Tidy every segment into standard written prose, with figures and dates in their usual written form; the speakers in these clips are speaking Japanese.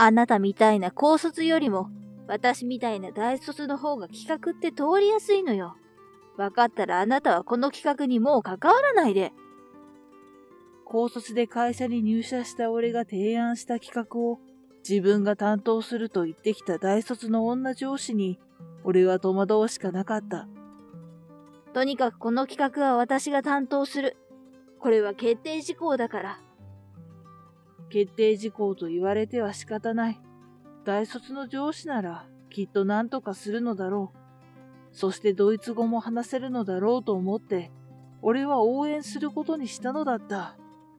あなたみたいな高卒よりも、私みたいな大卒の方が企画って通りやすいのよ。わかったらあなたはこの企画にもう関わらないで。 高卒で会社に入社した俺が提案した企画を自分が担当すると言ってきた大卒の女上司に、俺は戸惑うしかなかった。 とにかくこの企画は私が担当する。これは決定事項だから。 決定事項と言われては仕方ない。大卒の上司ならきっと何とかするのだろう。そしてドイツ語も話せるのだろうと思って、俺は応援することにしたのだった。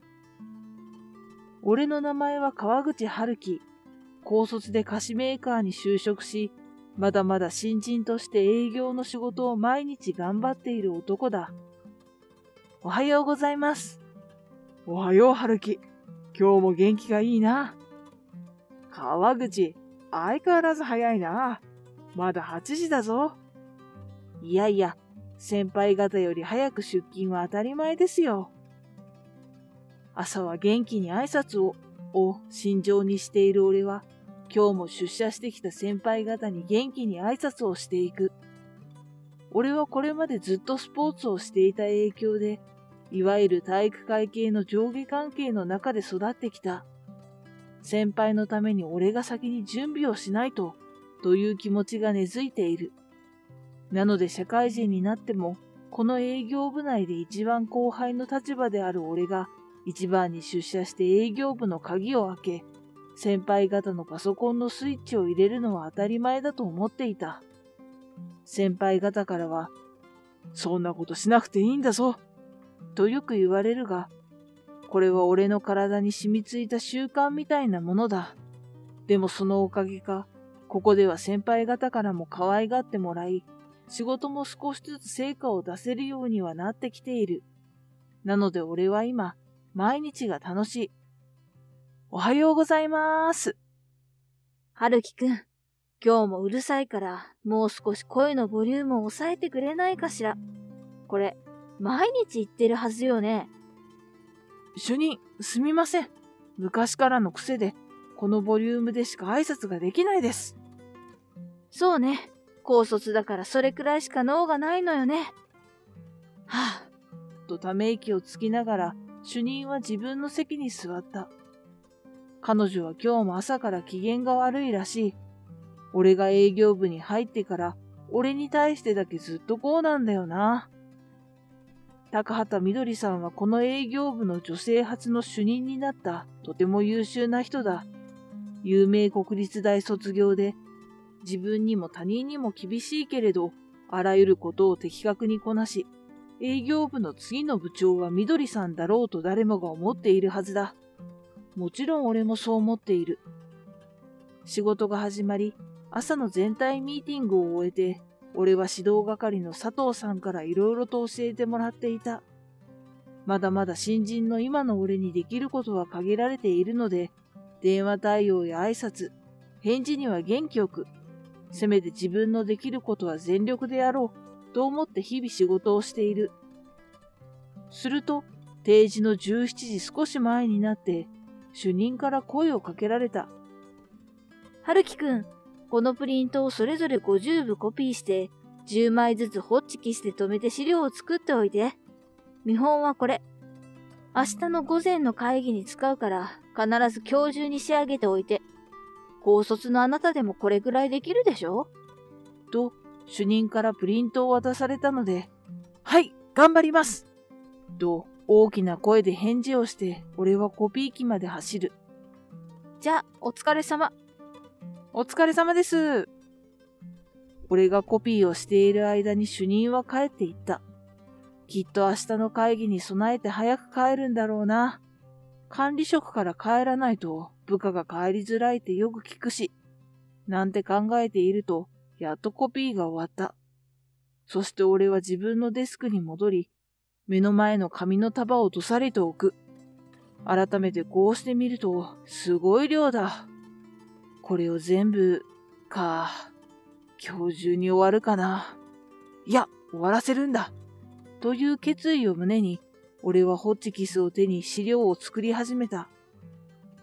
俺の名前は川口春樹。高卒で菓子メーカーに就職し、まだまだ新人として営業の仕事を毎日頑張っている男だ。おはようございます。おはよう春樹。今日も元気がいいな。川口、相変わらず早いな。まだ8時だぞ。いやいや、先輩方より早く出勤は当たり前ですよ。朝は元気に挨拶を心情にしている俺は、今日も出社してきた先輩方に元気に挨拶をしていく。俺はこれまでずっとスポーツをしていた影響で、いわゆる体育会系の上下関係の中で育ってきた。先輩のために俺が先に準備をしないという気持ちが根付いている。なので社会人になっても、この営業部内で一番後輩の立場である俺が一番に出社して営業部の鍵を開け、先輩方のパソコンのスイッチを入れるのは当たり前だと思っていた。先輩方からは、そんなことしなくていいんだぞ、とよく言われるが、これは俺の体に染みついた習慣みたいなものだ。でもそのおかげか、ここでは先輩方からも可愛がってもらい、仕事も少しずつ成果を出せるようにはなってきている。なので俺は今、毎日が楽しい。おはようございます。 春樹くん、今日もうるさいから、もう少し声のボリュームを抑えてくれないかしら。これ、毎日言ってるはずよね。 主任、すみません。昔からの癖で、このボリュームでしか挨拶ができないです。 そうね。高卒だからそれくらいしか脳がないのよね。 はぁ、とため息をつきながら、主任は自分の席に座った。彼女は今日も朝から機嫌が悪いらしい。俺が営業部に入ってから、俺に対してだけずっとこうなんだよな。高畑みどりさんはこの営業部の女性初の主任になったとても優秀な人だ。有名国立大卒業で、自分にも他人にも厳しいけれど、あらゆることを的確にこなし、営業部の次の部長はみどりさんだろうと誰もが思っているはずだ。もちろん俺もそう思っている。仕事が始まり、朝の全体ミーティングを終えて、俺は指導係の佐藤さんからいろいろと教えてもらっていた。まだまだ新人の今の俺にできることは限られているので、電話対応や挨拶、返事には元気よく、せめて自分のできることは全力でやろうと思って日々仕事をしている。すると、定時の17時少し前になって、主任から声をかけられた。 春樹くん、このプリントをそれぞれ50部コピーして、10枚ずつホッチキスで留めて資料を作っておいて。見本はこれ。明日の午前の会議に使うから、必ず今日中に仕上げておいて。高卒のあなたでもこれくらいできるでしょ？ と、主任からプリントを渡されたので、はい、頑張りますと、大きな声で返事をして、俺はコピー機まで走る。 じゃあ、お疲れ様。 お疲れ様です。俺がコピーをしている間に主任は帰っていった。きっと明日の会議に備えて早く帰るんだろうな。管理職から帰らないと部下が帰りづらいってよく聞くし、なんて考えていると、やっとコピーが終わった。そして俺は自分のデスクに戻り、目の前の紙の束をどさりと置く。改めてこうしてみると、すごい量だ。これを全部、今日中に終わるかな。いや、終わらせるんだ。という決意を胸に、俺はホッチキスを手に資料を作り始めた。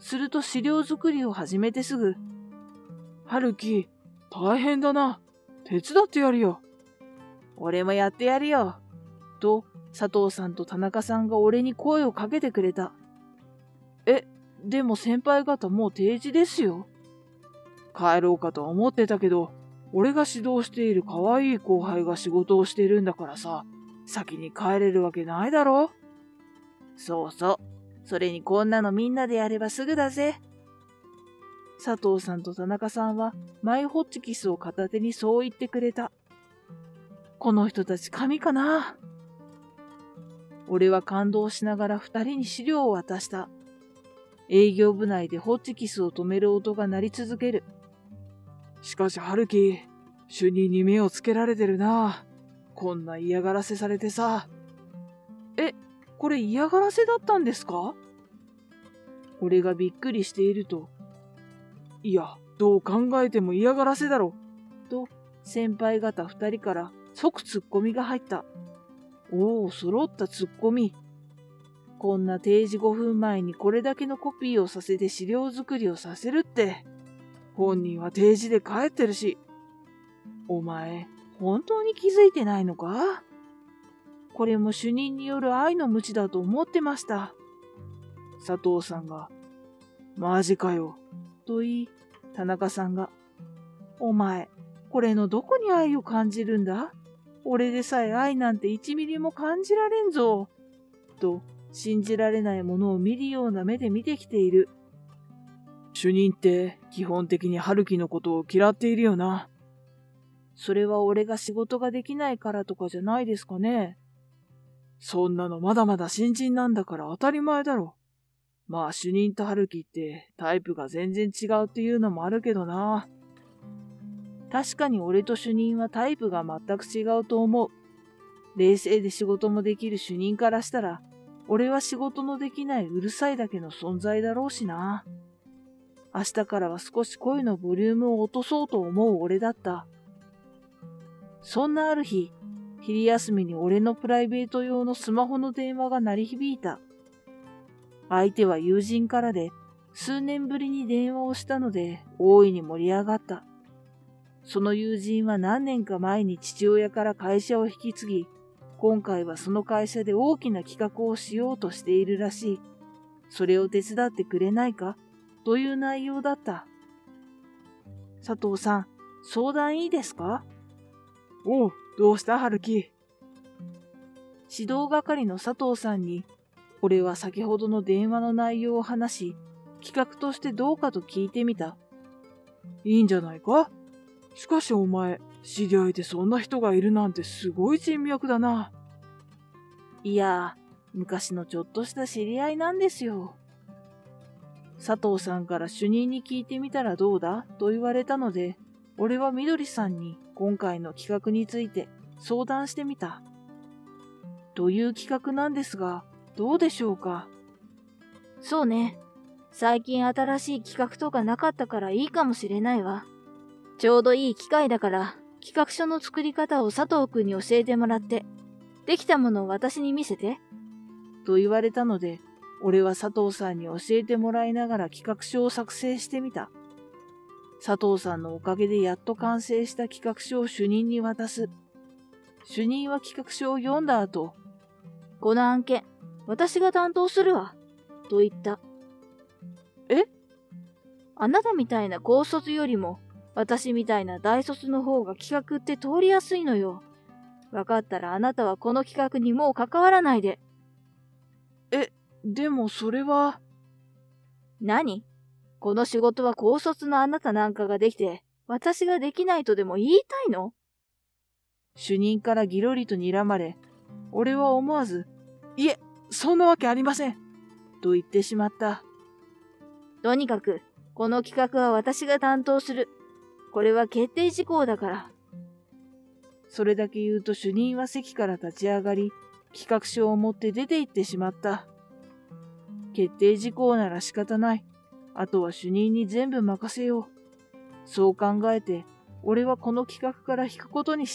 すると資料作りを始めてすぐ、春樹、大変だな。手伝ってやるよ。俺もやってやるよ。と、佐藤さんと田中さんが俺に声をかけてくれた。でも先輩方もう定時ですよ。帰ろうかと思ってたけど、俺が指導している可愛い後輩が仕事をしてるんだからさ、先に帰れるわけないだろ。そうそう。それにこんなのみんなでやればすぐだぜ。佐藤さんと田中さんはマイホッチキスを片手にそう言ってくれた。この人たち神かな。俺は感動しながら二人に資料を渡した。営業部内でホッチキスを止める音が鳴り続ける。しかし春樹、主任に目をつけられてるな。こんな嫌がらせされてさ。これ嫌がらせだったんですか？俺がびっくりしていると、いや、どう考えても嫌がらせだろ。と、先輩方二人から即ツッコミが入った。おお、揃ったツッコミ。こんな定時5分前にこれだけのコピーをさせて資料作りをさせるって。本人は定時で帰ってるし。お前、本当に気づいてないのか？これも主任による愛の無知だと思ってました。佐藤さんが、マジかよ。と言い、田中さんが、お前、これのどこに愛を感じるんだ？俺でさえ愛なんて1ミリも感じられんぞ。と、信じられないものを見るような目で見てきている。主任って基本的に春樹のことを嫌っているよな。それは俺が仕事ができないからとかじゃないですかね。そんなのまだまだ新人なんだから当たり前だろ。まあ主任と春樹ってタイプが全然違うっていうのもあるけどな。確かに俺と主任はタイプが全く違うと思う。冷静で仕事もできる主任からしたら、俺は仕事のできないうるさいだけの存在だろうしな。明日からは少し声のボリュームを落とそうと思う俺だった。そんなある日、昼休みに俺のプライベート用のスマホの電話が鳴り響いた。相手は友人からで、数年ぶりに電話をしたので大いに盛り上がった。その友人は何年か前に父親から会社を引き継ぎ、今回はその会社で大きな企画をしようとしているらしい。それを手伝ってくれないかという内容だった。佐藤さん、相談いいですか？おう、どうした春樹？指導係の佐藤さんに、俺は先ほどの電話の内容を話し、企画としてどうかと聞いてみた。いいんじゃないか？しかしお前、知り合いでそんな人がいるなんてすごい人脈だな。いや、昔のちょっとした知り合いなんですよ。佐藤さんから主任に聞いてみたらどうだと言われたので、俺はみどりさんに今回の企画について相談してみた。という企画なんですが、どうでしょうか？そうね。最近新しい企画とかなかったからいいかもしれないわ。ちょうどいい機会だから企画書の作り方を佐藤くんに教えてもらって、できたものを私に見せて。と言われたので、俺は佐藤さんに教えてもらいながら企画書を作成してみた。佐藤さんのおかげでやっと完成した企画書を主任に渡す。主任は企画書を読んだ後、この案件、私が担当するわ、と言った。え？あなたみたいな高卒よりも、私みたいな大卒の方が企画って通りやすいのよ。わかったらあなたはこの企画にもう関わらないで。でもそれは。何？この仕事は高卒のあなたなんかができて、私ができないとでも言いたいの？主任からギロリと睨まれ、俺は思わず、いえ、そんなわけありません、と言ってしまった。とにかく、この企画は私が担当する。これは決定事項だから。それだけ言うと主任は席から立ち上がり、企画書を持って出て行ってしまった。決定事項なら仕方ない。あとは主任に全部任せよう。そう考えて、俺はこの企画から引くことにした。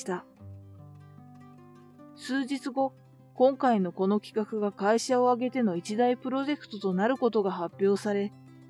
数日後、今回のこの企画が会社を挙げての一大プロジェクトとなることが発表され、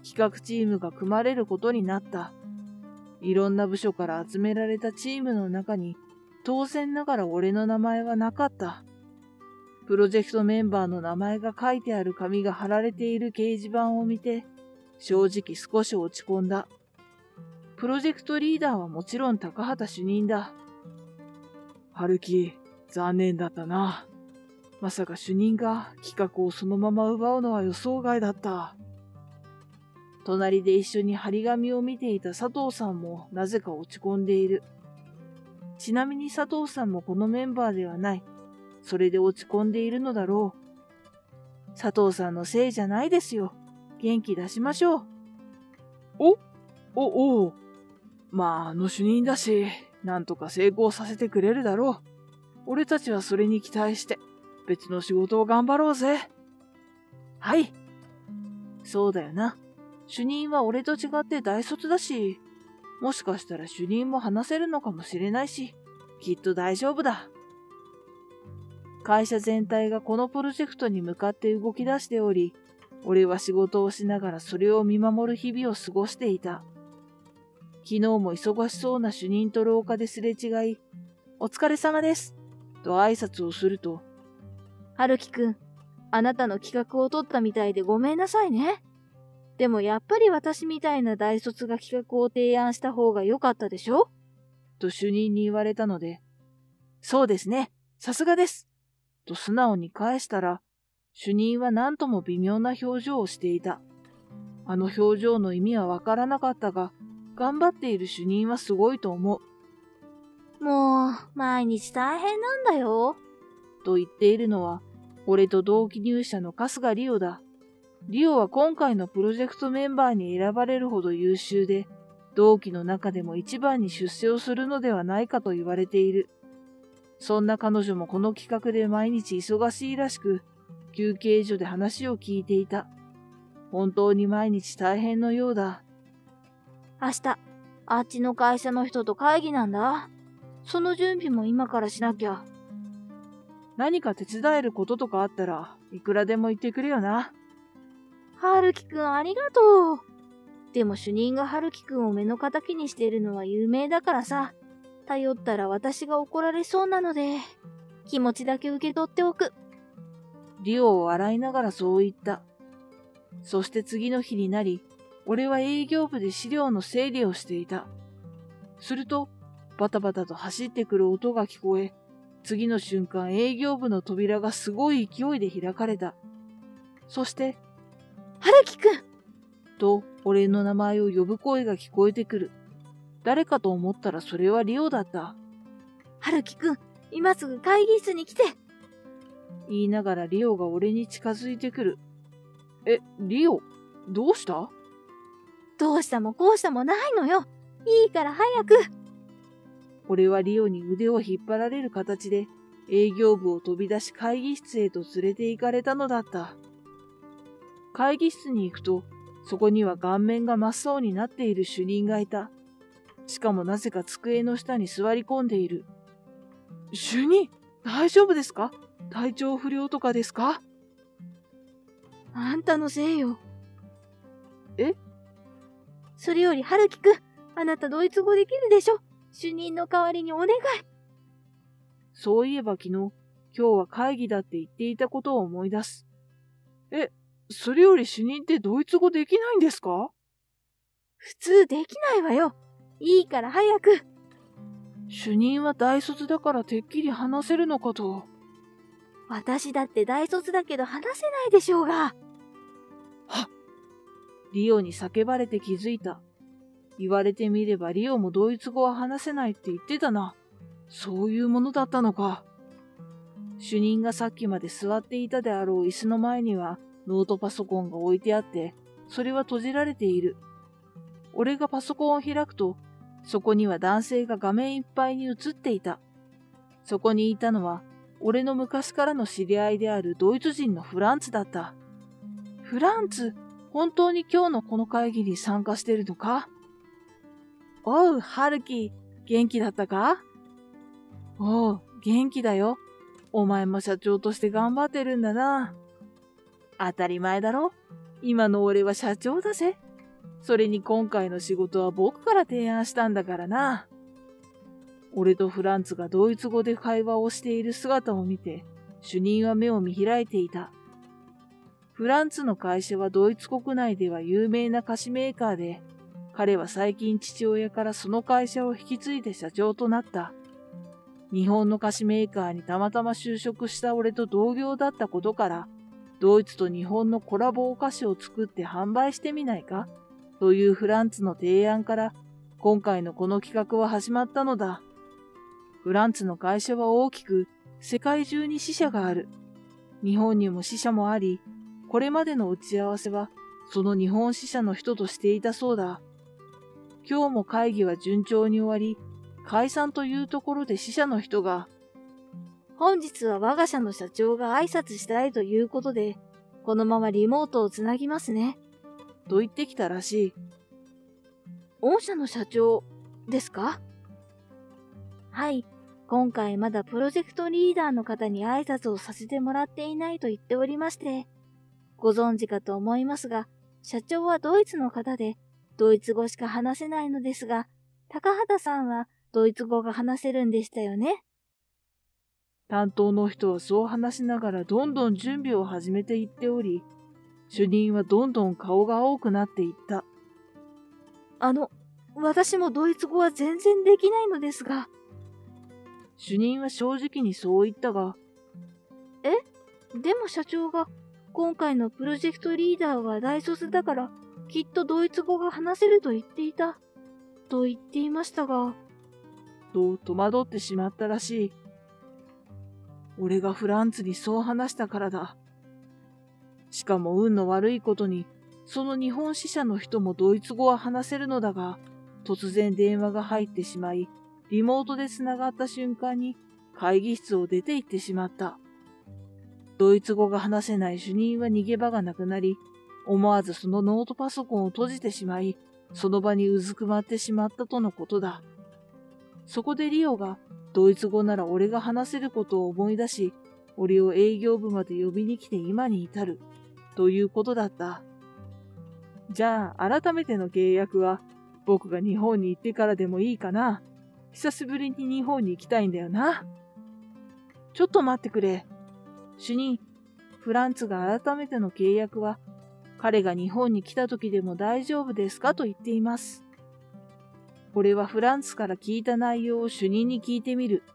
企画チームが組まれることになった。いろんな部署から集められたチームの中に、当然ながら俺の名前はなかった。プロジェクトメンバーの名前が書いてある紙が貼られている掲示板を見て、正直少し落ち込んだ。プロジェクトリーダーはもちろん高畑主任だ。春樹、残念だったな。まさか主任が企画をそのまま奪うのは予想外だった。隣で一緒に張り紙を見ていた佐藤さんもなぜか落ち込んでいる。ちなみに佐藤さんもこのメンバーではない。それで落ち込んでいるのだろう。佐藤さんのせいじゃないですよ。元気出しましょう。おう。まあ主任だし、なんとか成功させてくれるだろう。俺たちはそれに期待して、別の仕事を頑張ろうぜ。はい。そうだよな。主任は俺と違って大卒だし、もしかしたら主任も話せるのかもしれないし、きっと大丈夫だ。会社全体がこのプロジェクトに向かって動き出しており、俺は仕事をしながらそれを見守る日々を過ごしていた。昨日も忙しそうな主任と廊下ですれ違い、お疲れ様です、と挨拶をすると、 春樹くん、あなたの企画を取ったみたいでごめんなさいね。でもやっぱり私みたいな大卒が企画を提案した方が良かったでしょ？ と主任に言われたので、そうですね、さすがです。と素直に返したら、主任は何とも微妙な表情をしていた。あの表情の意味はわからなかったが、頑張っている主任はすごいと思う。もう、毎日大変なんだよ。 と言っているのは、俺と同期入社の春日リオだ。リオは今回のプロジェクトメンバーに選ばれるほど優秀で、同期の中でも一番に出世をするのではないかと言われている。そんな彼女もこの企画で毎日忙しいらしく、休憩所で話を聞いていた。本当に毎日大変のようだ。 明日、あっちの会社の人と会議なんだ。その準備も今からしなきゃ。 何か手伝えることとかあったらいくらでも言ってくれよな。 春樹くんありがとう。でも主任が春樹くんを目の敵にしているのは有名だからさ。頼ったら私が怒られそうなので、気持ちだけ受け取っておく。 リオを笑いながらそう言った。そして次の日になり、俺は営業部で資料の整理をしていた。すると、バタバタと走ってくる音が聞こえ、次の瞬間営業部の扉がすごい勢いで開かれた。そして、 春樹くんと俺の名前を呼ぶ声が聞こえてくる。誰かと思ったらそれはリオだった。 春樹くん、今すぐ会議室に来て。 言いながらリオが俺に近づいてくる。リオ、どうした？ どうしたもこうしたもないのよ。いいから早く。 俺はリオに腕を引っ張られる形で営業部を飛び出し会議室へと連れて行かれたのだった。会議室に行くと、そこには顔面が真っ青になっている主任がいた。しかもなぜか机の下に座り込んでいる。主任、大丈夫ですか？体調不良とかですか？ あんたのせいよ。 え？ それより春樹くん、あなたドイツ語できるでしょ？主任の代わりにお願い。 そういえば昨日、今日は会議だって言っていたことを思い出す。それより主任ってドイツ語できないんですか？ 普通できないわよ。いいから早く。 主任は大卒だからてっきり話せるのかと。 私だって大卒だけど話せないでしょうが。 はっ！リオに叫ばれて気づいた。言われてみればリオもドイツ語は話せないって言ってたな。そういうものだったのか。主任がさっきまで座っていたであろう椅子の前にはノートパソコンが置いてあって、それは閉じられている。俺がパソコンを開くと、そこには男性が画面いっぱいに映っていた。そこにいたのは、俺の昔からの知り合いであるドイツ人のフランツだった。フランツ、本当に今日のこの会議に参加してるのか？おう、春樹、元気だったか？おう、元気だよ。お前も社長として頑張ってるんだな。当たり前だろ。今の俺は社長だぜ。 それに今回の仕事は僕から提案したんだからな。俺とフランツがドイツ語で会話をしている姿を見て、主任は目を見開いていた。フランツの会社はドイツ国内では有名な菓子メーカーで、彼は最近父親からその会社を引き継いで社長となった。日本の菓子メーカーにたまたま就職した俺と同業だったことから、ドイツと日本のコラボお菓子を作って販売してみないかというフランツの提案から、今回のこの企画は始まったのだ。フランツの会社は大きく、世界中に支社がある。日本にも支社もあり、これまでの打ち合わせは、その日本支社の人としていたそうだ。今日も会議は順調に終わり、解散というところで支社の人が、 本日は我が社の社長が挨拶したいということで、このままリモートをつなぎますね。 と言ってきたらしい。 御社の社長ですか？はい。今回まだプロジェクトリーダーの方に挨拶をさせてもらっていないと言っておりまして、ご存知かと思いますが、社長はドイツの方で、ドイツ語しか話せないのですが、高畑さんはドイツ語が話せるんでしたよね。 担当の人はそう話しながらどんどん準備を始めていっており、主任はどんどん顔が青くなっていった。 私もドイツ語は全然できないのですが。 主任は正直にそう言ったが、 でも社長が、今回のプロジェクトリーダーは大卒だから、きっとドイツ語が話せると言っていた、と言っていましたが、 と戸惑ってしまったらしい。俺がフランツにそう話したからだ。しかも運の悪いことに、その日本支社の人もドイツ語は話せるのだが、突然電話が入ってしまい、リモートでつながった瞬間に会議室を出て行ってしまった。ドイツ語が話せない主任は逃げ場がなくなり、思わずそのノートパソコンを閉じてしまい、その場にうずくまってしまったとのことだ。そこでリオが、ドイツ語なら俺が話せることを思い出し、俺を営業部まで呼びに来て今に至る、ということだった。じゃあ、改めての契約は、僕が日本に行ってからでもいいかな。久しぶりに日本に行きたいんだよな。ちょっと待ってくれ。主任、フランツが改めての契約は、彼が日本に来た時でも大丈夫ですかと言っています。俺はフランツから聞いた内容を主任に聞いてみる。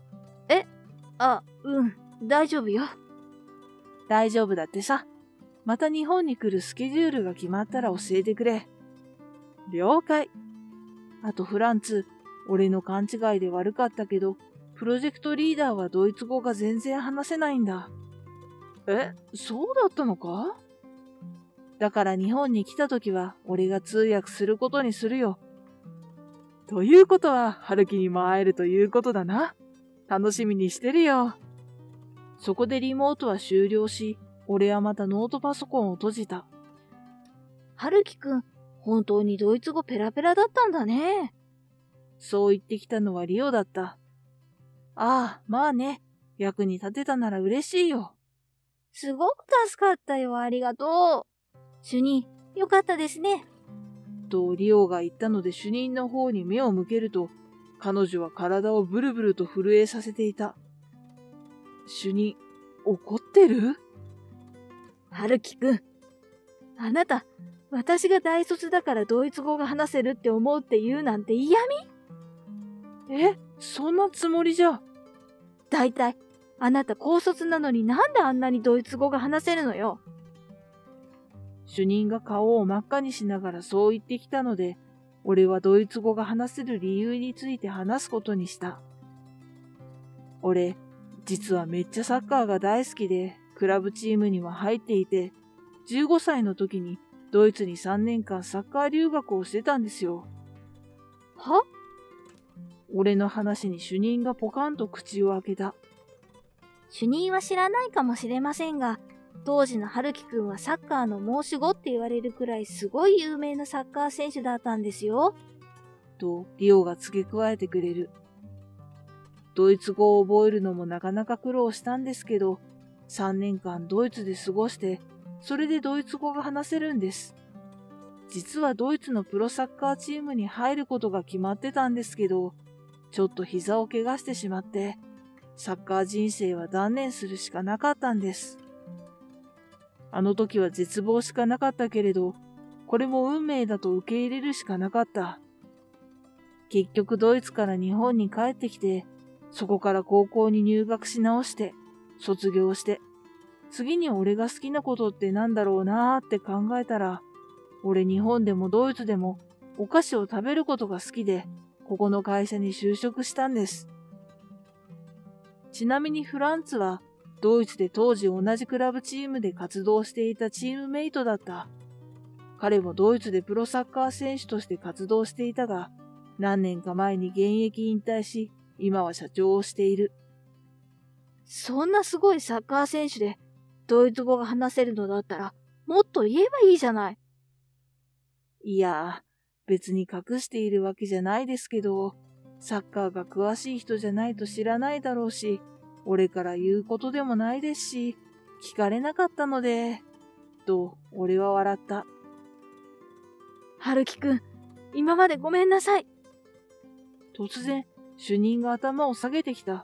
大丈夫よ。 大丈夫だってさ。また日本に来るスケジュールが決まったら教えてくれ。了解。あとフランツ、俺の勘違いで悪かったけど、プロジェクトリーダーはドイツ語が全然話せないんだ。そうだったのか？だから日本に来た時は俺が通訳することにするよ。ということは、春樹にも会えるということだな。楽しみにしてるよ。そこでリモートは終了し、俺はまたノートパソコンを閉じた。 春樹くん、本当にドイツ語ペラペラだったんだね。 そう言ってきたのはリオだった。ああ、まあね。役に立てたなら嬉しいよ。 すごく助かったよ、ありがとう。主任、よかったですね。 とリオが言ったので主任の方に目を向けると、彼女は体をブルブルと震えさせていた。主任、怒ってる？ 春樹くん、あなた、私が大卒だからドイツ語が話せるって思うって言うなんて嫌味？ そんなつもりじゃ。 だいたい、あなた高卒なのになんであんなにドイツ語が話せるのよ。 主任が顔を真っ赤にしながらそう言ってきたので、俺はドイツ語が話せる理由について話すことにした。俺、実はめっちゃサッカーが大好きで、クラブチームには入っていて、15歳の時にドイツに3年間サッカー留学をしてたんですよ。 は？ 俺の話に主任がポカンと口を開けた。 主任は知らないかもしれませんが、当時の春樹くんはサッカーの申し子って言われるくらいすごい有名なサッカー選手だったんですよ。 と、リオが付け加えてくれる。ドイツ語を覚えるのもなかなか苦労したんですけど、3年間ドイツで過ごして、それでドイツ語が話せるんです。 実はドイツのプロサッカーチームに入ることが決まってたんですけど、ちょっと膝を怪我してしまって、サッカー人生は断念するしかなかったんです。あの時は絶望しかなかったけれど、これも運命だと受け入れるしかなかった。結局ドイツから日本に帰ってきて、そこから高校に入学し直して、卒業して、次に俺が好きなことってなんだろうなーって考えたら、俺日本でもドイツでもお菓子を食べることが好きで、ここの会社に就職したんです。ちなみにフランツは、ドイツで当時同じクラブチームで活動していたチームメイトだった。彼もドイツでプロサッカー選手として活動していたが、何年か前に現役引退し、今は社長をしている。 そんなすごいサッカー選手で、ドイツ語が話せるのだったら、もっと言えばいいじゃない。 いや、別に隠しているわけじゃないですけど、サッカーが詳しい人じゃないと知らないだろうし、俺から言うことでもないですし、聞かれなかったので、と俺は笑った。 春樹くん、今までごめんなさい。 突然、主任が頭を下げてきた。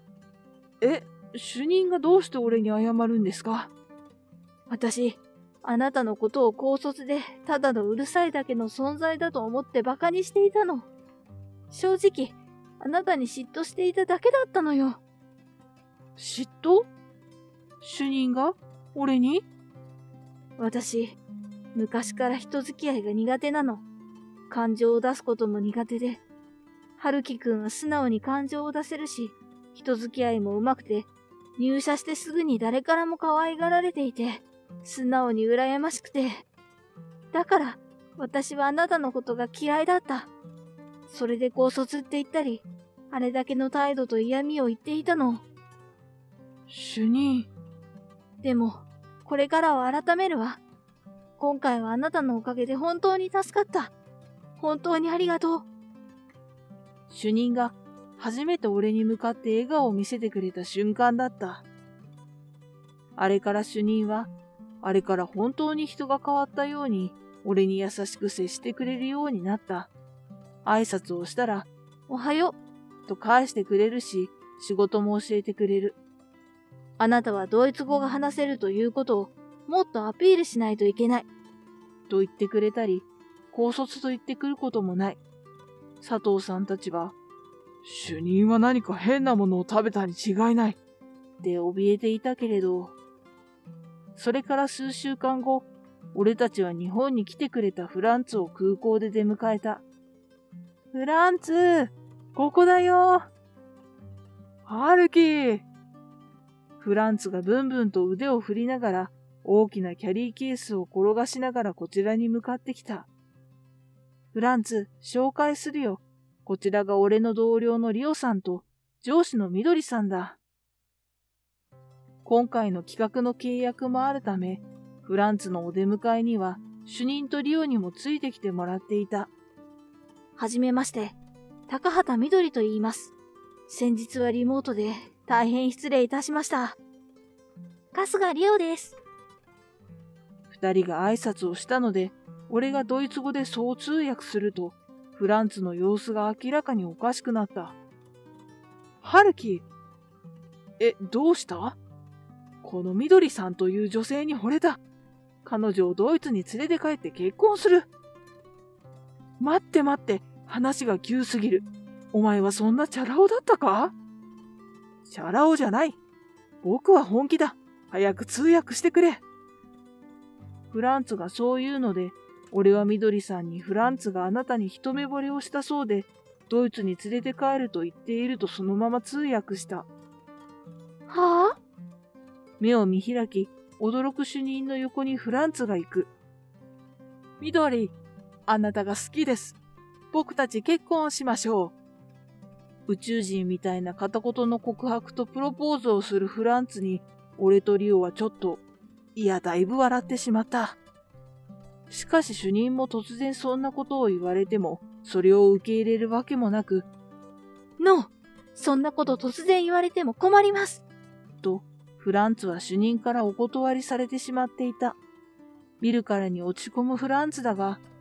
主任がどうして俺に謝るんですか？ 私、あなたのことを高卒でただのうるさいだけの存在だと思って馬鹿にしていたの。正直、あなたに嫉妬していただけだったのよ。 嫉妬？主任が俺に？ 私、昔から人付き合いが苦手なの。感情を出すことも苦手で。春樹くんは素直に感情を出せるし、人付き合いも上手くて、入社してすぐに誰からも可愛がられていて、素直に羨ましくて。だから、私はあなたのことが嫌いだった。それで高卒って言ったり、あれだけの態度と嫌味を言っていたの。 主任。 でも、これからは改めるわ。今回はあなたのおかげで本当に助かった。本当にありがとう。 主任が初めて俺に向かって笑顔を見せてくれた瞬間だった。あれから主任は、あれから本当に人が変わったように、俺に優しく接してくれるようになった。挨拶をしたら、 おはよう、と返してくれるし、仕事も教えてくれる。 あなたはドイツ語が話せるということを、もっとアピールしないといけない。 と言ってくれたり、高卒と言ってくることもない。佐藤さんたちは、主任は何か変なものを食べたに違いない。って怯えていたけれど、それから数週間後、俺たちは日本に来てくれたフランツを空港で出迎えた。フランツ、ここだよ。春樹。フランツがブンブンと腕を振りながら、大きなキャリーケースを転がしながらこちらに向かってきた。フランツ、紹介するよ。こちらが俺の同僚のリオさんと上司のみどりさんだ。今回の企画の契約もあるため、フランツのお出迎えには主任とリオにもついてきてもらっていた。 はじめまして、高畑みどりと言います。先日はリモートで大変失礼いたしました。春日リオです。 二人が挨拶をしたので、俺がドイツ語でそう通訳すると、フランツの様子が明らかにおかしくなった。春樹、どうした？このみどりさんという女性に惚れた。彼女をドイツに連れて帰って結婚する。待って待って、話が急すぎる。お前はそんなチャラ男だったか？チャラ男じゃない。僕は本気だ。早く通訳してくれ。フランツがそう言うので、俺はみどりさんにフランツがあなたに一目惚れをしたそうで、ドイツに連れて帰ると言っているとそのまま通訳した。 はあ？ 目を見開き、驚く主任の横にフランツが行く。みどり、あなたが好きです。僕たち結婚しましょう。宇宙人みたいな片言の告白とプロポーズをするフランツに、俺とリオはちょっと、いやだいぶ笑ってしまった。しかし主任も突然そんなことを言われても、それを受け入れるわけもなく、 ノー、そんなこと突然言われても困ります。 と、フランツは主任からお断りされてしまっていた。見るからに落ち込むフランツだが、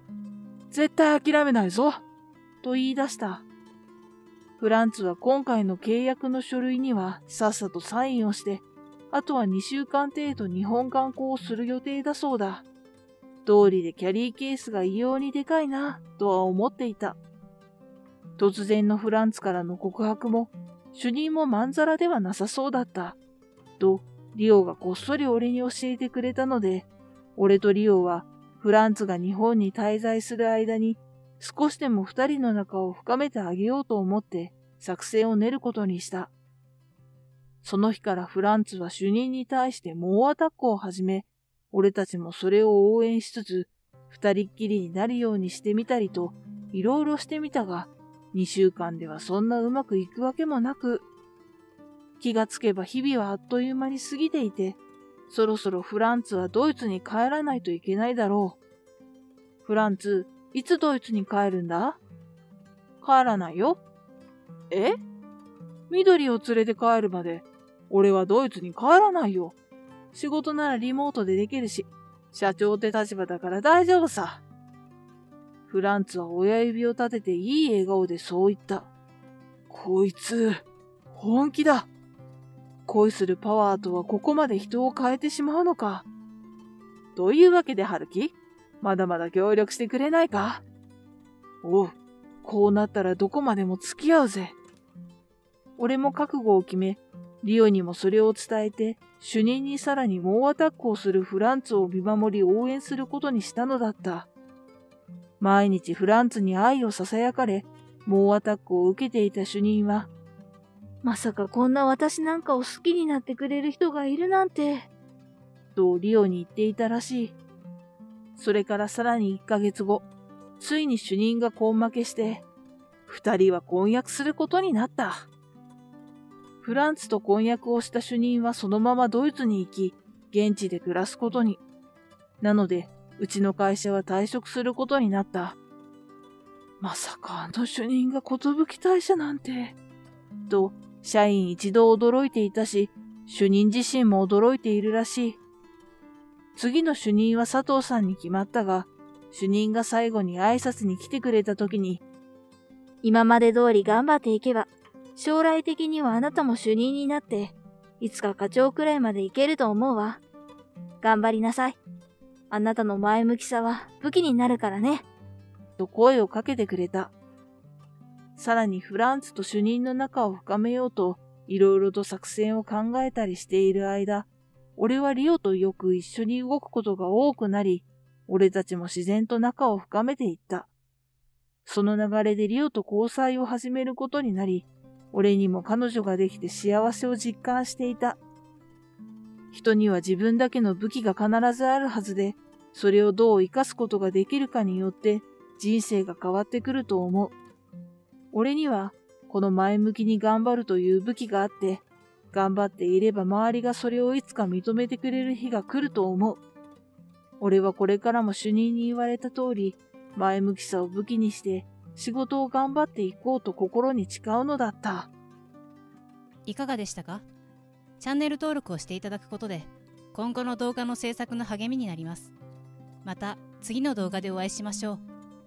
絶対諦めないぞと言い出した。フランツは今回の契約の書類にはさっさとサインをして、あとは2週間程度日本観光をする予定だそうだ。道理でキャリーケースが異様にでかいなとは思っていた。突然のフランツからの告白も、主任もまんざらではなさそうだった。と、リオがこっそり俺に教えてくれたので、俺とリオはフランツが日本に滞在する間に、少しでも二人の仲を深めてあげようと思って作戦を練ることにした。その日からフランツは主任に対して猛アタックを始め、俺たちもそれを応援しつつ、二人っきりになるようにしてみたりと、いろいろしてみたが、2週間ではそんなうまくいくわけもなく、気がつけば日々はあっという間に過ぎていて、そろそろフランツはドイツに帰らないといけないだろう。フランツ、いつドイツに帰るんだ？帰らないよ。え？緑を連れて帰るまで、俺はドイツに帰らないよ。仕事ならリモートでできるし、社長って立場だから大丈夫さ。フランツは親指を立てていい笑顔でそう言った。こいつ、本気だ。恋するパワーとはここまで人を変えてしまうのか。というわけで春樹、まだまだ協力してくれないか？おう、こうなったらどこまでも付き合うぜ。俺も覚悟を決め、リオにもそれを伝えて、主任にさらに猛アタックをするフランツを見守り応援することにしたのだった。毎日フランツに愛を囁かれ、猛アタックを受けていた主任は、 まさかこんな私なんかを好きになってくれる人がいるなんて、 とリオに言っていたらしい。それからさらに1ヶ月後、ついに主任が根負けして、二人は婚約することになった。フランツと婚約をした主任はそのままドイツに行き、現地で暮らすことに。なので、うちの会社は退職することになった。まさかあの主任が寿大社なんて。と、社員一同驚いていたし、主任自身も驚いているらしい。次の主任は佐藤さんに決まったが、主任が最後に挨拶に来てくれた時に、 今まで通り頑張っていけば、将来的にはあなたも主任になって、いつか課長くらいまでいけると思うわ。頑張りなさい。あなたの前向きさは武器になるからね。 と声をかけてくれた。さらにフランツと主任の仲を深めようと、いろいろと作戦を考えたりしている間、俺はリオとよく一緒に動くことが多くなり、俺たちも自然と仲を深めていった。その流れでリオと交際を始めることになり、俺にも彼女ができて幸せを実感していた。人には自分だけの武器が必ずあるはずで、それをどう生かすことができるかによって人生が変わってくると思う。俺にはこの前向きに頑張るという武器があって、頑張っていれば周りがそれをいつか認めてくれる日が来ると思う。俺はこれからも主任に言われた通り、前向きさを武器にして仕事を頑張っていこうと心に誓うのだった。 いかがでしたか？チャンネル登録をしていただくことで、今後の動画の制作の励みになります。また次の動画でお会いしましょう。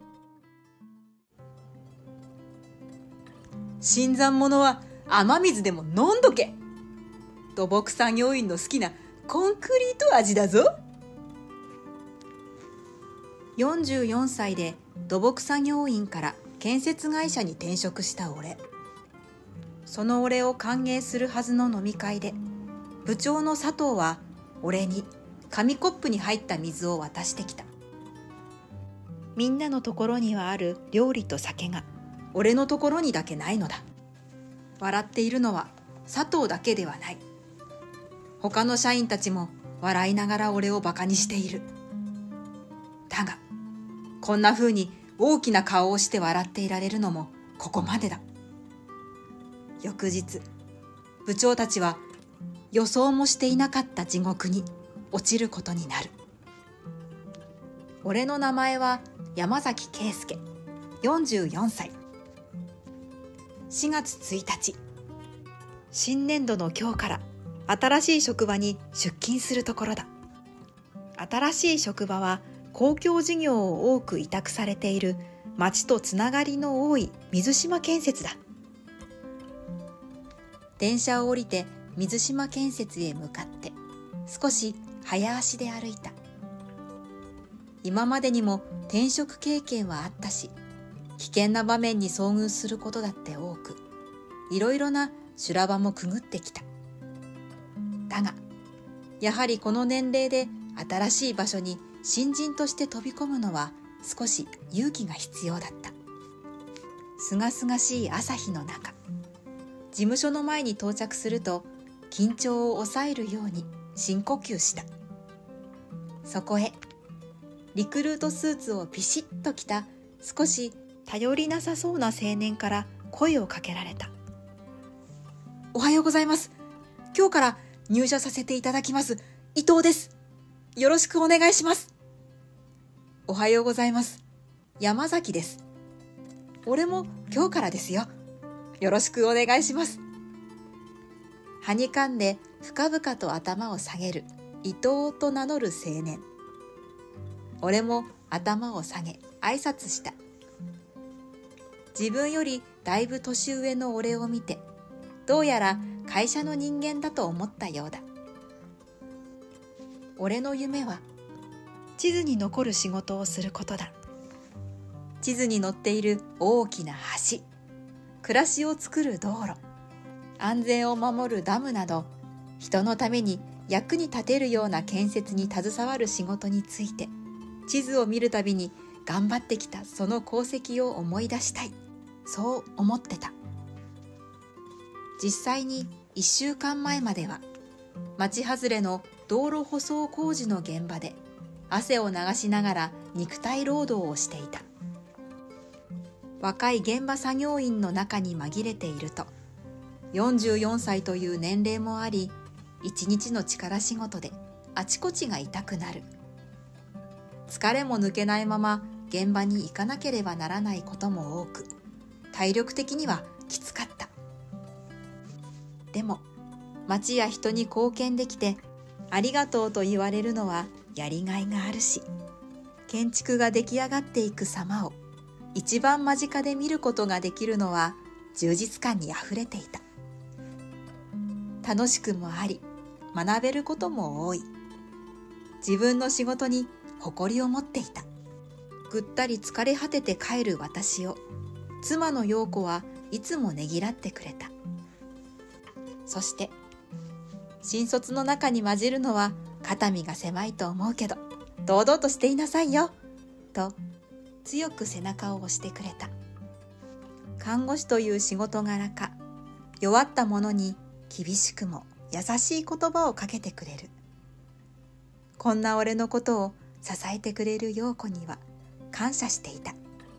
新参者は雨水でも飲んどけ。土木作業員の好きなコンクリート味だぞ。44歳で土木作業員から建設会社に転職した俺。その俺を歓迎するはずの飲み会で、部長の佐藤は俺に紙コップに入った水を渡してきた。みんなのところにはある料理と酒が俺のところにだけないのだ。笑っているのは佐藤だけではない。他の社員たちも笑いながら俺をバカにしている。だが、こんな風に大きな顔をして笑っていられるのもここまでだ。翌日、部長たちは予想もしていなかった地獄に落ちることになる。俺の名前は山崎圭介、44歳。4月1日、新年度の今日から新しい職場に出勤するところだ。新しい職場は公共事業を多く委託されている町とつながりの多い水島建設だ。電車を降りて水島建設へ向かって少し早足で歩いた。今までにも転職経験はあったし、危険な場面に遭遇することだって多く、いろいろな修羅場もくぐってきた。だが、やはりこの年齢で新しい場所に新人として飛び込むのは少し勇気が必要だった。すがすがしい朝日の中、事務所の前に到着すると緊張を抑えるように深呼吸した。そこへリクルートスーツをピシッと着た少し頼りなさそうな青年から声をかけられた。おはようございます。今日から入社させていただきます伊藤です。よろしくお願いします。おはようございます。山崎です。俺も今日からですよ。よろしくお願いします。はにかんで深々と頭を下げる伊藤と名乗る青年。俺も頭を下げ挨拶した。自分よりだいぶ年上の俺を見て、どうやら会社の人間だと思ったようだ。俺の夢は地図に残る仕事をすることだ。地図に載っている大きな橋、暮らしを作る道路、安全を守るダムなど、人のために役に立てるような建設に携わる仕事について、地図を見るたびに頑張ってきたその功績を思い出したい。そう思ってた。実際に1週間前までは、町外れの道路舗装工事の現場で汗を流しながら肉体労働をしていた。若い現場作業員の中に紛れていると、44歳という年齢もあり、一日の力仕事であちこちが痛くなる。疲れも抜けないまま現場に行かなければならないことも多く、体力的にはきつかった。でも、町や人に貢献できてありがとうと言われるのはやりがいがあるし、建築が出来上がっていく様を一番間近で見ることができるのは充実感にあふれていた。楽しくもあり、学べることも多い。自分の仕事に誇りを持っていた。ぐったり疲れ果てて帰る私を、妻の陽子はいつもねぎらってくれた。そして、新卒の中に混じるのは肩身が狭いと思うけど、堂々としていなさいよ、と強く背中を押してくれた。看護師という仕事柄か、弱った者に厳しくも優しい言葉をかけてくれる。こんな俺のことを支えてくれる陽子には感謝していた。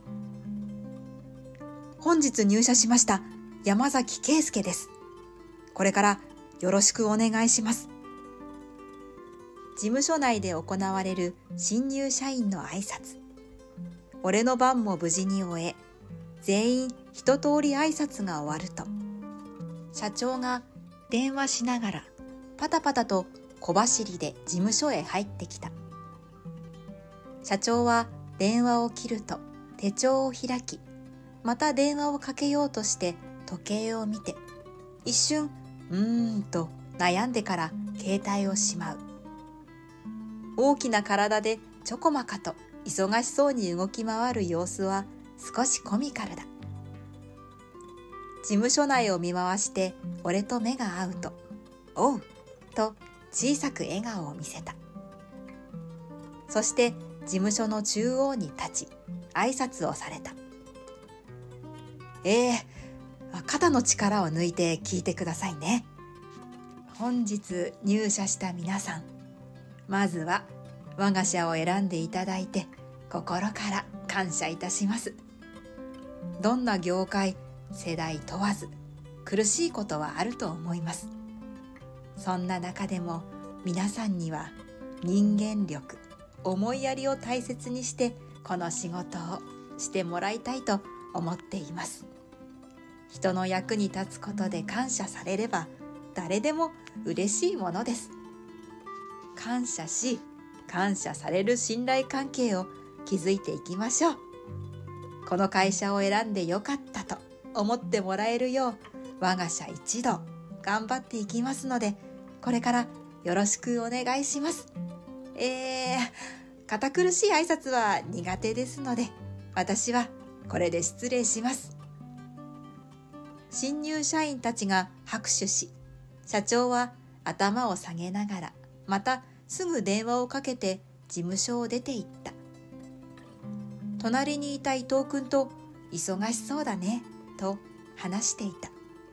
本日入社しました山崎圭介です。これからよろしくお願いします。事務所内で行われる新入社員の挨拶。俺の番も無事に終え、全員一通り挨拶が終わると、社長が電話しながらパタパタと小走りで事務所へ入ってきた。社長は電話を切ると手帳を開き、また電話をかけようとして時計を見て、一瞬と悩んでから携帯をしまう。大きな体でちょこまかと忙しそうに動き回る様子は少しコミカルだ。事務所内を見回して俺と目が合うと、おうと小さく笑顔を見せた。そして事務所の中央に立ち挨拶をされた。肩の力を抜いて聞いてくださいね。本日入社した皆さん、まずは我が社を選んでいただいて心から感謝いたします。どんな業界、世代問わず苦しいことはあると思います。そんな中でも皆さんには人間力、思いやりを大切にしてこの仕事をしてもらいたいと思っています。人の役に立つことで感謝されれば誰でも嬉しいものです。感謝し感謝される信頼関係を築いていきましょう。この会社を選んでよかったと思ってもらえるよう、我が社一同頑張っていきますので、これからよろしくお願いします。堅苦しい挨拶は苦手ですので、私はこれで失礼します。新入社員たちが拍手し、社長は頭を下げながら、またすぐ電話をかけて事務所を出て行った。隣にいた伊藤君と忙しそうだねと話していた。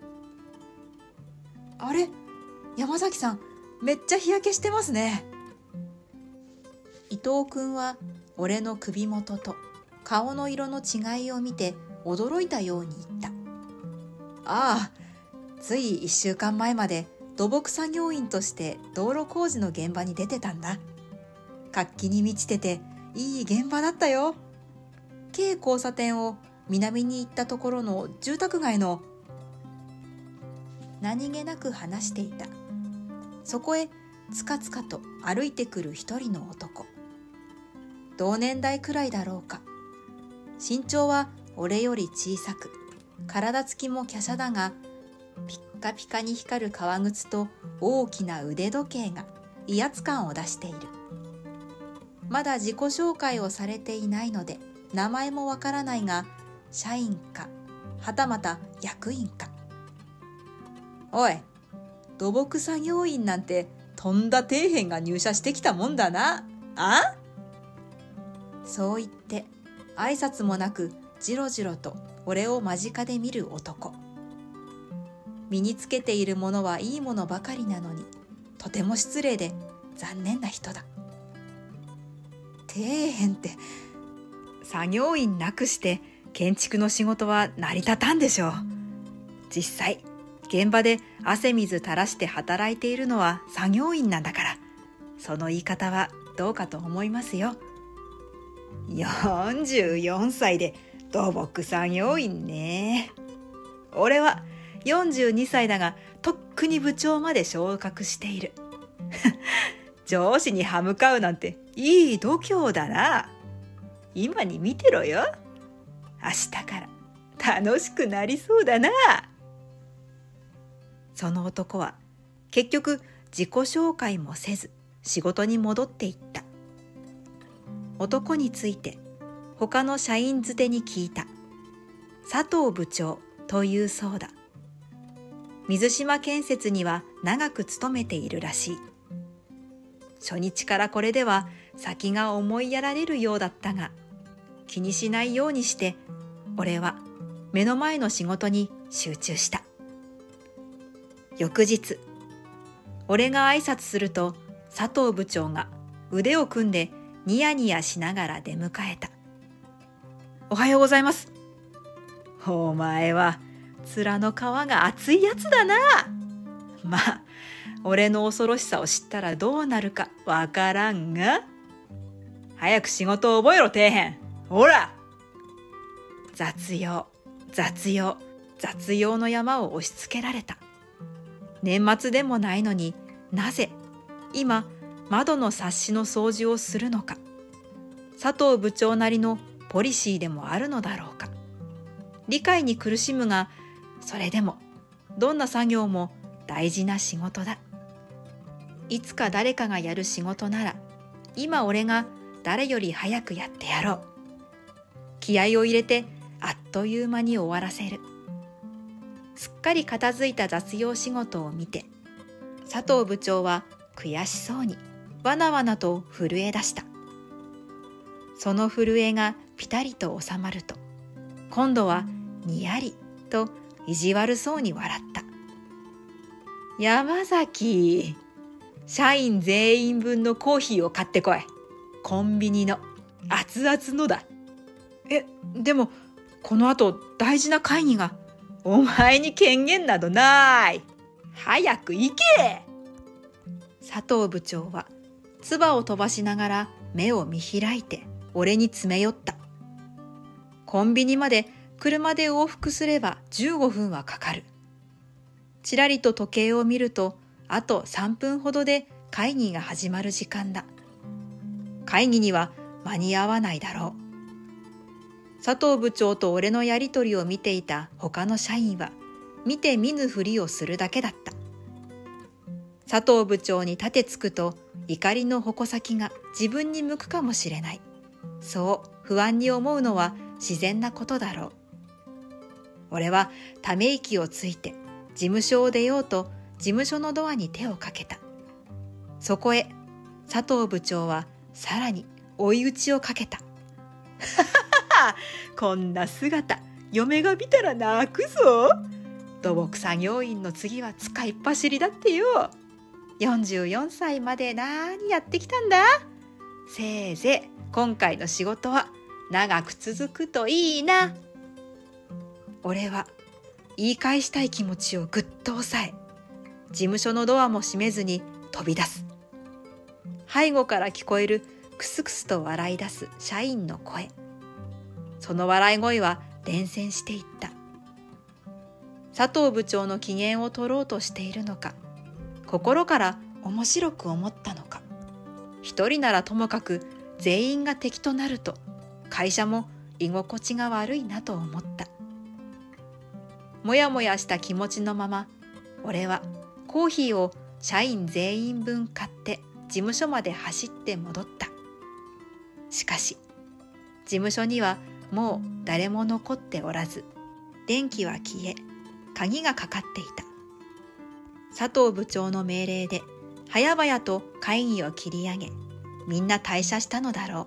あれ、山崎さん、めっちゃ日焼けしてますね。伊藤君は俺の首元と顔の色の違いを見て驚いたように言った。ああ、つい1週間前まで土木作業員として道路工事の現場に出てたんだ。活気に満ちてていい現場だったよ。K交差点を南に行ったところの住宅街の。何気なく話していた。そこへつかつかと歩いてくる一人の男。同年代くらいだろうか。身長は俺より小さく、体つきも華奢だが、ピッカピカに光る革靴と大きな腕時計が威圧感を出している。まだ自己紹介をされていないので名前もわからないが、社員かはたまた役員か。おい、土木作業員なんてとんだ底辺が入社してきたもんだな。あ？そう言って挨拶もなくじろじろと俺を間近で見る男。身につけているものはいいものばかりなのに、とても失礼で残念な人だ。底辺って、作業員なくして建築の仕事は成り立たんでしょう。実際現場で汗水垂らして働いているのは作業員なんだから、その言い方はどうかと思いますよ。44歳で土木作業員ね。俺は42歳だが、とっくに部長まで昇格している。上司に歯向かうなんていい度胸だな。今に見てろよ。明日から楽しくなりそうだな。その男は結局自己紹介もせず仕事に戻っていった。男について他の社員づてに聞いた。佐藤部長というそうだ。水島建設には長く勤めているらしい。初日からこれでは先が思いやられるようだったが、気にしないようにして俺は目の前の仕事に集中した。翌日、俺が挨拶すると佐藤部長が腕を組んでニヤニヤしながら出迎えた。おはようございます。お前は面の皮が厚いやつだな。まあ、俺の恐ろしさを知ったらどうなるかわからんが。早く仕事を覚えろ、底辺。ほら。雑用の山を押し付けられた。年末でもないのになぜ今窓のサッシの掃除をするのか。佐藤部長なりのポリシーでもあるのだろうか。理解に苦しむが、それでもどんな作業も大事な仕事だ。いつか誰かがやる仕事なら今俺が誰より早くやってやろう。気合を入れてあっという間に終わらせる。すっかり片付いた雑用仕事を見て、佐藤部長は悔しそうにわなわなと震え出した。その震えがピタリと収まると、今度はにやりと意地悪そうに笑った。山崎、社員全員分のコーヒーを買ってこい。コンビニの熱々のだ。でもこの後大事な会議が。お前に権限などない。早く行け。佐藤部長は唾を飛ばしながら目を見開いて俺に詰め寄った。コンビニまで車で往復すれば15分はかかる。ちらりと時計を見ると、あと3分ほどで会議が始まる時間だ。 会議には間に合わないだろう。佐藤部長と俺のやりとりを見ていた他の社員は見て見ぬふりをするだけだった。佐藤部長に盾つくと怒りの矛先が自分に向くかもしれない。そう不安に思うのは自然なことだろう。俺はため息をついて事務所を出ようと事務所のドアに手をかけた。そこへ佐藤部長はさらに追い打ちをかけた。こんな姿、嫁が見たら泣くぞ。土木作業員の次は使いっ走りだってよ。44歳まで何やってきたんだ。せいぜい今回の仕事は長く続くといいな。俺は言い返したい気持ちをぐっと抑え、事務所のドアも閉めずに飛び出す。背後から聞こえるクスクスと笑い出す社員の声。その笑い声は伝染していった。佐藤部長の機嫌を取ろうとしているのか、心から面白く思ったのか、一人ならともかく全員が敵となると会社も居心地が悪いなと思った。もやもやした気持ちのまま、俺はコーヒーを社員全員分買って事務所まで走って戻った。しかし事務所にはもう誰も残っておらず、電気は消え、鍵がかかっていた。佐藤部長の命令で早々と会議を切り上げ、みんな退社したのだろう。は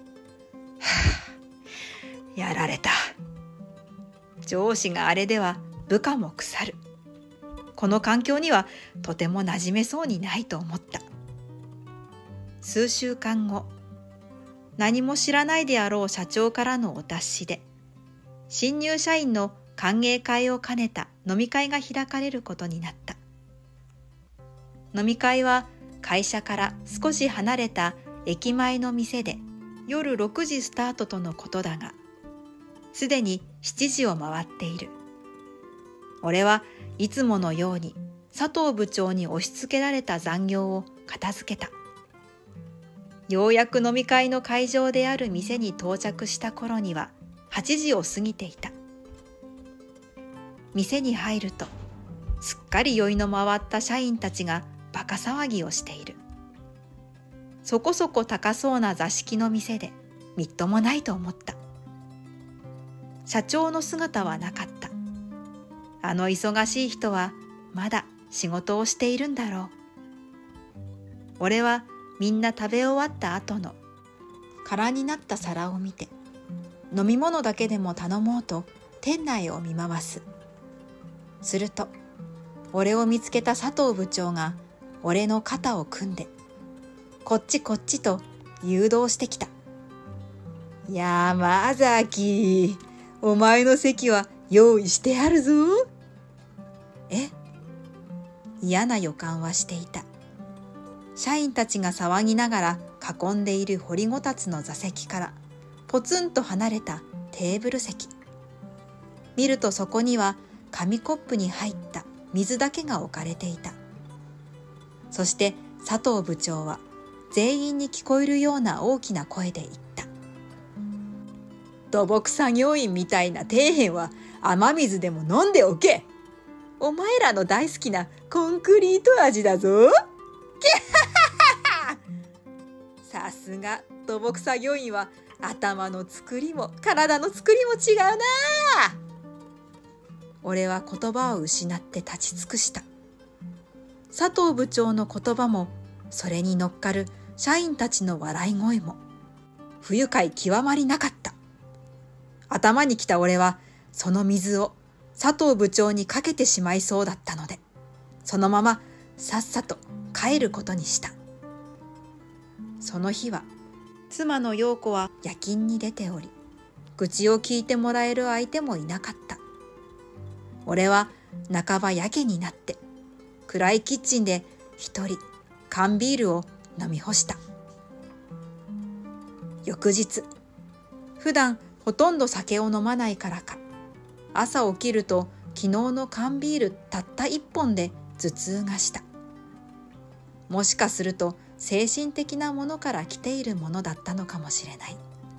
あ、やられた。上司があれでは部下も腐る。この環境にはとても馴染めそうにないと思った。数週間後、何も知らないであろう社長からのお達しで、新入社員の歓迎会を兼ねた飲み会が開かれることになった。飲み会は会社から少し離れた駅前の店で夜6時スタートとのことだが、すでに7時を回っている。俺はいつものように佐藤部長に押し付けられた残業を片付けた。ようやく飲み会の会場である店に到着した頃には8時を過ぎていた。店に入ると、すっかり酔いの回った社員たちがバカ騒ぎをしている。そこそこ高そうな座敷の店でみっともないと思った。社長の姿はなかった。あの忙しい人はまだ仕事をしているんだろう。俺はみんな食べ終わった後の空になった皿を見て、飲み物だけでも頼もうと店内を見回す。すると俺を見つけた佐藤部長が俺の肩を組んで、こっちこっちと誘導してきた。山崎、お前の席は用意してあるぞ。え？嫌な予感はしていた。社員たちが騒ぎながら囲んでいる掘りごたつの座席からポツンと離れたテーブル席。見るとそこには紙コップに入った水だけが置かれていた。そして佐藤部長は全員に聞こえるような大きな声で言った。土木作業員みたいな底辺は雨水でも飲んでおけ。お前らの大好きなコンクリート味だぞ。さすが土木作業員は頭の作りも体の作りも違うな。俺は言葉を失って立ち尽くした。佐藤部長の言葉も、それに乗っかる社員たちの笑い声も不愉快極まりなかった。頭にきた俺はその水を佐藤部長にかけてしまいそうだったので、そのままさっさと帰ることにした。その日は妻の陽子は夜勤に出ており、愚痴を聞いてもらえる相手もいなかった。俺は半ばやけになって暗いキッチンで一人缶ビールを飲み干した。翌日、普段ほとんど酒を飲まないからか、朝起きると昨日の缶ビールたった一本で頭痛がした。もしかすると精神的なものから来ているものだったのかもしれない。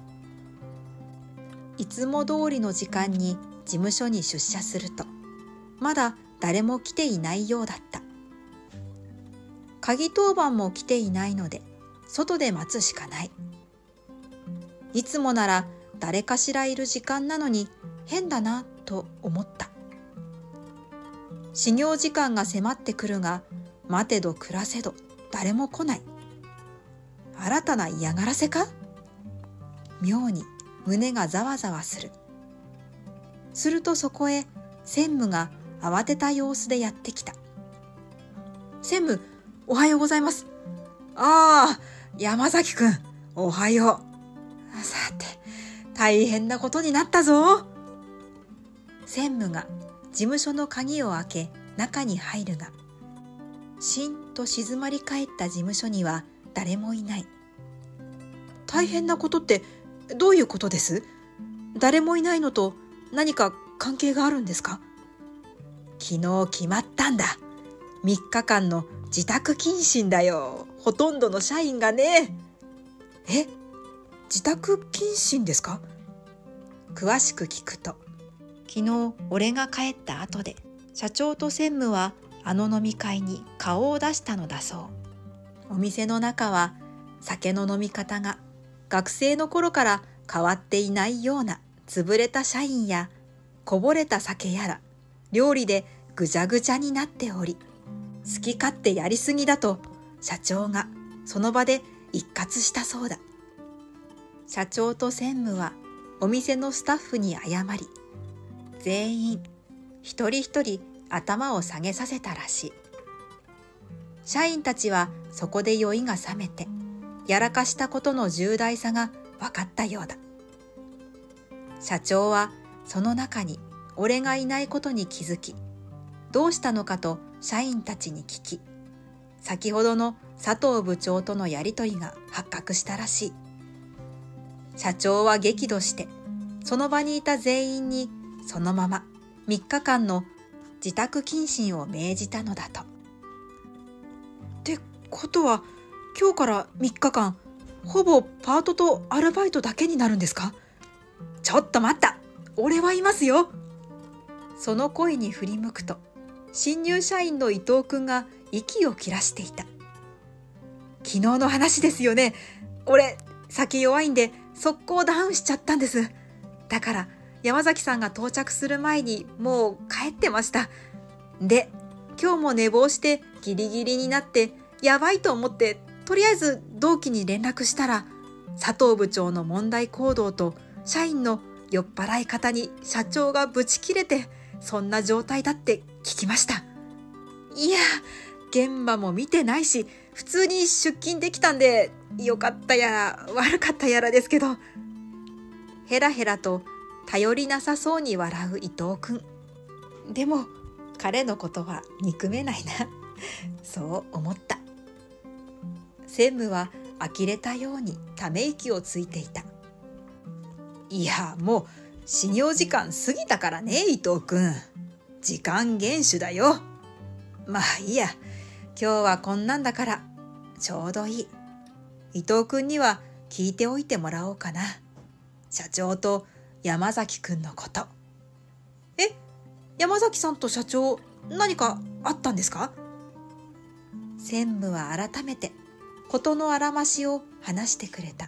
いつも通りの時間に事務所に出社すると、まだ誰も来ていないようだった。鍵当番も来ていないので、外で待つしかない。いつもなら誰かしらいる時間なのに変だなと思った。始業時間が迫ってくるが、待てど暮らせど誰も来ない。新たな嫌がらせか？妙に胸がざわざわする。するとそこへ専務が慌てた様子でやってきた。専務、おはようございます。ああ、山崎くん、おはよう。さて、大変なことになったぞ。専務が事務所の鍵を開け中に入るが、しんと静まり返った事務所には誰もいない。大変なことってどういうことです？誰もいないのと何か関係があるんですか？昨日決まったんだ。3日間の自宅謹慎だよ。ほとんどの社員がね。え？自宅謹慎ですか？詳しく聞くと、昨日俺が帰った後で社長と専務はあの飲み会に顔を出したのだそう。お店の中は酒の飲み方が学生の頃から変わっていないような潰れた社員やこぼれた酒やら料理でぐちゃぐちゃになっており、好き勝手やりすぎだと社長がその場で一喝したそうだ。社長と専務はお店のスタッフに謝り、全員一人一人頭を下げさせたらしい。社員たちはそこで酔いが覚めて、やらかしたことの重大さが分かったようだ。社長はその中に俺がいないことに気づき、どうしたのかと社員たちに聞き、先ほどの佐藤部長とのやりとりが発覚したらしい。社長は激怒して、その場にいた全員にそのまま3日間の自宅謹慎を命じたのだと。ってことは、今日から3日間、ほぼパートとアルバイトだけになるんですか？ちょっと待った！俺はいますよ！その声に振り向くと、新入社員の伊藤くんが息を切らしていた。昨日の話ですよね。俺、先弱いんで速攻ダウンしちゃったんです。だから山崎さんが到着する前にもう帰ってました。で、今日も寝坊してギリギリになってやばいと思って、とりあえず同期に連絡したら、佐藤部長の問題行動と社員の酔っ払い方に社長がブチ切れて、そんな状態だって聞きました。いや、現場も見てないし、普通に出勤できたんで、よかったやら悪かったやらですけど。ヘラヘラと頼りなさそうに笑う伊藤くん。でも彼のことは憎めないな。そう思った。専務は呆れたようにため息をついていた。いや、もう始業時間過ぎたからね、伊藤くん。時間厳守だよ。まあいいや、今日はこんなんだからちょうどいい。伊藤くんには聞いておいてもらおうかな。社長と山崎くんのこと。山崎さんと社長、何かあったんですか？専務は改めて事のあらましを話してくれた。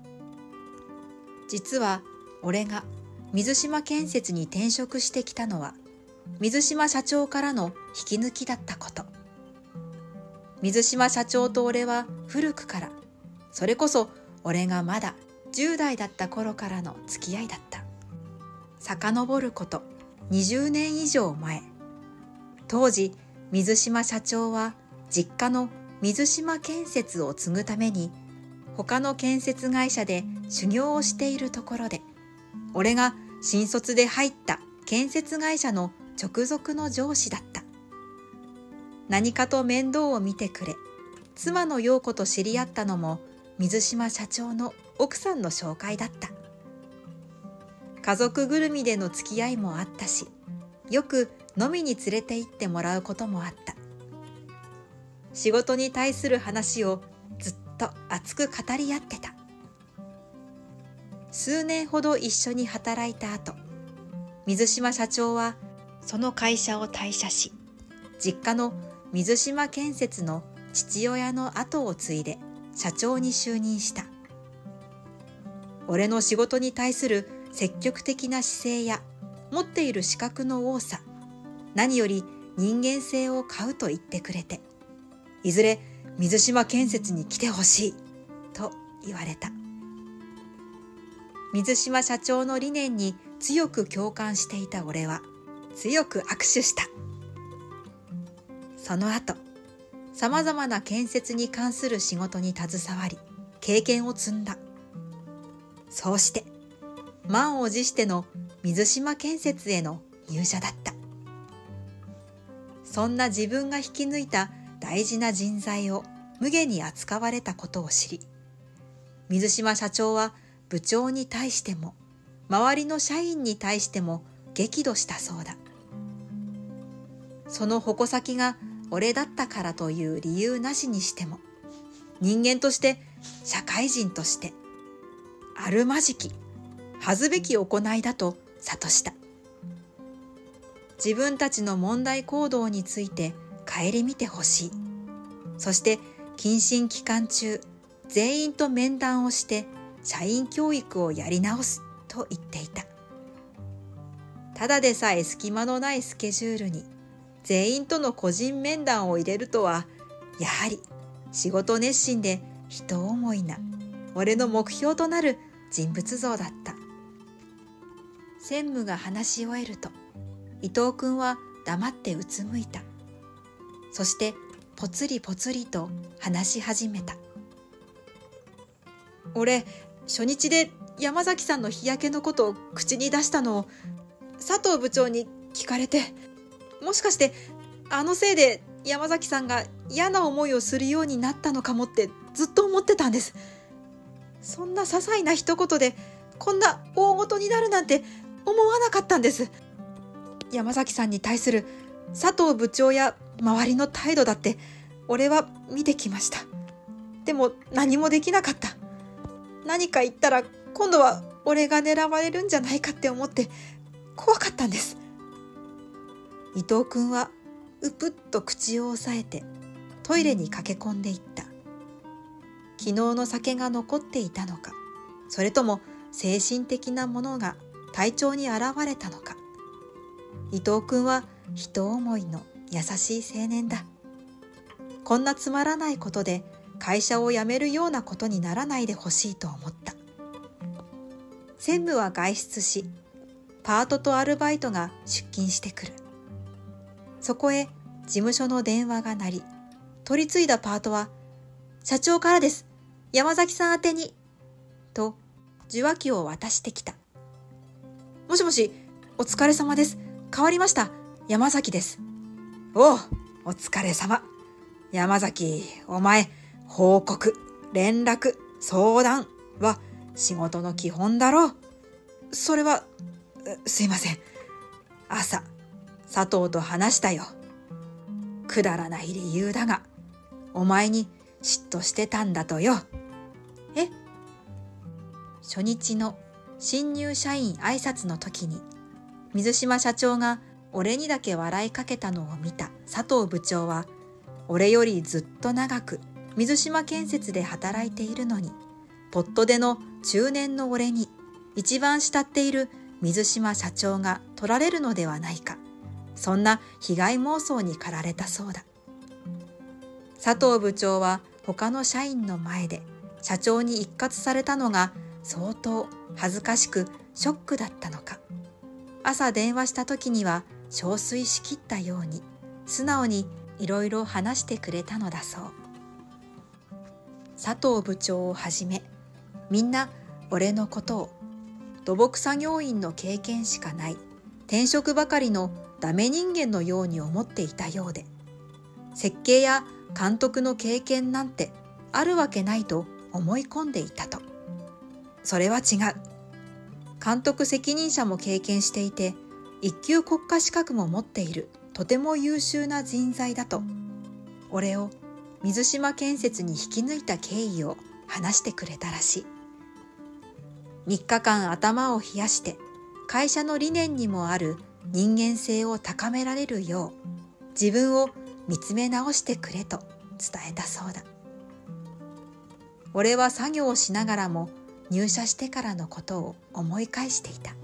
実は俺が水島建設に転職してきたのは、水島社長からの引き抜きだったこと。水島社長と俺は古くから、それこそ俺がまだ10代だった頃からの付き合いだった。遡ること20年以上前、当時水島社長は実家の水島建設を継ぐために他の建設会社で修行をしているところで、俺が新卒で入った建設会社の直属の上司だった。何かと面倒を見てくれ、妻の陽子と知り合ったのも水島社長の奥さんの紹介だった。家族ぐるみでの付き合いもあったし、よく飲みに連れて行ってもらうこともあった。仕事に対する話をずっと熱く語り合ってた。数年ほど一緒に働いた後、水島社長はその会社を退社し、実家の水島建設の父親の後を継いで社長に就任した。俺の仕事に対する積極的な姿勢や持っている資格の多さ、何より人間性を買うと言ってくれて、いずれ水島建設に来てほしいと言われた。水島社長の理念に強く共感していた俺は強く握手した。その後、さまざまな建設に関する仕事に携わり、経験を積んだ。そうして満を持しての水島建設への入社だった。そんな自分が引き抜いた大事な人材を無下に扱われたことを知り、水島社長は部長に対しても周りの社員に対しても激怒したそうだ。その矛先が俺だったからという理由なしにしても、人間として社会人としてあるまじき恥ずべき行いだと諭した。自分たちの問題行動について顧みてほしい。そして謹慎期間中、全員と面談をして社員教育をやり直すと言っていた。ただでさえ隙間のないスケジュールに全員との個人面談を入れるとは、やはり仕事熱心で人思いな俺の目標となる人物像だった。専務が話し終えると、伊藤君は黙ってうつむいた。そしてぽつりぽつりと話し始めた。俺、初日で山崎さんの日焼けのことを口に出したのを佐藤部長に聞かれて、もしかしてあのせいで山崎さんが嫌な思いをするようになったのかもってずっと思ってたんです。そんな些細な一言でこんな大事になるなんて思わなかったんです。山崎さんに対する佐藤部長や周りの態度だって俺は見てきました。でも何もできなかった。何か言ったら今度は俺が狙われるんじゃないかって思って怖かったんです。伊藤君はうぷっと口を押さえてトイレに駆け込んでいった。昨日の酒が残っていたのか、それとも精神的なものが体調に現れたのか。伊藤君は人思いの優しい青年だ。こんなつまらないことで会社を辞めるようなことにならないでほしいと思った。専務は外出し、パートとアルバイトが出勤してくる。そこへ事務所の電話が鳴り、取り継いだパートは、社長からです。山崎さん宛てに。と、受話器を渡してきた。もしもし、お疲れ様です。変わりました。山崎です。おう、お疲れ様。山崎、お前、報告、連絡、相談は仕事の基本だろう。それは、すいません。朝、佐藤と話したよ。くだらない理由だが、お前に嫉妬してたんだとよ。え？初日の新入社員挨拶の時に、水島社長が俺にだけ笑いかけたのを見た佐藤部長は、俺よりずっと長く水島建設で働いているのに、ポットでの中年の俺に一番慕っている水島社長が取られるのではないか、そんな被害妄想に駆られたそうだ。佐藤部長は他の社員の前で社長に一喝されたのが相当恥ずかしくショックだったのか、朝電話した時には憔悴しきったように素直にいろいろ話してくれたのだそう。佐藤部長をはじめ、みんな俺のことを土木作業員の経験しかない転職ばかりのダメ人間のように思っていたようで、設計や監督の経験なんてあるわけないと思い込んでいたと。それは違う。監督責任者も経験していて、一級国家資格も持っているとても優秀な人材だと、俺を水島建設に引き抜いた経緯を話してくれたらしい。3日間頭を冷やして会社の理念にもある人間性を高められるよう自分を見つめ直してくれと伝えたそうだ。俺は作業をしながらも入社してからのことを思い返していた。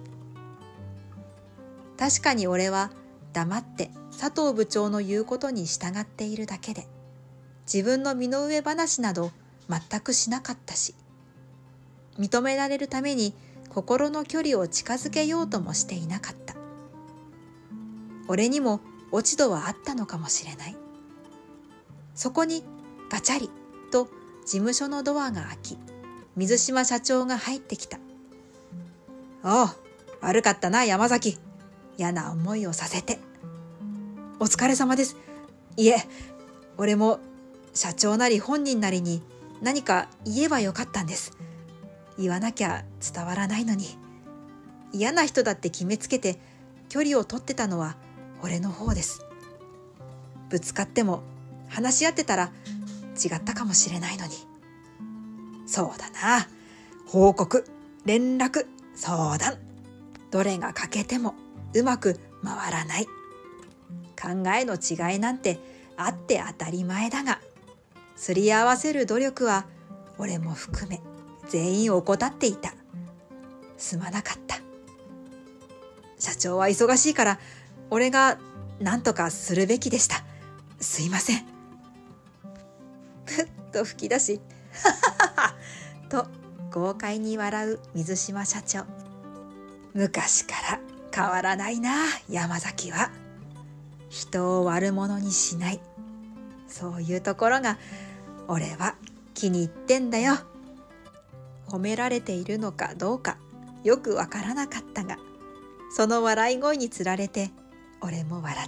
確かに俺は黙って佐藤部長の言うことに従っているだけで、自分の身の上話など全くしなかったし、認められるために心の距離を近づけようともしていなかった。俺にも落ち度はあったのかもしれない。そこにガチャリと事務所のドアが開き、水島社長が入ってきた。おう、悪かったな山崎。嫌な思いをさせて。お疲れ様です。いえ、俺も社長なり本人なりに何か言えばよかったんです。言わなきゃ伝わらないのに。嫌な人だって決めつけて距離を取ってたのは俺の方です。ぶつかっても話し合ってたら違ったかもしれないのに。そうだな。報告、連絡、相談。どれが欠けてもうまく回らない。考えの違いなんてあって当たり前だが、すり合わせる努力は俺も含め全員怠っていた。すまなかった。社長は忙しいから俺が何とかするべきでした。すいません。ふっと吹き出し、ははははと豪快に笑う水島社長。昔から変わらないな、山崎は。人を悪者にしない。そういうところが俺は気に入ってんだよ。褒められているのかどうかよくわからなかったが、その笑い声につられて俺も笑った。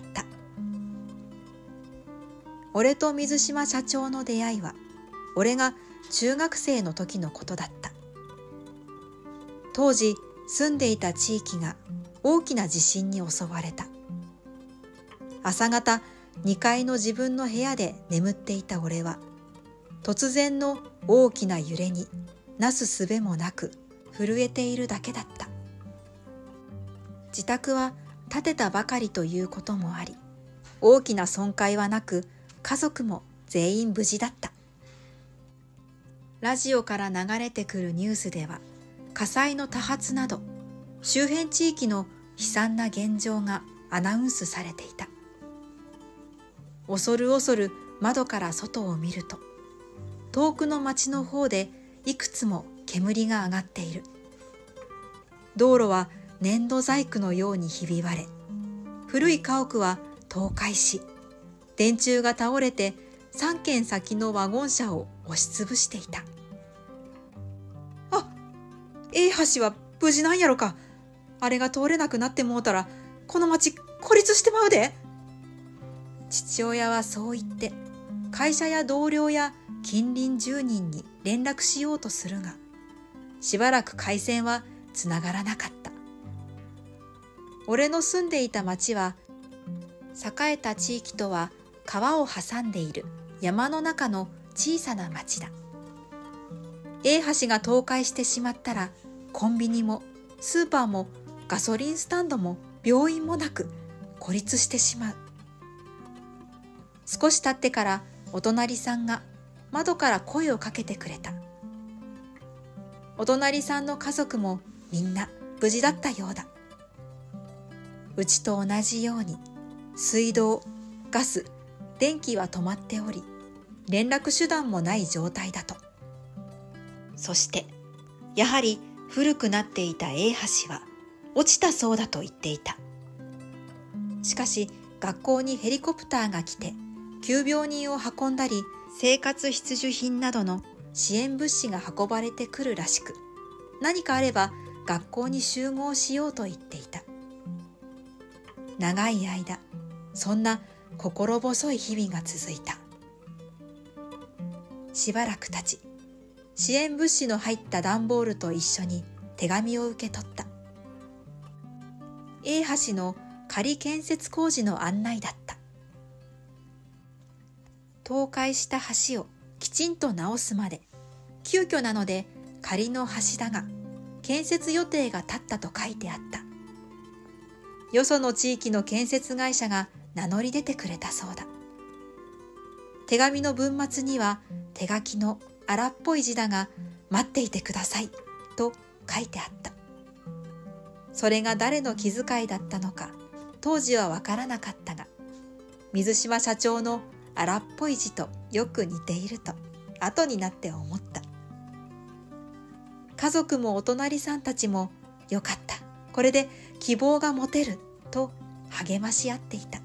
俺と水島社長の出会いは俺が中学生の時のことだった。当時住んでいた地域が大きな地震に襲われた。朝方2階の自分の部屋で眠っていた俺は突然の大きな揺れになすすべもなく震えているだけだった。自宅は建てたばかりということもあり、大きな損壊はなく家族も全員無事だった。ラジオから流れてくるニュースでは火災の多発など周辺地域の悲惨な現状がアナウンスされていた。恐る恐る窓から外を見ると、遠くの町の方でいくつも煙が上がっている。道路は粘土細工のようにひび割れ、古い家屋は倒壊し、電柱が倒れて3軒先のワゴン車を押しつぶしていた。あ、A橋は無事なんやろか。あれが通れなくなってもうたらこの町孤立してまうで。父親はそう言って会社や同僚や近隣住人に連絡しようとするが、しばらく回線はつながらなかった。俺の住んでいた町は栄えた地域とは川を挟んでいる山の中の小さな町だ。A橋が倒壊してしまったらコンビニもスーパーもガソリンスタンドも病院もなく孤立してしまう。少し経ってからお隣さんが窓から声をかけてくれた。お隣さんの家族もみんな無事だったようだ。うちと同じように水道、ガス、電気は止まっており、連絡手段もない状態だと。そしてやはり古くなっていた A 橋は落ちたそうだと言っていた。しかし学校にヘリコプターが来て急病人を運んだり、生活必需品などの支援物資が運ばれてくるらしく、何かあれば学校に集合しようと言っていた。長い間そんな心細い日々が続いた。しばらく経ち、支援物資の入った段ボールと一緒に手紙を受け取った。A 橋の仮建設工事の案内だった。 倒壊した橋をきちんと直すまで、急遽なので仮の橋だが、建設予定が立ったと書いてあった。よその地域の建設会社が名乗り出てくれたそうだ。手紙の文末には手書きの荒っぽい字だが、待っていてくださいと書いてあった。それが誰の気遣いだったのか当時はわからなかったが、水島社長の荒っぽい字とよく似ていると後になって思った。家族もお隣さんたちも、よかった、これで希望が持てると励まし合っていた。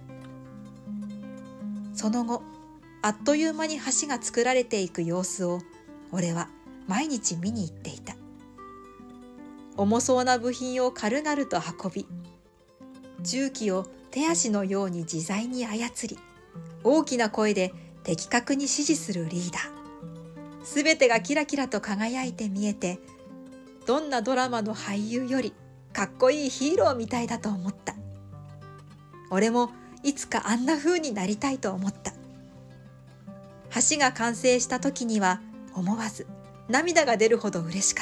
その後、あっという間に橋が作られていく様子を俺は毎日見に行っていた。重そうな部品を軽々と運び、重機を手足のように自在に操り、大きな声で的確に指示するリーダー。すべてがキラキラと輝いて見えて、どんなドラマの俳優よりかっこいいヒーローみたいだと思った。俺もいつかあんな風になりたいと思った。橋が完成した時には思わず涙が出るほど嬉しかった。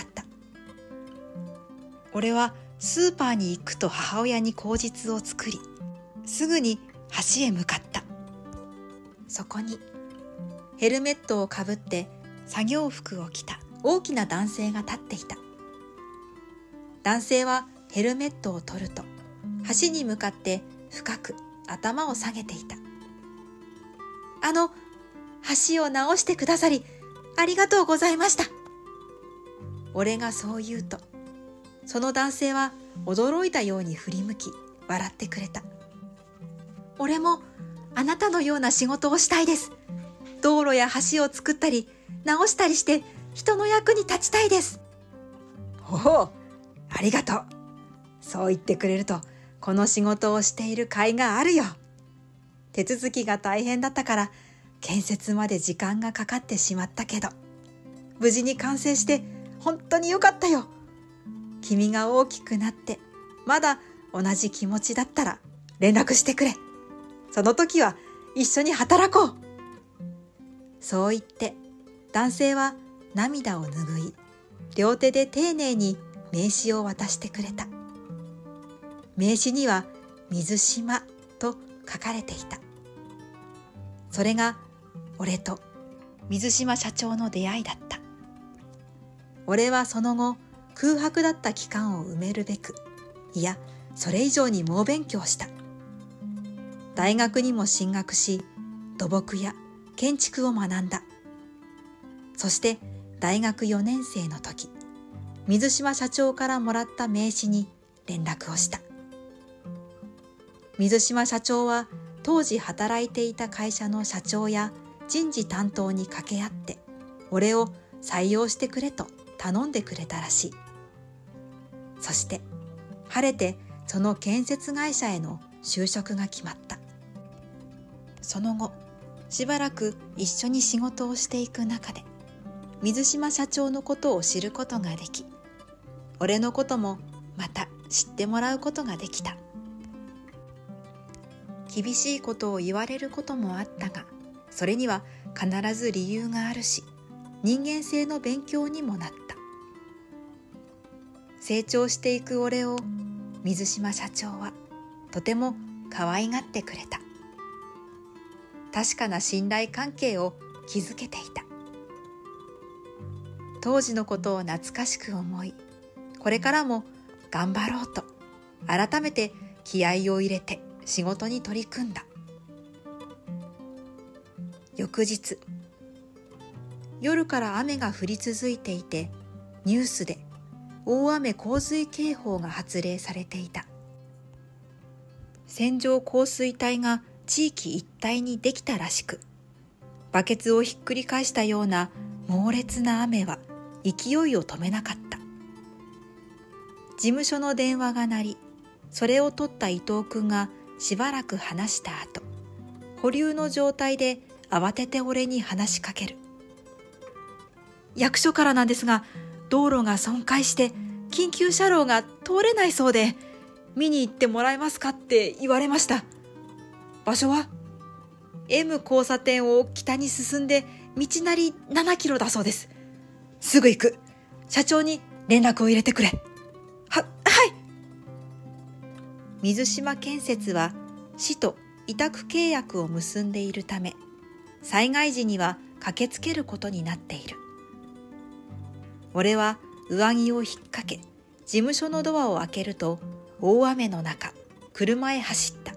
俺はスーパーに行くと母親に口実を作り、すぐに橋へ向かった。そこにヘルメットをかぶって作業服を着た大きな男性が立っていた。男性はヘルメットを取ると橋に向かって深く頭を下げていた。橋を直してくださりありがとうございました。俺がそう言うと、その男性は驚いたように振り向き笑ってくれた。俺もあなたのような仕事をしたいです。道路や橋を作ったり直したりして人の役に立ちたいです。おお、ありがとう。そう言ってくれるとこの仕事をしている甲斐があるよ。手続きが大変だったから建設まで時間がかかってしまったけど、無事に完成して本当によかったよ。君が大きくなってまだ同じ気持ちだったら連絡してくれ。その時は一緒に働こう。そう言って男性は涙を拭い、両手で丁寧に名刺を渡してくれた。名刺には水島と書かれていた。それが俺と水島社長の出会いだった。俺はその後空白だった期間を埋めるべく、いやそれ以上に猛勉強した。大学にも進学し、土木や建築を学んだ。そして大学4年生の時、水島社長からもらった名刺に連絡をした。水島社長は当時働いていた会社の社長や人事担当に掛け合って、俺を採用してくれと頼んでくれたらしい。そして晴れてその建設会社への就職が決まった。その後しばらく一緒に仕事をしていく中で、水島社長のことを知ることができ、俺のこともまた知ってもらうことができた。厳しいことを言われることもあったが、それには必ず理由があるし、人間性の勉強にもなった。成長していく俺を水島社長はとても可愛がってくれた。確かな信頼関係を築けていた。当時のことを懐かしく思い、これからも頑張ろうと改めて気合を入れて仕事に取り組んだ。翌日、夜から雨が降り続いていて、ニュースで大雨洪水警報が発令されていた。線状降水帯が地域一帯にできたらしく、バケツをひっくり返したような猛烈な雨は勢いを止めなかった。事務所の電話が鳴り、それを取った伊藤君がしばらく話した後、保留の状態で慌てて俺に話しかける。役所からなんですが、道路が損壊して緊急車両が通れないそうで、見に行ってもらえますかって言われました。場所は？ M 交差点を北に進んで道なり7キロだそうです。すぐ行く。社長に連絡を入れてくれ。はい。水島建設は市と委託契約を結んでいるため、災害時には駆けつけることになっている。俺は上着を引っ掛け、事務所のドアを開けると、大雨の中、車へ走った。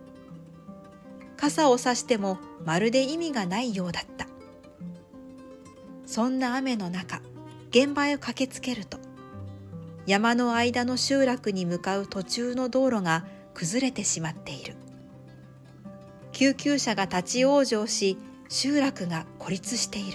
傘を差してもまるで意味がないようだった。そんな雨の中、現場へ駆けつけると、山の間の集落に向かう途中の道路が崩れてしまっている。救急車が立ち往生し、集落が孤立している。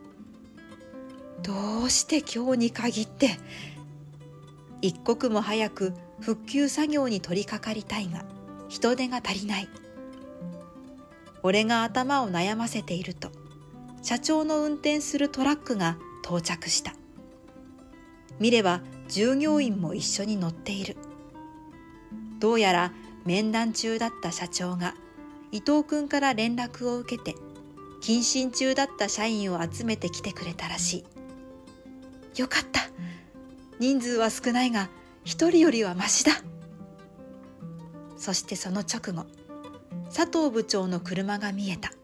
どうして今日に限って一刻も早く復旧作業に取り掛かりたいが人手が足りない。俺が頭を悩ませていると、社長の運転するトラックが到着した。見れば従業員も一緒に乗っている。どうやら面談中だった社長が伊藤君から連絡を受けて、謹慎中だった社員を集めてきてくれたらしい。よかった。人数は少ないが一人よりはマシだ。そしてその直後、佐藤部長の車が見えた。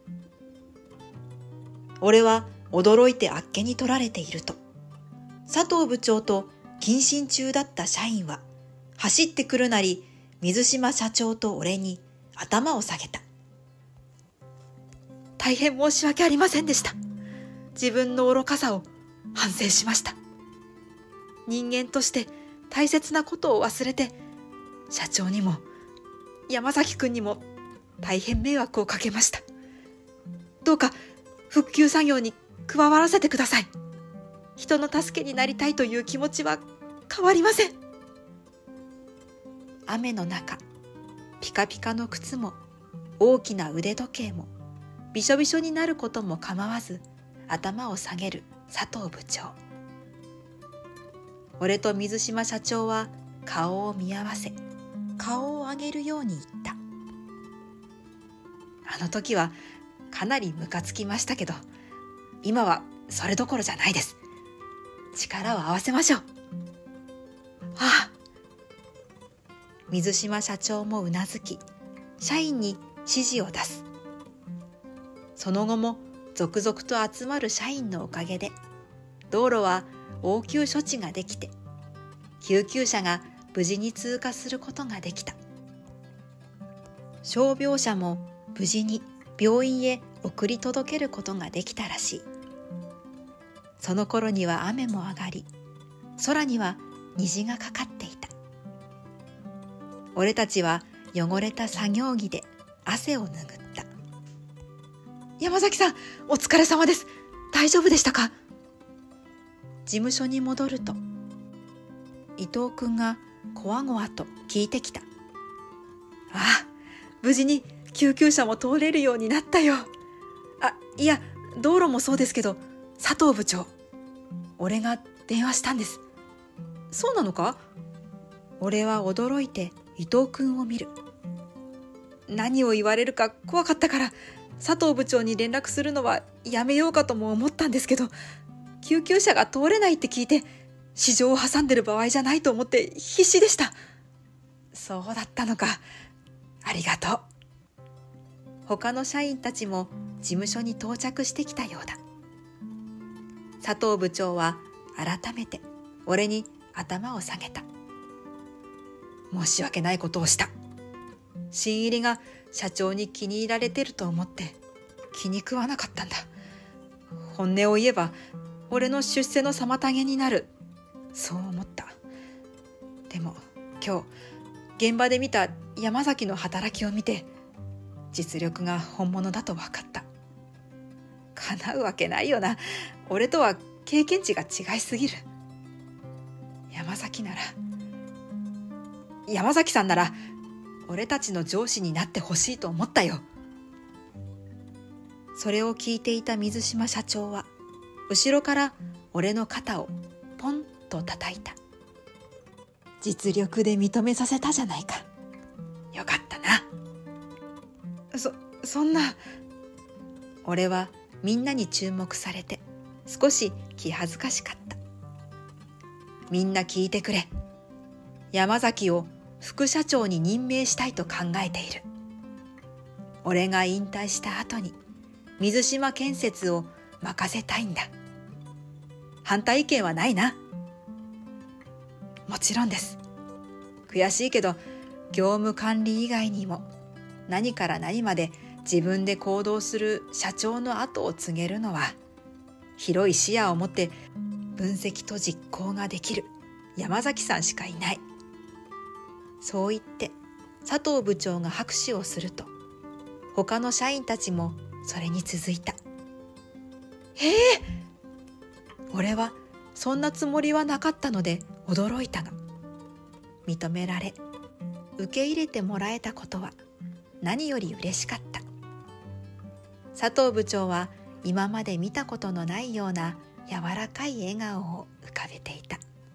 俺は驚いてあっけに取られていると、佐藤部長と謹慎中だった社員は走ってくるなり水島社長と俺に頭を下げた。大変申し訳ありませんでした。自分の愚かさを反省しました。人間として大切なことを忘れて、社長にも山崎君にも大変迷惑をかけました。どうか復旧作業に加わらせてください。人の助けになりたいという気持ちは変わりません。雨の中、ピカピカの靴も大きな腕時計もびしょびしょになることも構わず頭を下げる佐藤部長。俺と水島社長は顔を見合わせ、顔を上げるように言った。あの時はかなりムカつきましたけど、今はそれどころじゃないです。力を合わせましょう。ああ。水島社長もうなずき、社員に指示を出す。その後も続々と集まる社員のおかげで、道路は応急処置ができて、救急車が無事に通過することができた。傷病者も無事に病院へ送り届けることができたらしい。その頃には雨も上がり、空には虹がかかっていた。俺たちは汚れた作業着で汗を拭った。山崎さん、お疲れ様です。大丈夫でしたか？事務所に戻ると、伊藤君がこわごわと聞いてきた。ああ、無事に救急車も通れるようになったよ。あ、いや、道路もそうですけど、佐藤部長、俺が電話したんです。そうなのか？俺は驚いて伊藤君を見る。何を言われるか怖かったから、佐藤部長に連絡するのはやめようかとも思ったんですけど、救急車が通れないって聞いて、市場を挟んでる場合じゃないと思って必死でした。そうだったのか。ありがとう。他の社員たちも事務所に到着してきたようだ。佐藤部長は改めて俺に頭を下げた。申し訳ないことをした。新入りが社長に気に入られてると思って気に食わなかったんだ。本音を言えば俺の出世の妨げになる、そう思った。でも今日現場で見た山崎の働きを見て、実力が本物だと分かった。叶うわけないよな。俺とは経験値が違いすぎる。山崎さんなら俺たちの上司になってほしいと思ったよ。それを聞いていた水島社長は後ろから俺の肩をポンと叩いた。実力で認めさせたじゃないか。よかったな。そんな、 俺はみんなに注目されて少し気恥ずかしかった。みんな聞いてくれ。山崎を副社長に任命したいと考えている。俺が引退した後に水島建設を任せたいんだ。反対意見はないな。もちろんです。悔しいけど業務管理以外にも何から何まで自分で行動する社長の後を継げるのは広い視野を持って分析と実行ができる山崎さんしかいない。そう言って佐藤部長が拍手をすると他の社員たちもそれに続いた。俺はそんなつもりはなかったので驚いたが、認められ受け入れてもらえたことは何より嬉しかった。佐藤部長は今まで見たことのないような柔らかい笑顔を浮かべていた。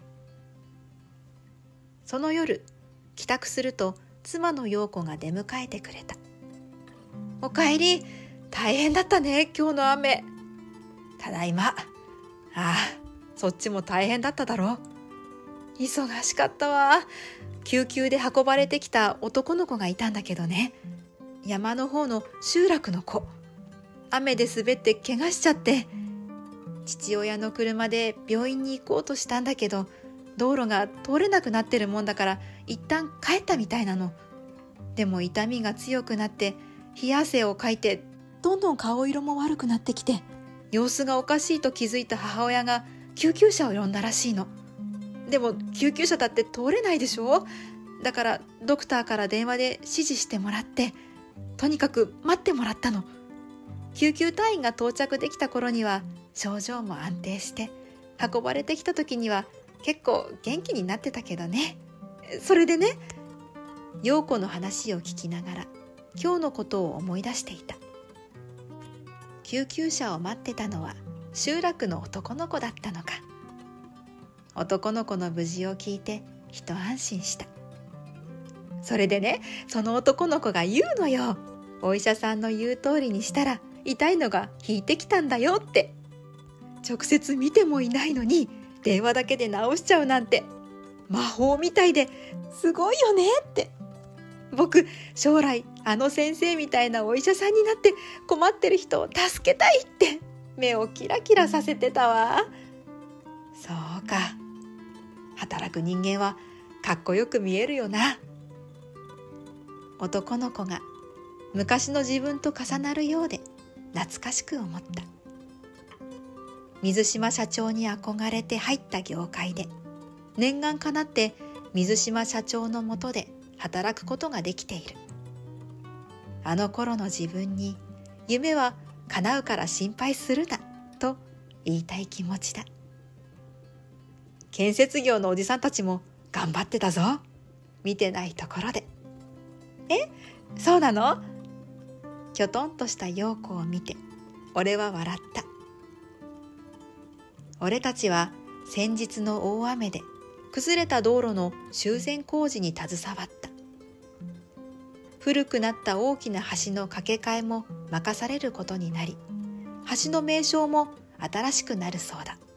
その夜帰宅すると妻の陽子が出迎えてくれた。おかえり、大変だったね今日の雨。ただいま。ああ、そっちも大変だっただろ。忙しかったわ。救急で運ばれてきた男の子がいたんだけどね、山の方の集落の子、雨で滑って怪我しちゃって、父親の車で病院に行こうとしたんだけど道路が通れなくなってるもんだから一旦帰ったみたいなの。でも痛みが強くなって冷や汗をかいてどんどん顔色も悪くなってきて、様子がおかしいと気づいた母親が救急車を呼んだらしいの。でも救急車だって通れないでしょ。だからドクターから電話で指示してもらって、とにかく待ってもらったの。救急隊員が到着できた頃には症状も安定して、運ばれてきた時には結構元気になってたけどね。それでね、陽子の話を聞きながら今日のことを思い出していた。救急車を待ってたのは集落の男の子だったのか。男の子の無事を聞いて一安心した。それでね、その男の子が言うのよ。お医者さんの言う通りにしたら痛いのが引いてきたんだよって。直接見てもいないのに電話だけで治しちゃうなんて魔法みたいですごいよねって。僕将来あの先生みたいなお医者さんになって困ってる人を助けたいって目をキラキラさせてたわ。そうか、働く人間はかっこよく見えるよな。男の子が昔の自分と重なるようで懐かしく思った。水島社長に憧れて入った業界で念願かなって水島社長の下で働くことができている。あの頃の自分に夢は叶うから心配するなと言いたい気持ちだ。建設業のおじさんたちも頑張ってたぞ、見てないところで。そうなの？きょとんとした陽子を見て俺は笑った。俺たちは先日の大雨で崩れた道路の修繕工事に携わった。古くなった大きな橋の架け替えも任されることになり、橋の名称も新しくなるそうだ。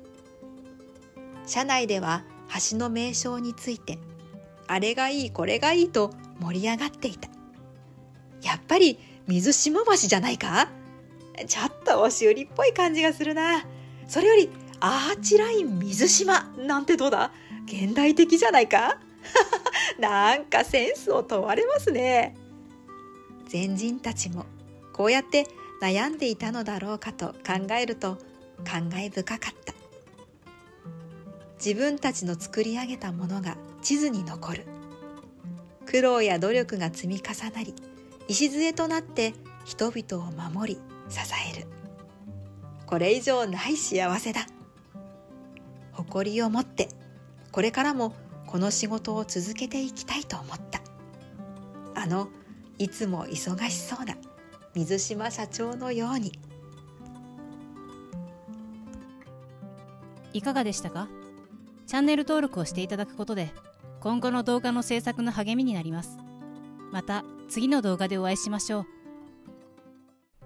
社内では橋の名称についてあれがいいこれがいいと盛り上がっていた。やっぱり水島橋じゃないか？ちょっと押し売りっぽい感じがするな。それよりアーチライン水島なんてどうだ？現代的じゃないか？なんかセンスを問われますね。前人たちもこうやって悩んでいたのだろうかと考えると感慨深かった。自分たちの作り上げたものが地図に残る。苦労や努力が積み重なり、礎となって人々を守り支える。これ以上ない幸せだ。誇りを持ってこれからもこの仕事を続けていきたいと思った。いつも忙しそうな水島社長のように。 いかがでしたか？チャンネル登録をしていただくことで今後の動画の制作の励みになります。また次の動画でお会いしましょう。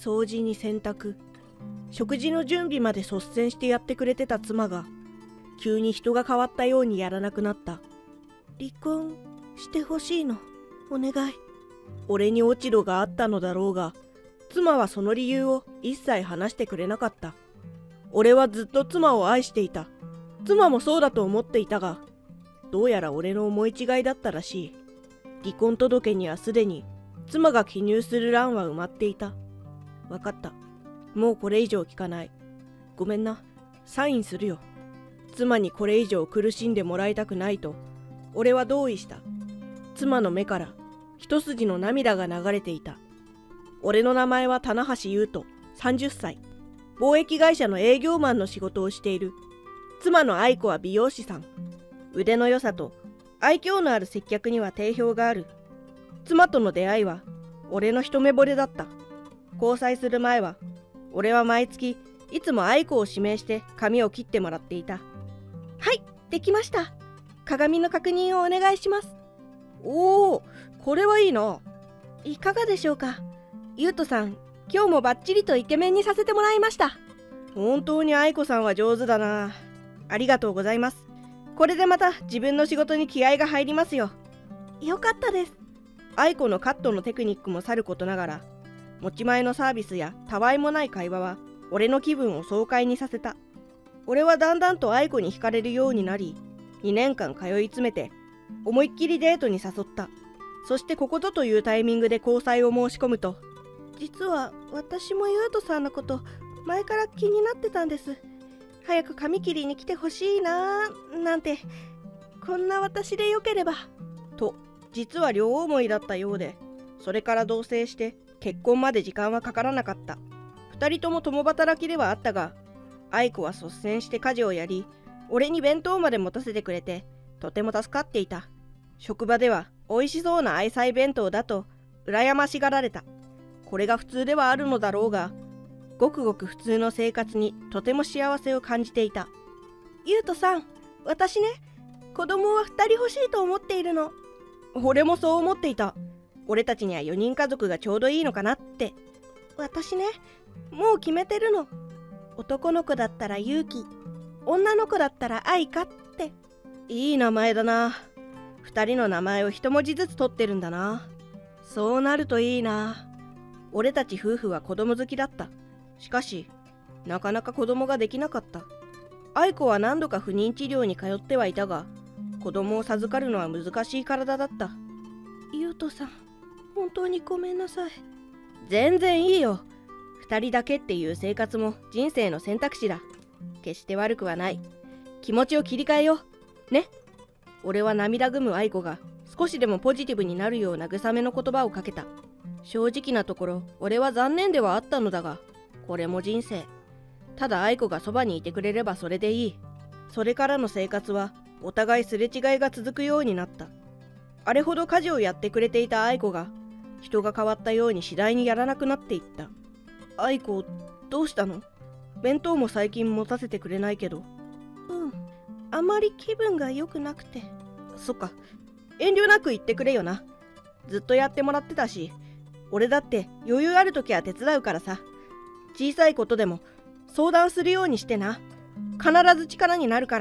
掃除に洗濯、食事の準備まで率先してやってくれてた妻が、急に人が変わったようにやらなくなった。離婚してほしいの、お願い。俺に落ち度があったのだろうが、妻はその理由を一切話してくれなかった。俺はずっと妻を愛していた。妻もそうだと思っていたが、どうやら俺の思い違いだったらしい。離婚届にはすでに妻が記入する欄は埋まっていた。わかった。もうこれ以上聞かない。ごめんな。サインするよ。妻にこれ以上苦しんでもらいたくないと、俺は同意した。妻の目から一筋の涙が流れていた。俺の名前は棚橋優斗、30歳。貿易会社の営業マンの仕事をしている。妻の愛子は美容師さん。腕の良さと愛嬌のある接客には定評がある。妻との出会いは俺の一目惚れだった。交際する前は俺は毎月いつも愛子を指名して髪を切ってもらっていた。はい、できました。鏡の確認をお願いします。おお、これはいいな。いかがでしょうか。ゆうとさん、今日もバッチリとイケメンにさせてもらいました。本当に愛子さんは上手だな。ありがとうございます。これでまた自分の仕事に気合が入りますよ。よかったです。愛子のカットのテクニックもさることながら、持ち前のサービスやたわいもない会話は俺の気分を爽快にさせた。俺はだんだんと愛子に惹かれるようになり、2年間通い詰めて思いっきりデートに誘った。そしてここぞというタイミングで交際を申し込むと、実は私もゆうとさんのこと前から気になってたんです。早く髪切りに来てほしいなーなんて、こんな私でよければと、実は両思いだったようで、それから同棲して結婚まで時間はかからなかった。2人とも共働きではあったが、愛子は率先して家事をやり、俺に弁当まで持たせてくれてとても助かっていた。職場では美味しそうな愛妻弁当だと羨ましがられた。これが普通ではあるのだろうが、ごくごく普通の生活にとても幸せを感じていた。ゆうとさん、私ね、子供は2人欲しいと思っているの。俺もそう思っていた。俺たちには4人家族がちょうどいいのかなって。私ね、もう決めてるの。男の子だったら勇気、女の子だったら愛花って。いい名前だな。2人の名前を一文字ずつ取ってるんだな。そうなるといいな。俺たち夫婦は子供好きだった。しかし、なかなか子供ができなかった。愛子は何度か不妊治療に通ってはいたが、子供を授かるのは難しい体だった。ゆうとさん、本当にごめんなさい。全然いいよ。2人だけっていう生活も人生の選択肢だ。決して悪くはない。気持ちを切り替えよう。ね。俺は涙ぐむ愛子が少しでもポジティブになるよう慰めの言葉をかけた。正直なところ、俺は残念ではあったのだが、これも人生。ただ愛子がそばにいてくれればそれでいい。それからの生活はお互いすれ違いが続くようになった。あれほど家事をやってくれていた愛子が、人が変わったように次第にやらなくなっていった。愛子、どうしたの？弁当も最近持たせてくれないけど。あまり気分が良くなくて。そっか。遠慮なく言ってくれよな。ずっとやってもらってたし、俺だって余裕あるときは手伝うからさ。小さいことでも相談するようにしてな。必ず力になるから。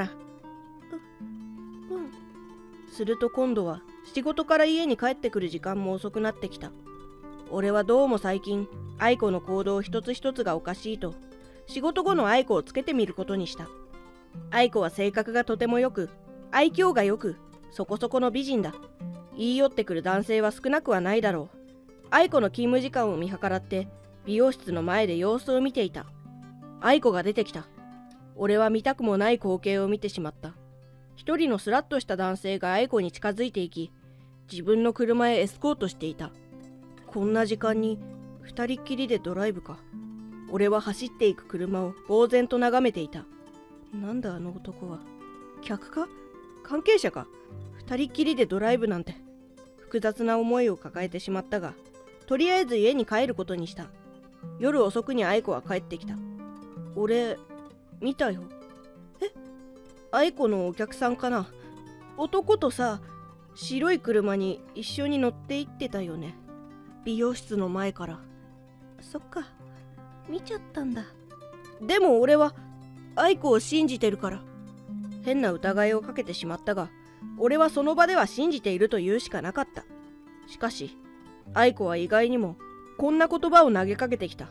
すると今度は仕事から家に帰ってくる時間も遅くなってきた。俺はどうも最近愛子の行動一つ一つがおかしいと、仕事後の愛子をつけてみることにした。愛子は性格がとてもよく、愛嬌がよく、そこそこの美人だ。言い寄ってくる男性は少なくはないだろう。愛子の勤務時間を見計らって美容室の前で様子を見ていた。愛子が出てきた。俺は見たくもない光景を見てしまった。一人のスラッとした男性が愛子に近づいていき、自分の車へエスコートしていた。こんな時間に二人っきりでドライブか。俺は走っていく車を呆然と眺めていた。なんだあの男は。客か？関係者か？二人っきりでドライブなんて。複雑な思いを抱えてしまったが、とりあえず家に帰ることにした。夜遅くに愛子は帰ってきた。俺、見たよ。愛子のお客さんかな？男とさ、白い車に一緒に乗って行ってたよね。美容室の前から。そっか、 見ちゃったんだ。でも俺は愛子を信じてるから。変な疑いをかけてしまったが、俺はその場では信じていると言うしかなかった。しかし愛子は意外にもこんな言葉を投げかけてきた。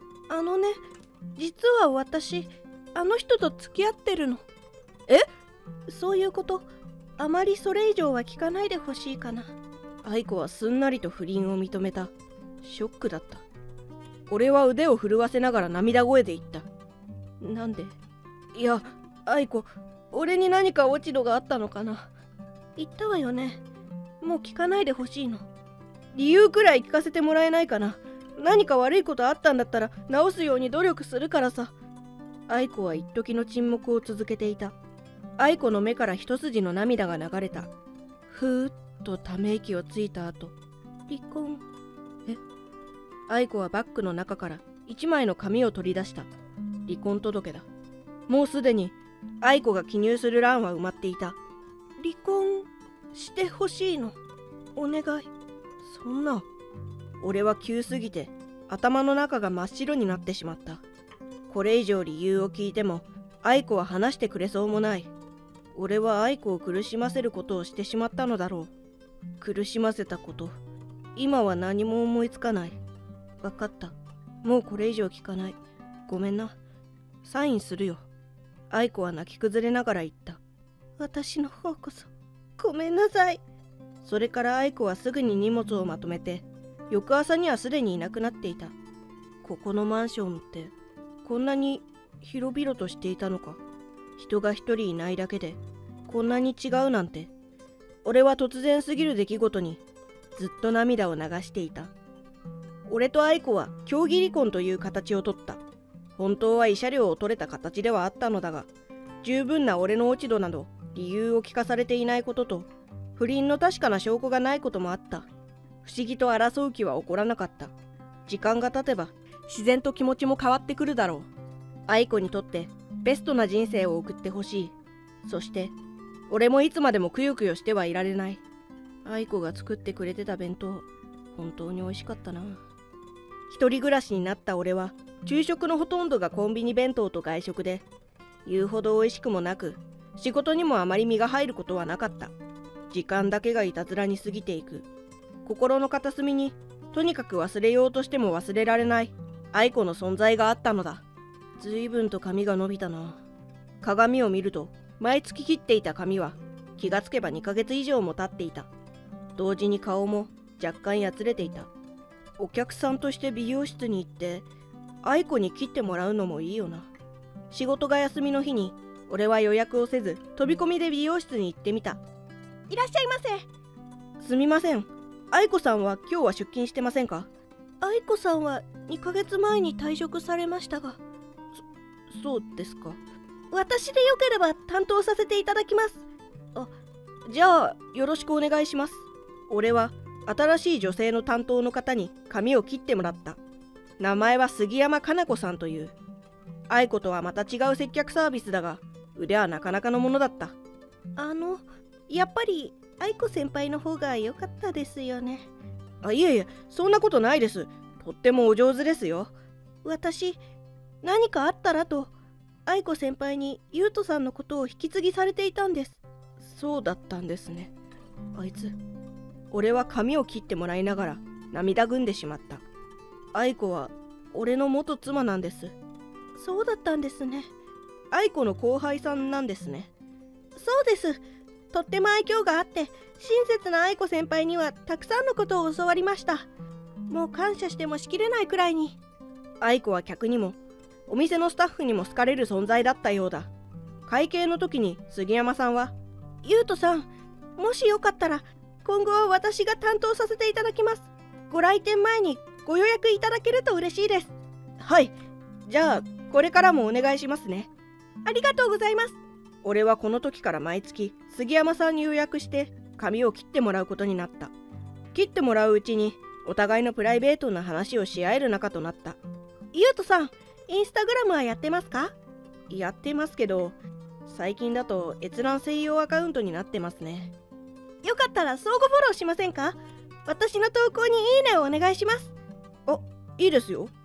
実は私あの人と付き合ってるの。え？そういうこと、あまりそれ以上は聞かないでほしいかな。愛子はすんなりと不倫を認めた。ショックだった。俺は腕を震わせながら涙声で言った。なんで？いや、愛子、俺に何か落ち度があったのかな。言ったわよね。もう聞かないでほしいの。理由くらい聞かせてもらえないかな。何か悪いことあったんだったら直すように努力するからさ。愛子は一時の沈黙を続けていた。愛子の目から一筋の涙が流れた。ふーっとため息をついた後、離婚。愛子はバッグの中から一枚の紙を取り出した。離婚届だ。もうすでに愛子が記入する欄は埋まっていた。離婚してほしいの。お願い。そんな。俺は急すぎて頭の中が真っ白になってしまった。これ以上理由を聞いても愛子は話してくれそうもない。俺は愛子を苦しませることをしてしまったのだろう。苦しませたこと、今は何も思いつかない。わかった。もうこれ以上聞かない。ごめんな。サインするよ。愛子は泣き崩れながら言った。私の方こそごめんなさい。それから愛子はすぐに荷物をまとめて、翌朝にはすでにいなくなっていた。ここのマンションってこんなに広々としていたのか。人が一人いないだけでこんなに違うなんて。俺は突然すぎる出来事にずっと涙を流していた。俺と愛子は協議離婚という形をとった。本当は慰謝料を取れた形ではあったのだが、十分な俺の落ち度など理由を聞かされていないことと、不倫の確かな証拠がないこともあった。不思議と争う気は起こらなかった。時間が経てば自然と気持ちも変わってくるだろう。愛子にとってベストな人生を送ってほしい。そして俺もいつまでもくよくよしてはいられない。愛子が作ってくれてた弁当、本当に美味しかったな。一人暮らしになった俺は昼食のほとんどがコンビニ弁当と外食で、言うほど美味しくもなく、仕事にもあまり身が入ることはなかった。時間だけがいたずらに過ぎていく。心の片隅にとにかく忘れようとしても忘れられない愛子の存在があったのだ。ずいぶんと髪が伸びたな。鏡を見ると毎月切っていた髪は気がつけば2ヶ月以上も経っていた。同時に顔も若干やつれていた。お客さんとして美容室に行って愛子に切ってもらうのもいいよな。仕事が休みの日に俺は予約をせず飛び込みで美容室に行ってみた。いらっしゃいませ。すみません。愛子さんは今日は出勤してませんか？愛子さんは2ヶ月前に退職されましたが。そうですか。私でよければ担当させていただきます。じゃあよろしくお願いします。俺は新しい女性の担当の方に髪を切ってもらった。名前は杉山かな子さんという。愛子とはまた違う接客サービスだが、腕はなかなかのものだった。やっぱり愛子先輩の方が良かったですよね。いえいえ、そんなことないです。とってもお上手ですよ。私、何かあったらと愛子先輩に優斗さんのことを引き継ぎされていたんです。そうだったんですね。あいつ。俺は髪を切ってもらいながら涙ぐんでしまった。愛子は俺の元妻なんです。そうだったんですね。愛子の後輩さんなんですね。そうです。とっても愛嬌があって親切な愛子先輩にはたくさんのことを教わりました。もう感謝してもしきれないくらいに。愛子は客にもお店のスタッフにも好かれる存在だったようだ。会計の時に杉山さんは、優斗さん、もしよかったら今後は私が担当させていただきます。ご来店前にご予約いただけると嬉しいです。はい、じゃあこれからもお願いしますね。ありがとうございます。俺はこの時から毎月杉山さんに予約して髪を切ってもらうことになった。切ってもらううちにお互いのプライベートな話をし合える仲となった。優斗さん、インスタグラムはやってますか？やってますけど、最近だと閲覧専用アカウントになってますね。よかったら相互フォローしませんか？私の投稿にいいねをお願いします。いいですよ。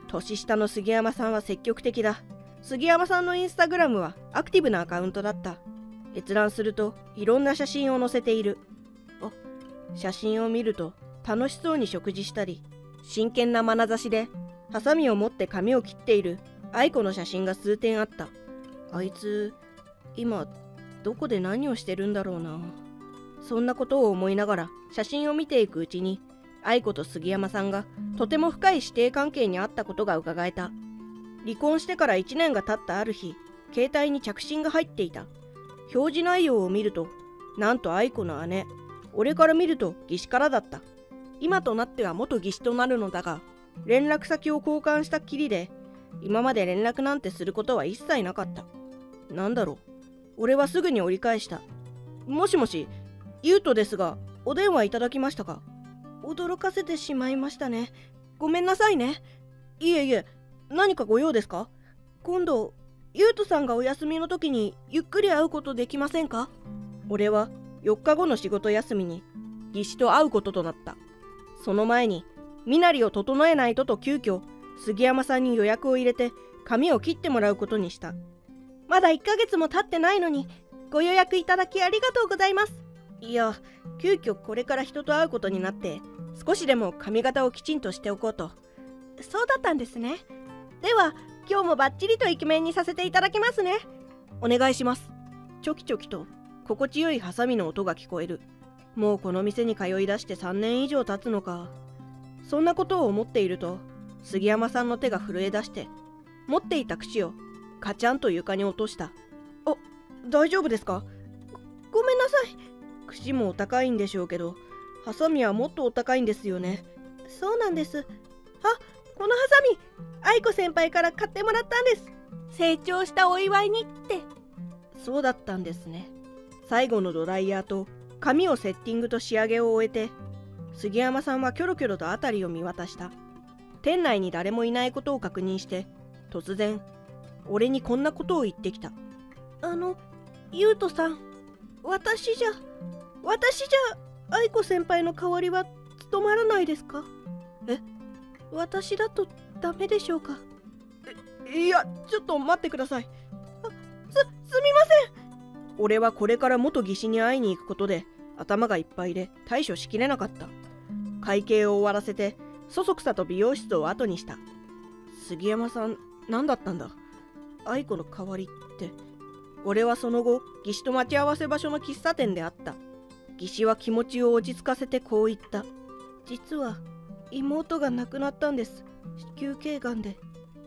年下の杉山さんは積極的だ。杉山さんのインスタグラムはアクティブなアカウントだった。閲覧するといろんな写真を載せている。写真を見ると楽しそうに食事したり、真剣な眼差しでハサミを持って髪を切っている愛子の写真が数点あった。あいつ今どこで何をしてるんだろうな。そんなことを思いながら写真を見ていくうちに、愛子と杉山さんがとても深い師弟関係にあったことがうかがえた。離婚してから1年が経ったある日、携帯に着信が入っていた。表示内容を見ると、なんと愛子の姉、俺から見ると義士からだった。今となっては元義士となるのだが、連絡先を交換したきりで、今まで連絡なんてすることは一切なかった。なんだろう。俺はすぐに折り返した。もしもし、ゆうとですが、お電話いただきましたか？驚かせてしまいましたね。ごめんなさいね。いえいえ、何かご用ですか？今度、ゆうとさんがお休みの時にゆっくり会うことできませんか？俺は4日後の仕事休みに義士と会うこととなった。その前に身なりを整えないと急遽杉山さんに予約を入れて髪を切ってもらうことにした。まだ1ヶ月も経ってないのにご予約いただきありがとうございます。いや、急遽これから人と会うことになって少しでも髪型をきちんとしておこうと。そうだったんですね。では今日もバッチリとイケメンにさせていただきますね。お願いします。チョキチョキと心地よいハサミの音が聞こえる。もうこの店に通い出して3年以上経つのか。そんなことを思っていると杉山さんの手が震え出して持っていた櫛をカチャンと床に落とした。大丈夫ですか？ごめんなさい。櫛もお高いんでしょうけど、ハサミはもっとお高いんですよね。そうなんです。このハサミ愛子先輩から買ってもらったんです。成長したお祝いにって。そうだったんですね。最後のドライヤーと髪をセッティングと仕上げを終えて、杉山さんはキョロキョロと辺りを見渡した。店内に誰もいないことを確認して、突然俺にこんなことを言ってきた。ゆうとさん、私じゃ愛子先輩の代わりは務まらないですか？私だとダメでしょうか？いや、ちょっと待ってください。すみません。俺はこれから元義士に会いに行くことで頭がいっぱいで対処しきれなかった。会計を終わらせてそそくさと美容室を後にした。杉山さん、何だったんだ？愛子の代わりって。俺はその後義士と待ち合わせ場所の喫茶店で会った。義士は気持ちを落ち着かせてこう言った。実は妹が亡くなったんです。子宮頸がんで。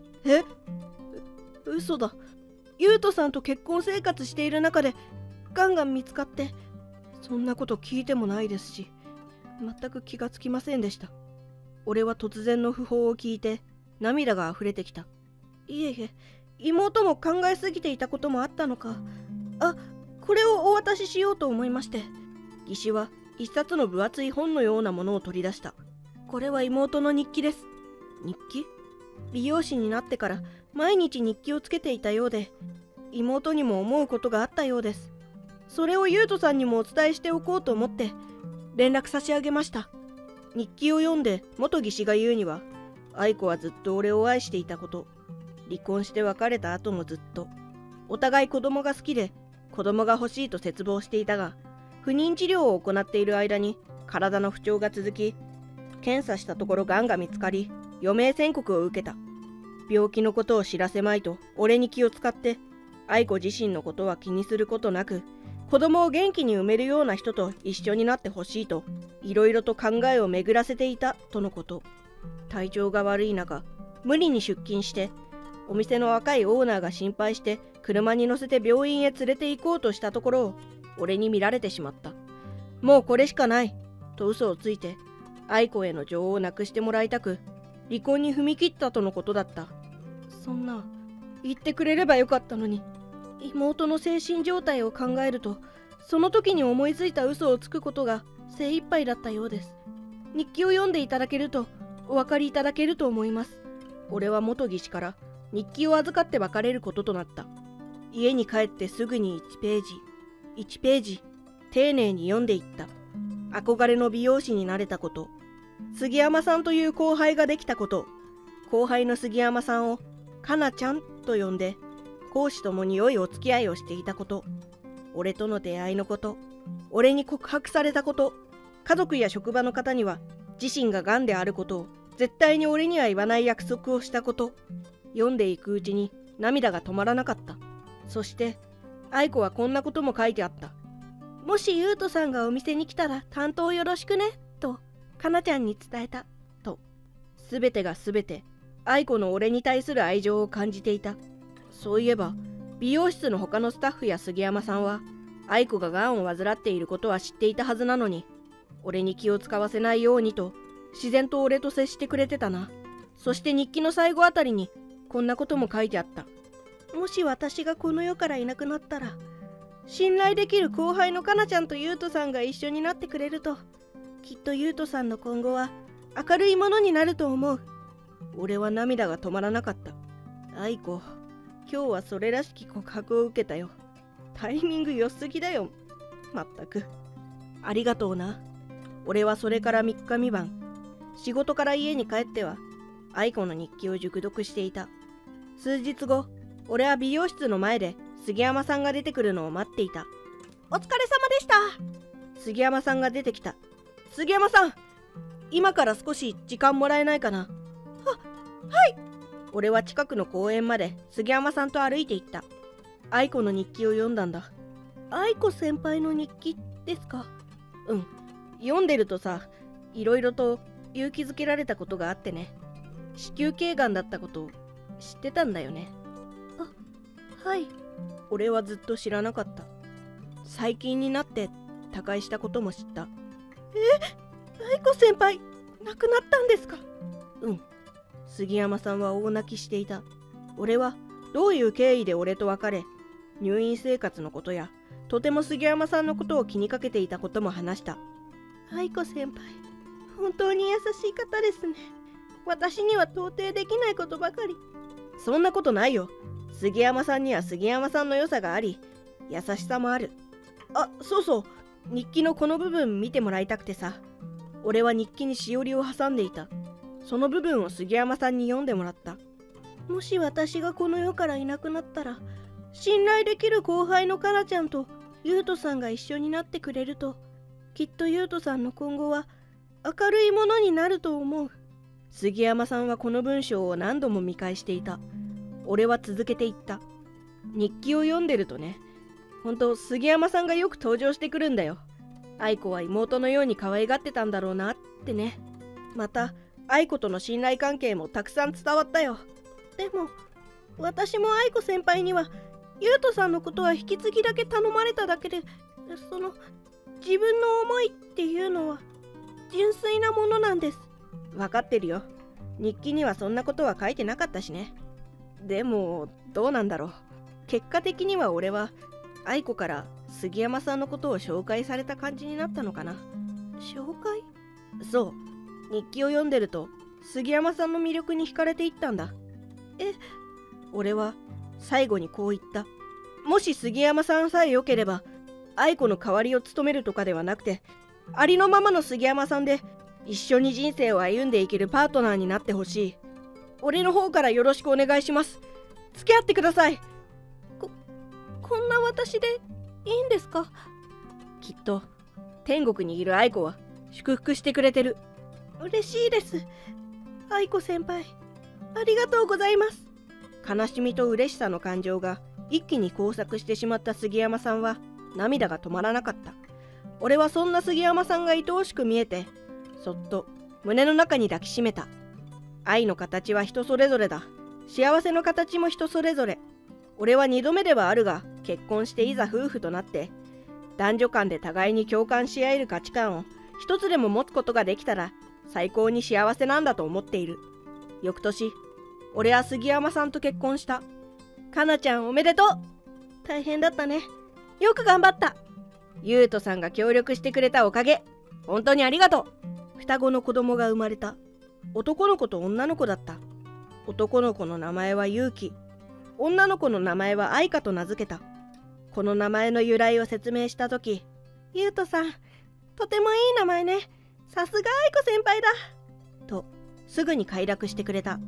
嘘だ。ゆうとさんと結婚生活している中でがんが見つかって、そんなこと聞いてもないですし、全く気がつきませんでした。俺は突然の訃報を聞いて涙が溢れてきた。いえいえ、妹も考えすぎていたこともあったのか。これをお渡ししようと思いまして。義士は一冊の分厚い本のようなものを取り出した。これは妹の日記です。日記？美容師になってから毎日日記をつけていたようで、妹にも思うことがあったようです。それをゆうとさんにもお伝えしておこうと思って連絡差し上げました。日記を読んで元義士が言うには、愛子はずっと俺を愛していたこと、離婚して別れた後もずっとお互い子供が好きで子供が欲しいと切望していたが、不妊治療を行っている間に体の不調が続き、検査したところがんが見つかり余命宣告を受けた。病気のことを知らせまいと俺に気を使って、愛子自身のことは気にすることなく子供を元気に産めるような人と一緒になってほしいといろいろと考えを巡らせていたとのこと。体調が悪い中無理に出勤して、お店の若いオーナーが心配して車に乗せて病院へ連れて行こうとしたところを俺に見られてしまった。もうこれしかないと嘘をついて愛子への情をなくしてもらいたく離婚に踏み切ったとのことだった。そんな言ってくれればよかったのに。妹の精神状態を考えるとその時に思いついた嘘をつくことが精一杯だったようです。日記を読んでいただけるとお分かりいただけると思います。俺は元義士から日記を預かって別れることとなった。家に帰ってすぐに1ページ1ページ丁寧に読んでいった。憧れの美容師になれたこと、杉山さんという後輩ができたこと、 後輩の杉山さんをかなちゃんと呼んで公私ともに良いお付き合いをしていたこと、俺との出会いのこと、俺に告白されたこと、家族や職場の方には自身が癌であることを絶対に俺には言わない約束をしたこと、読んでいくうちに涙が止まらなかった。そして愛子はこんなことも書いてあった。もし優斗さんがお店に来たら担当よろしくねとかなちゃんに伝えたと。すべてがすべて愛子の俺に対する愛情を感じていた。そういえば美容室の他のスタッフや杉山さんは愛子が癌を患っていることは知っていたはずなのに、俺に気を使わせないようにと自然と俺と接してくれてたな。そして日記の最後あたりにこんなことも書いてあった。もし私がこの世からいなくなったら、信頼できる後輩のかなちゃんと優斗さんが一緒になってくれると、きっと優斗さんの今後は明るいものになると思う。俺は涙が止まらなかった。愛子、今日はそれらしき告白を受けたよ。タイミング良すぎだよ。まったく。ありがとうな。俺はそれから3日3晩、仕事から家に帰っては愛子の日記を熟読していた。数日後、俺は美容室の前で杉山さんが出てくるのを待っていた。お疲れ様でした。杉山さんが出てきた。杉山さん、今から少し時間もらえないかな。はい。俺は近くの公園まで杉山さんと歩いて行った。愛子の日記を読んだんだ。愛子先輩の日記ですか？うん。読んでるとさ、いろいろと勇気づけられたことがあってね。子宮頸がんだったことを知ってたんだよね。はい。俺はずっと知らなかった。最近になって他界したことも知った。愛子先輩、亡くなったんですか？うん。杉山さんは大泣きしていた。俺はどういう経緯で俺と別れ、入院生活のことや、とても杉山さんのことを気にかけていたことも話した。愛子先輩、本当に優しい方ですね。私には到底できないことばかり。そんなことないよ。杉山さんには杉山さんの良さがあり、優しさもある。あ、そうそう、日記のこの部分見てもらいたくてさ。俺は日記にしおりを挟んでいた。その部分を杉山さんに読んでもらった。もし私がこの世からいなくなったら、信頼できる後輩のかなちゃんと優斗さんが一緒になってくれると、きっと優斗さんの今後は明るいものになると思う。杉山さんはこの文章を何度も見返していた。俺は続けていった。日記を読んでるとね、ほんと杉山さんがよく登場してくるんだよ。愛子は妹のように可愛がってたんだろうなってね。また愛子との信頼関係もたくさん伝わったよ。でも私も愛子先輩には優斗さんのことは引き継ぎだけ頼まれただけで、その自分の思いっていうのは純粋なものなんです。分かってるよ。日記にはそんなことは書いてなかったしね。でもどうなんだろう。結果的には俺は愛子から杉山さんのことを紹介された感じになったのかな。紹介？そう、日記を読んでると杉山さんの魅力に惹かれていったんだ。俺は最後にこう言った。もし杉山さんさえ良ければ愛子の代わりを務めるとかではなくて、ありのままの杉山さんで一緒に人生を歩んでいけるパートナーになってほしい。俺の方からよろしくお願いします。付き合ってください。こんな私でいいんですか？きっと天国にいる愛子は祝福してくれてる。嬉しいです。愛子先輩、ありがとうございます。悲しみと嬉しさの感情が一気に交錯してしまった杉山さんは涙が止まらなかった。俺はそんな杉山さんが愛おしく見えて、そっと胸の中に抱きしめた。愛の形は人それぞれだ。幸せの形も人それぞれ。俺は2度目ではあるが、結婚していざ夫婦となって、男女間で互いに共感し合える価値観を一つでも持つことができたら、最高に幸せなんだと思っている。翌年、俺は杉山さんと結婚した。かなちゃんおめでとう。大変だったね。よく頑張った。優斗さんが協力してくれたおかげ。本当にありがとう。双子の子供が生まれた。男の子と女の子だった。男の子の名前は勇気。女の子の名前は愛花と名付けた。この名前の由来を説明したとき、優斗さん、とてもいい名前ね。さすが愛子先輩だ。と、すぐに快諾してくれた。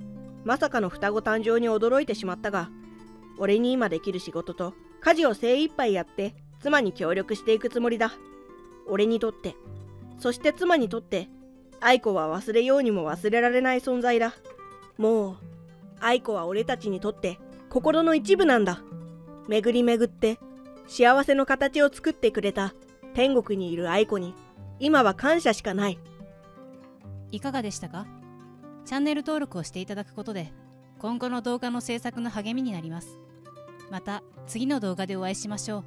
まさかの双子誕生に驚いてしまったが、俺に今できる仕事と家事を精一杯やって妻に協力していくつもりだ。俺にとって、そして妻にとって、愛子は忘れようにも忘れられない存在だ。もう愛子は俺たちにとって心の一部なんだ。巡り巡って幸せの形を作ってくれた天国にいる愛子に今は感謝しかない。 いかがでしたか？チャンネル登録をしていただくことで今後の動画の制作の励みになります。また次の動画でお会いしましょう。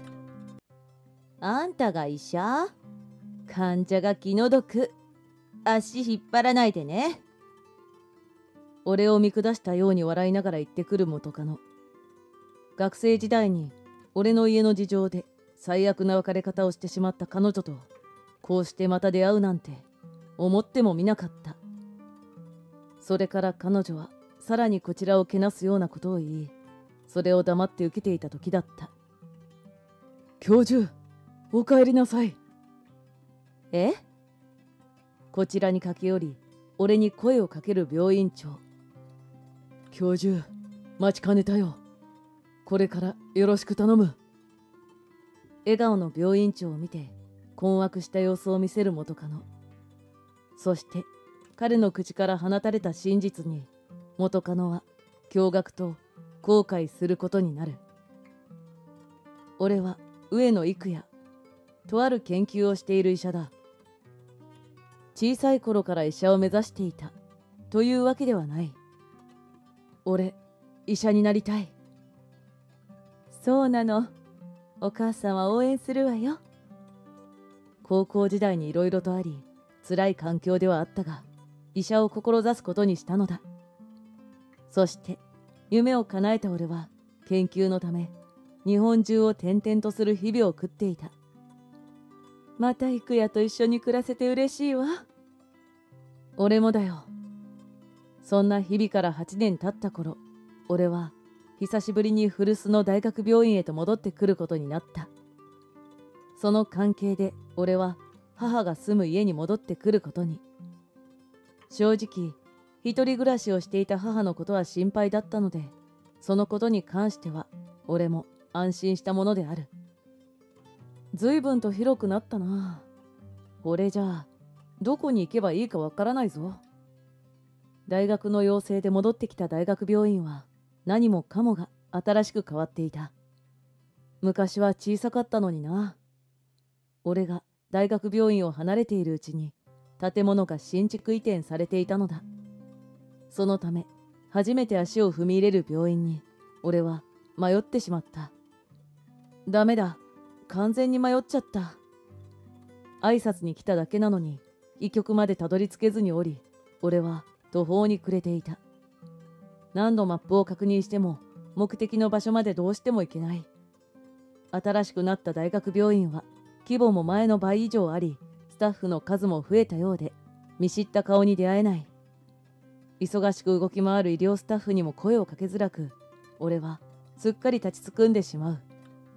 あんたが医者？患者が気の毒。足引っ張らないでね。俺を見下したように笑いながら言ってくる元カノ。学生時代に俺の家の事情で最悪な別れ方をしてしまった彼女とこうしてまた出会うなんて思ってもみなかった。それから彼女はさらにこちらをけなすようなことを言い、それを黙って受けていた時だった。教授、お帰りなさい。え？こちらに駆け寄り、俺に声をかける病院長。教授、待ちかねたよ。これからよろしく頼む。笑顔の病院長を見て、困惑した様子を見せる元カノ。そして、彼の口から放たれた真実に、元カノは驚愕と後悔することになる。俺は上野育也、とある研究をしている医者だ。小さい頃から医者を目指していたというわけではない。俺、医者になりたい。そうなの。お母さんは応援するわよ。高校時代にいろいろとあり、辛い環境ではあったが、医者を志すことにしたのだ。そして、夢を叶えた俺は、研究のため、日本中を転々とする日々を送っていた。また育也と一緒に暮らせて嬉しいわ。俺もだよ。そんな日々から8年経った頃、俺は久しぶりに古巣の大学病院へと戻ってくることになった。その関係で俺は母が住む家に戻ってくることに。正直、一人暮らしをしていた母のことは心配だったので、そのことに関しては俺も安心したものである。随分と広くなったな。これじゃあ、どこに行けばいいかわからないぞ。大学の要請で戻ってきた大学病院は何もかもが新しく変わっていた。昔は小さかったのにな。俺が大学病院を離れているうちに建物が新築移転されていたのだ。そのため初めて足を踏み入れる病院に俺は迷ってしまった。ダメだ、完全に迷っちゃった。挨拶に来ただけなのに医局までたどり着けずにおり、俺は途方に暮れていた。何度マップを確認しても目的の場所までどうしても行けない。新しくなった大学病院は規模も前の倍以上あり、スタッフの数も増えたようで、見知った顔に出会えない。忙しく動き回る医療スタッフにも声をかけづらく、俺はすっかり立ちすくんでしまう。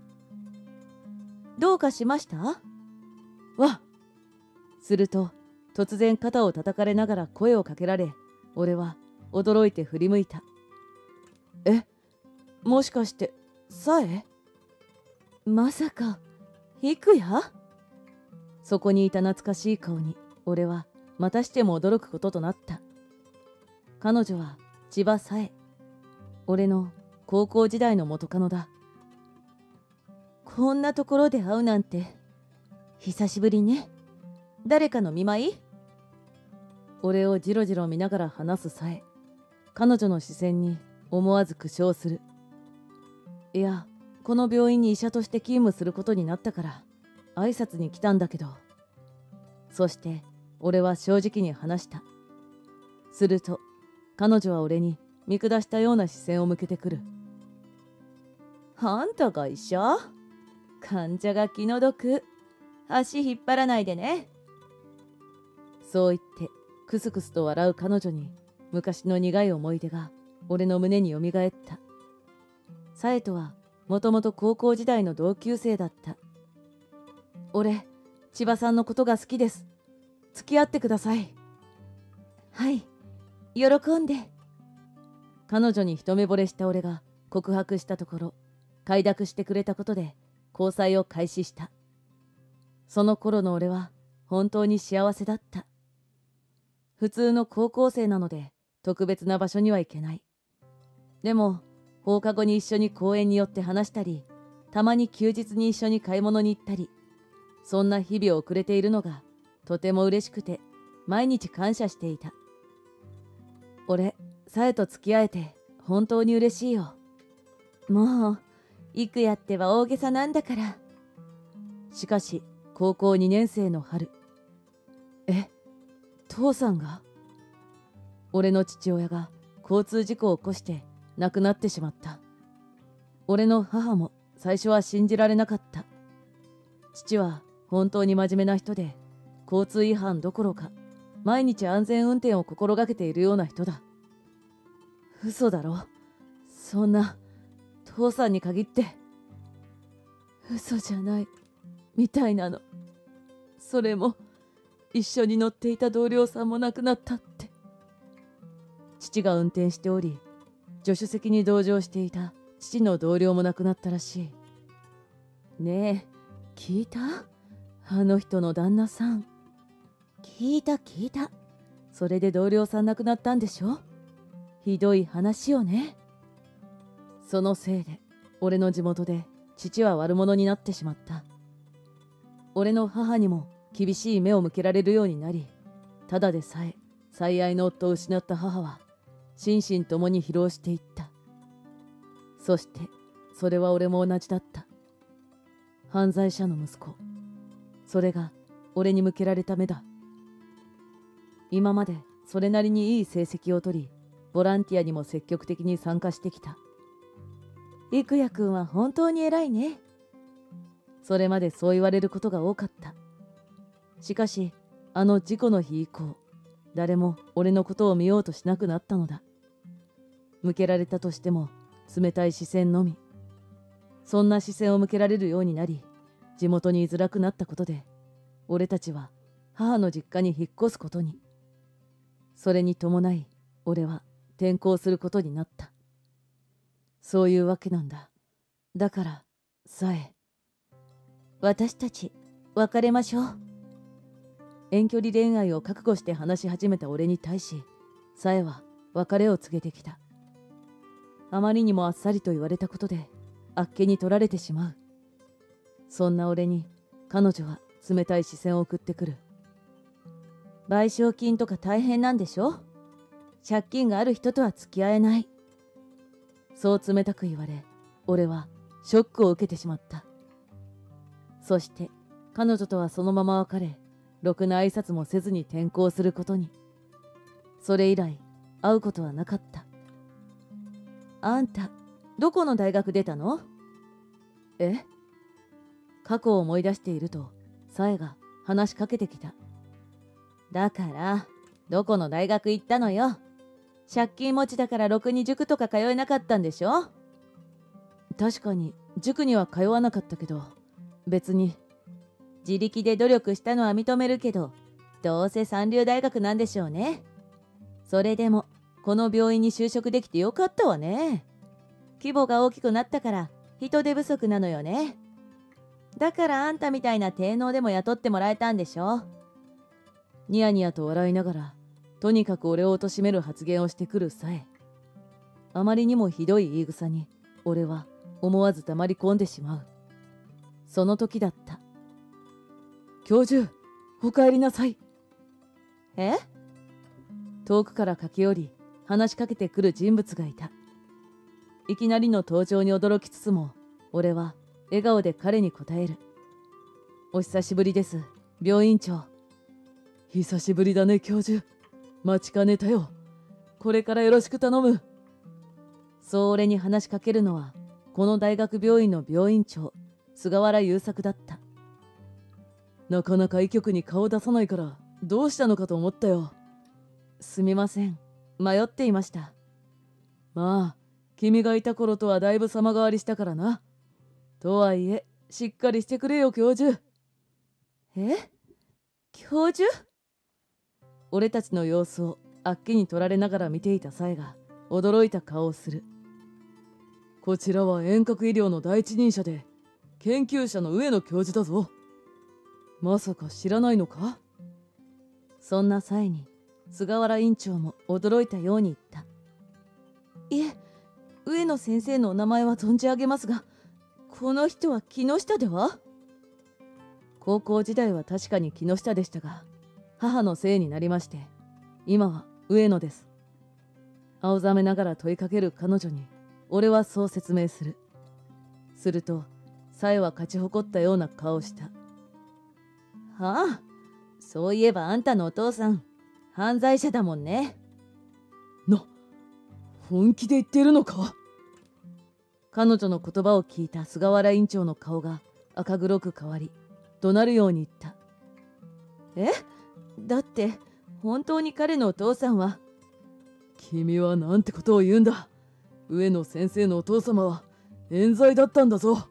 どうかしました？わっ！すると、突然肩を叩かれながら声をかけられ、俺は驚いて振り向いた。え？もしかして、さえ？まさか、育也？そこにいた懐かしい顔に、俺はまたしても驚くこととなった。彼女は千葉さえ。俺の高校時代の元カノだ。こんなところで会うなんて、久しぶりね。誰かの見舞い？俺をじろじろ見ながら話すさえ、彼女の視線に思わず苦笑する。いや、この病院に医者として勤務することになったから、挨拶に来たんだけど。そして、俺は正直に話した。すると、彼女は俺に見下したような視線を向けてくる。あんたが医者？患者が気の毒。足引っ張らないでね。そう言ってクスクスと笑う彼女に昔の苦い思い出が俺の胸によみがえった。さえとはもともと高校時代の同級生だった。俺、千葉さんのことが好きです。付き合ってください。はい、喜んで。 彼女に一目惚れした俺が告白したところ、快諾してくれたことで交際を開始した。その頃の俺は本当に幸せだった。普通の高校生なので特別な場所には行けない。でも放課後に一緒に公園に寄って話したり、たまに休日に一緒に買い物に行ったり、そんな日々を送れているのがとても嬉しくて毎日感謝していた。俺、さえと付き合えて本当に嬉しいよ。もう幾やっては大げさなんだから。しかし高校2年生の春、父さんが？俺の父親が交通事故を起こして亡くなってしまった。俺の母も最初は信じられなかった。父は本当に真面目な人で、交通違反どころか毎日安全運転を心がけているような人だ。嘘だろ、そんな。父さんに限って嘘じゃないみたいなの。それも一緒に乗っていた同僚さんも亡くなったって。父が運転しており、助手席に同乗していた父の同僚も亡くなったらしい。ねえ、聞いた？あの人の旦那さん。聞いた。それで同僚さん亡くなったんでしょ？ひどい話よね。そのせいで俺の地元で父は悪者になってしまった。俺の母にも厳しい目を向けられるようになり、ただでさえ最愛の夫を失った母は心身ともに疲労していった。そしてそれは俺も同じだった。犯罪者の息子。それが俺に向けられた目だ。今までそれなりにいい成績を取り、ボランティアにも積極的に参加してきた。郁也くんは本当に偉いね。それまでそう言われることが多かった。しかしあの事故の日以降、誰も俺のことを見ようとしなくなったのだ。向けられたとしても冷たい視線のみ。そんな視線を向けられるようになり、地元に居づらくなったことで、俺たちは母の実家に引っ越すことに。それに伴い俺は転校することになった。そういうわけなんだ。だからさえ、私たち別れましょう。遠距離恋愛を覚悟して話し始めた俺に対し、さえは別れを告げてきた。あまりにもあっさりと言われたことであっけに取られてしまう。そんな俺に彼女は冷たい視線を送ってくる。賠償金とか大変なんでしょ？借金がある人とは付き合えない。そう冷たく言われ、俺はショックを受けてしまった。そして彼女とはそのまま別れ、ろくな挨拶もせずに転校することに。それ以来会うことはなかった。あんたどこの大学出たの？過去を思い出しているとさえが話しかけてきた。だからどこの大学行ったのよ。借金持ちだからろくに塾とか通えなかったんでしょ？確かに塾には通わなかったけど、別に。自力で努力したのは認めるけど、どうせ三流大学なんでしょうね。それでもこの病院に就職できてよかったわね。規模が大きくなったから人手不足なのよね。だからあんたみたいな低能でも雇ってもらえたんでしょ。ニヤニヤと笑いながら、とにかく俺を貶める発言をしてくるさえ。あまりにもひどい言い草に俺は思わず黙り込んでしまう。その時だった。教授、お帰りなさい。遠くから駆け寄り話しかけてくる人物がいた。いきなりの登場に驚きつつも、俺は笑顔で彼に答える。お久しぶりです、病院長。久しぶりだね、教授。待ちかねたよ。これからよろしく頼む。そう俺に話しかけるのは、この大学病院の病院長、菅原優作だった。なかなか医局に顔出さないから、どうしたのかと思ったよ。すみません。迷っていました。まあ、君がいた頃とはだいぶ様変わりしたからな。とはいえ、しっかりしてくれよ、教授。教授？俺たちの様子をあっけに取られながら見ていたサエが驚いた顔をする。こちらは遠隔医療の第一人者で研究者の上野教授だぞ。まさか知らないのか？そんな際に菅原院長も驚いたように言った。いえ、上野先生のお名前は存じ上げますが、この人は木下では？高校時代は確かに木下でしたが、母のせいになりまして、今は上野です。青ざめながら問いかける彼女に、俺はそう説明する。すると、さえは勝ち誇ったような顔をした。はあ、そういえばあんたのお父さん、犯罪者だもんね。本気で言ってるのか？彼女の言葉を聞いた菅原院長の顔が赤黒く変わり、怒鳴るように言った。だって本当に彼のお父さんは。君はなんてことを言うんだ。上野先生のお父様は冤罪だったんだぞ。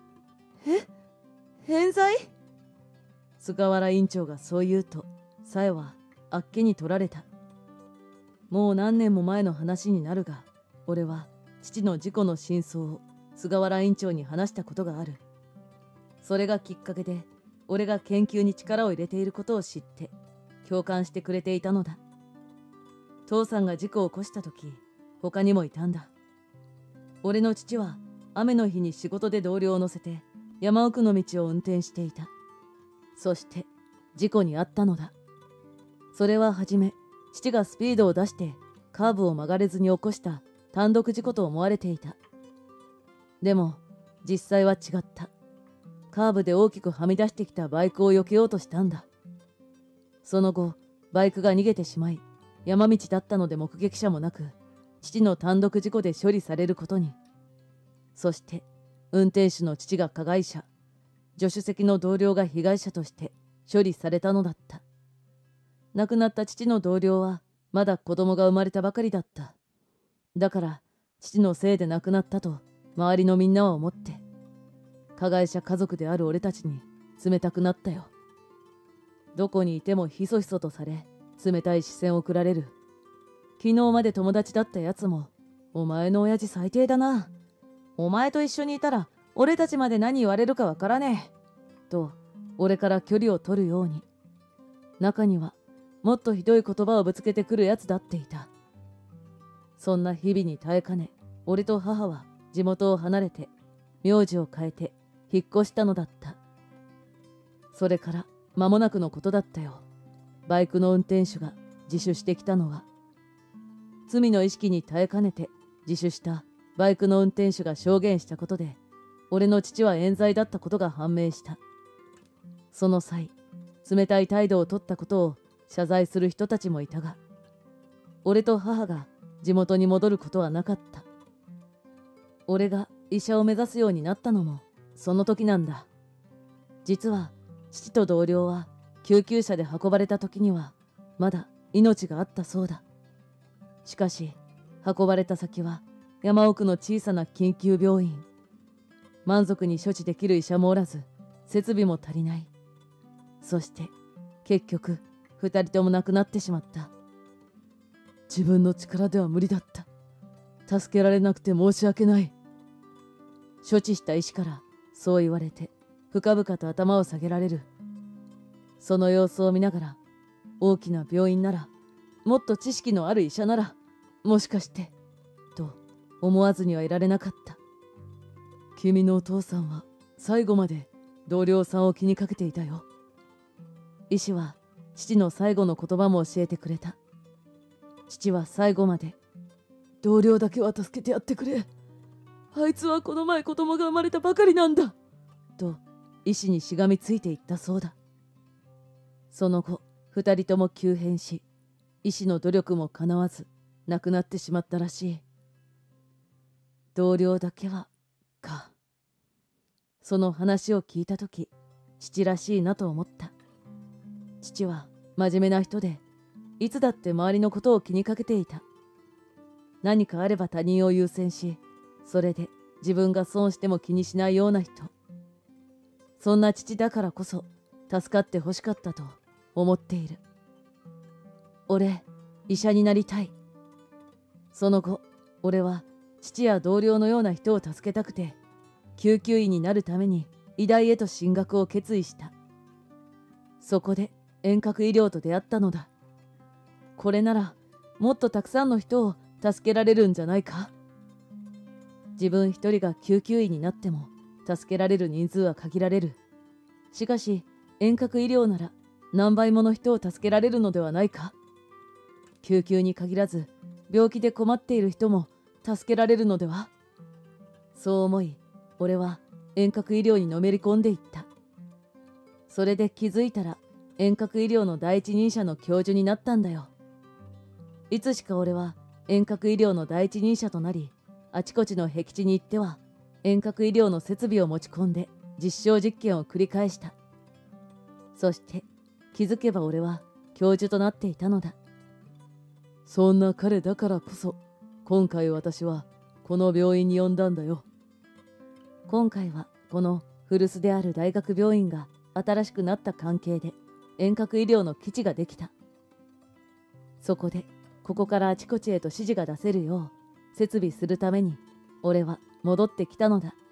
冤罪？菅原院長がそう言うと、さえはあっけに取られた。もう何年も前の話になるが、俺は父の事故の真相を菅原院長に話したことがある。それがきっかけで、俺が研究に力を入れていることを知って共感してくれていたのだ。父さんが事故を起こした時、他にもいたんだ。俺の父は雨の日に仕事で同僚を乗せて山奥の道を運転していた。そして事故に遭ったのだ。それははじめ、父がスピードを出してカーブを曲がれずに起こした単独事故と思われていた。でも実際は違った。カーブで大きくはみ出してきたバイクを避けようとしたんだ。その後、バイクが逃げてしまい、山道だったので目撃者もなく、父の単独事故で処理されることに。そして運転手の父が加害者、助手席の同僚が被害者として処理されたのだった。亡くなった父の同僚はまだ子供が生まれたばかりだった。だから父のせいで亡くなったと周りのみんなは思って、加害者家族である俺たちに冷たくなったよ。どこにいてもひそひそとされ、冷たい視線を送られる。昨日まで友達だったやつも、お前の親父最低だな。お前と一緒にいたら俺たちまで何言われるかわからねえ。と俺から距離を取るように。中にはもっとひどい言葉をぶつけてくるやつだっていた。そんな日々に耐えかね、俺と母は地元を離れて、名字を変えて引っ越したのだった。それから間もなくのことだったよ。バイクの運転手が自首してきたのは。罪の意識に耐えかねて自首したバイクの運転手が証言したことで、俺の父は冤罪だったことが判明した。その際、冷たい態度を取ったことを謝罪する人たちもいたが、俺と母が地元に戻ることはなかった。俺が医者を目指すようになったのもその時なんだ。実は父と同僚は救急車で運ばれた時にはまだ命があったそうだ。しかし運ばれた先は山奥の小さな緊急病院。満足に処置できる医者もおらず、設備も足りない。そして結局2人とも亡くなってしまった。自分の力では無理だった。助けられなくて申し訳ない。処置した医師からそう言われて、深々と頭を下げられる。その様子を見ながら、大きな病院なら、もっと知識のある医者なら、もしかして、と思わずにはいられなかった。君のお父さんは最後まで同僚さんを気にかけていたよ。医師は父の最後の言葉も教えてくれた。父は最後まで、同僚だけは助けてやってくれ。あいつはこの前子供が生まれたばかりなんだ。と医師にしがみついていったそうだ。その後、2人とも急変し、医師の努力もかなわず亡くなってしまったらしい。同僚だけはか。その話を聞いたとき、父らしいなと思った。父は真面目な人で、いつだって周りのことを気にかけていた。何かあれば他人を優先し、それで自分が損しても気にしないような人。そんな父だからこそ助かってほしかったと思っている。俺、医者になりたい。その後、 俺は父や同僚のような人を助けたくて、救急医になるために医大へと進学を決意した。そこで遠隔医療と出会ったのだ。これならもっとたくさんの人を助けられるんじゃないか。自分一人が救急医になっても助けられる人数は限られる。しかし遠隔医療なら何倍もの人を助けられるのではないか。救急に限らず病気で困っている人も助けられるのでは。そう思い、俺は遠隔医療にのめり込んでいった。それで気づいたら遠隔医療の第一人者の教授になったんだよ。いつしか俺は遠隔医療の第一人者となり、あちこちの僻地に行っては遠隔医療の設備を持ち込んで実証実験を繰り返した。そして気づけば俺は教授となっていたのだ。そんな彼だからこそ、今回私はこの病院に呼んだんだよ。今回はこの古巣である大学病院が新しくなった関係で遠隔医療の基地ができた。そこでここからあちこちへと指示が出せるよう設備するために俺は戻ってきたのだ。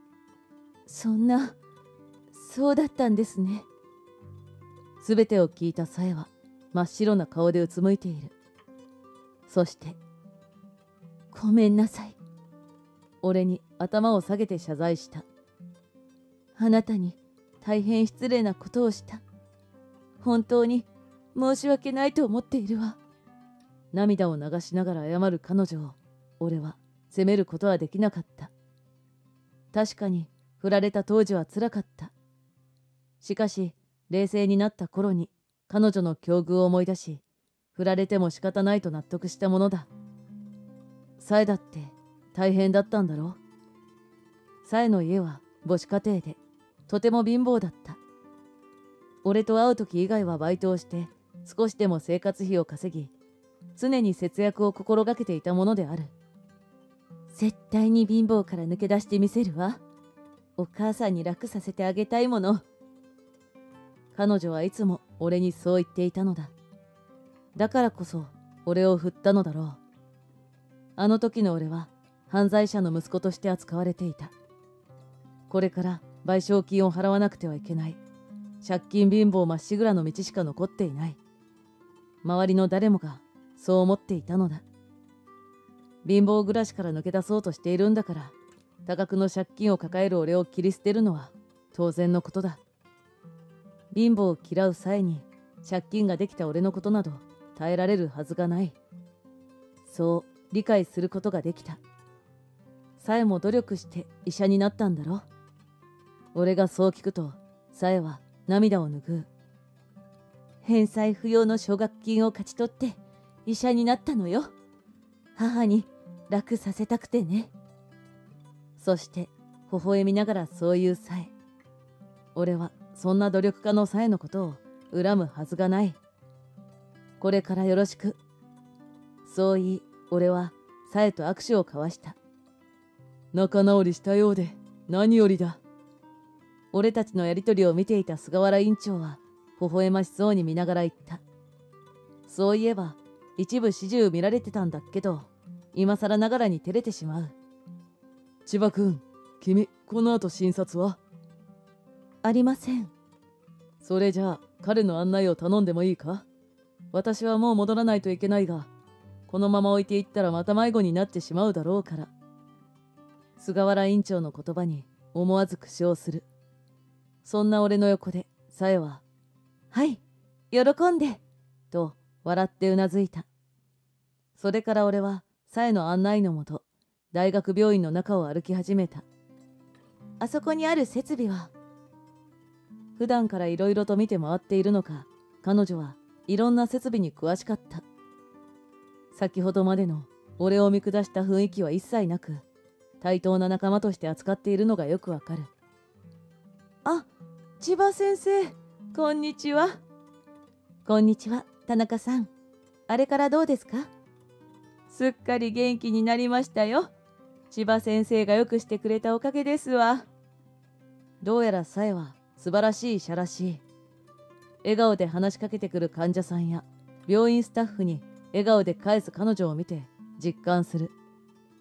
そうだったんですね。すべてを聞いたさえは真っ白な顔でうつむいている。そして、ごめんなさい。俺に頭を下げて謝罪した。あなたに大変失礼なことをした。本当に申し訳ないと思っているわ。涙を流しながら謝る彼女を俺は責めることはできなかった。確かに振られた当時はつらかった。しかし冷静になった頃に彼女の境遇を思い出し、振られても仕方ないと納得したものだ。サエだって大変だったんだろう。サエの家は母子家庭でとても貧乏だった。俺と会う時以外はバイトをして少しでも生活費を稼ぎ、常に節約を心がけていたものである。絶対に貧乏から抜け出してみせるわ。お母さんに楽させてあげたいもの。彼女はいつも俺にそう言っていたのだ。だからこそ俺を振ったのだろう。あの時の俺は犯罪者の息子として扱われていた。これから賠償金を払わなくてはいけない。借金貧乏まっしぐらの道しか残っていない。周りの誰もがそう思っていたのだ。貧乏暮らしから抜け出そうとしているんだから、多額の借金を抱える俺を切り捨てるのは当然のことだ。貧乏を嫌う際に借金ができた俺のことなど耐えられるはずがない。そう理解することができた。サエも努力して医者になったんだろ。俺がそう聞くとサエは涙を拭う。返済不要の奨学金を勝ち取って医者になったのよ。母に楽させたくてね。そして微笑みながらそういうサエ。俺はそんな努力家のサエのことを恨むはずがない。これからよろしく。そう言い、俺はサエと握手を交わした。仲直りしたようで何よりだ。俺たちのやりとりを見ていた菅原院長は微笑ましそうに見ながら言った。そういえば一部始終見られてたんだけど、今更ながらに照れてしまう。千葉君、君この後診察は？ありません。それじゃあ彼の案内を頼んでもいいか？私はもう戻らないといけないが、このまま置いていったらまた迷子になってしまうだろうから。菅原院長の言葉に思わず苦笑する。そんな俺の横でサエは、はい、喜んで、と笑ってうなずいた。それから俺はサエの案内のもと、大学病院の中を歩き始めた。あそこにある設備は？普段からいろいろと見て回っているのか、彼女はいろんな設備に詳しかった。先ほどまでの俺を見下した雰囲気は一切なく、対等な仲間として扱っているのがよくわかる。あ、千葉先生、こんにちは。こんにちは、田中さん。あれからどうですか？すっかり元気になりましたよ。千葉先生がよくしてくれたおかげですわ。どうやらサエは素晴らしい医者らしい。笑顔で話しかけてくる患者さんや病院スタッフに笑顔で返す彼女を見て実感する。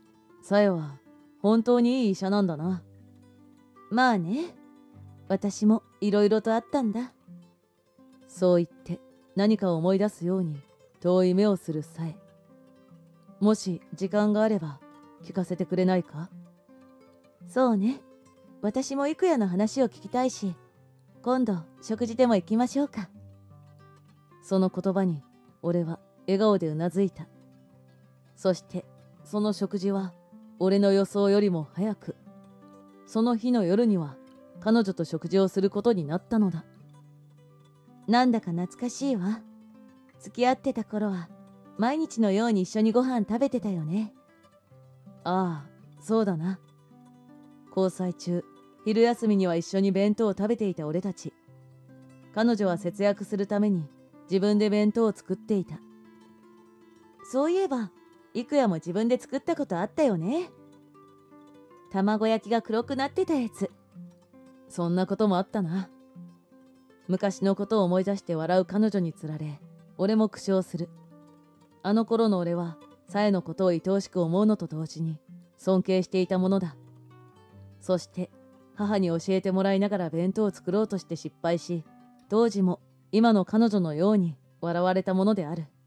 さえは本当にいい医者なんだな。 まあね。私もいろいろとあったんだ。 そう言って何か思い出すように遠い目をするさえ。もし時間があれば聞かせてくれないか？ そうね。私も幾夜の話を聞きたいし、今度食事でも行きましょうか。 その言葉に俺は笑顔でうなずいた。そしてその食事は俺の予想よりも早く、その日の夜には彼女と食事をすることになったのだ。 なんだか懐かしいわ。付き合ってた頃は毎日のように一緒にご飯食べてたよね。 ああ、そうだな。交際中、昼休みには一緒に弁当を食べていた俺たち。彼女は節約するために自分で弁当を作っていた。 そういえば、幾夜も自分で作ったことあったよね。卵焼きが黒くなってたやつ。 そんなこともあったな。昔のことを思い出して笑う彼女につられ、俺も苦笑する。あの頃の俺は、さえのことを愛おしく思うのと同時に、尊敬していたものだ。そして、母に教えてもらいながら弁当を作ろうとして失敗し、当時も今の彼女のように笑われたものである。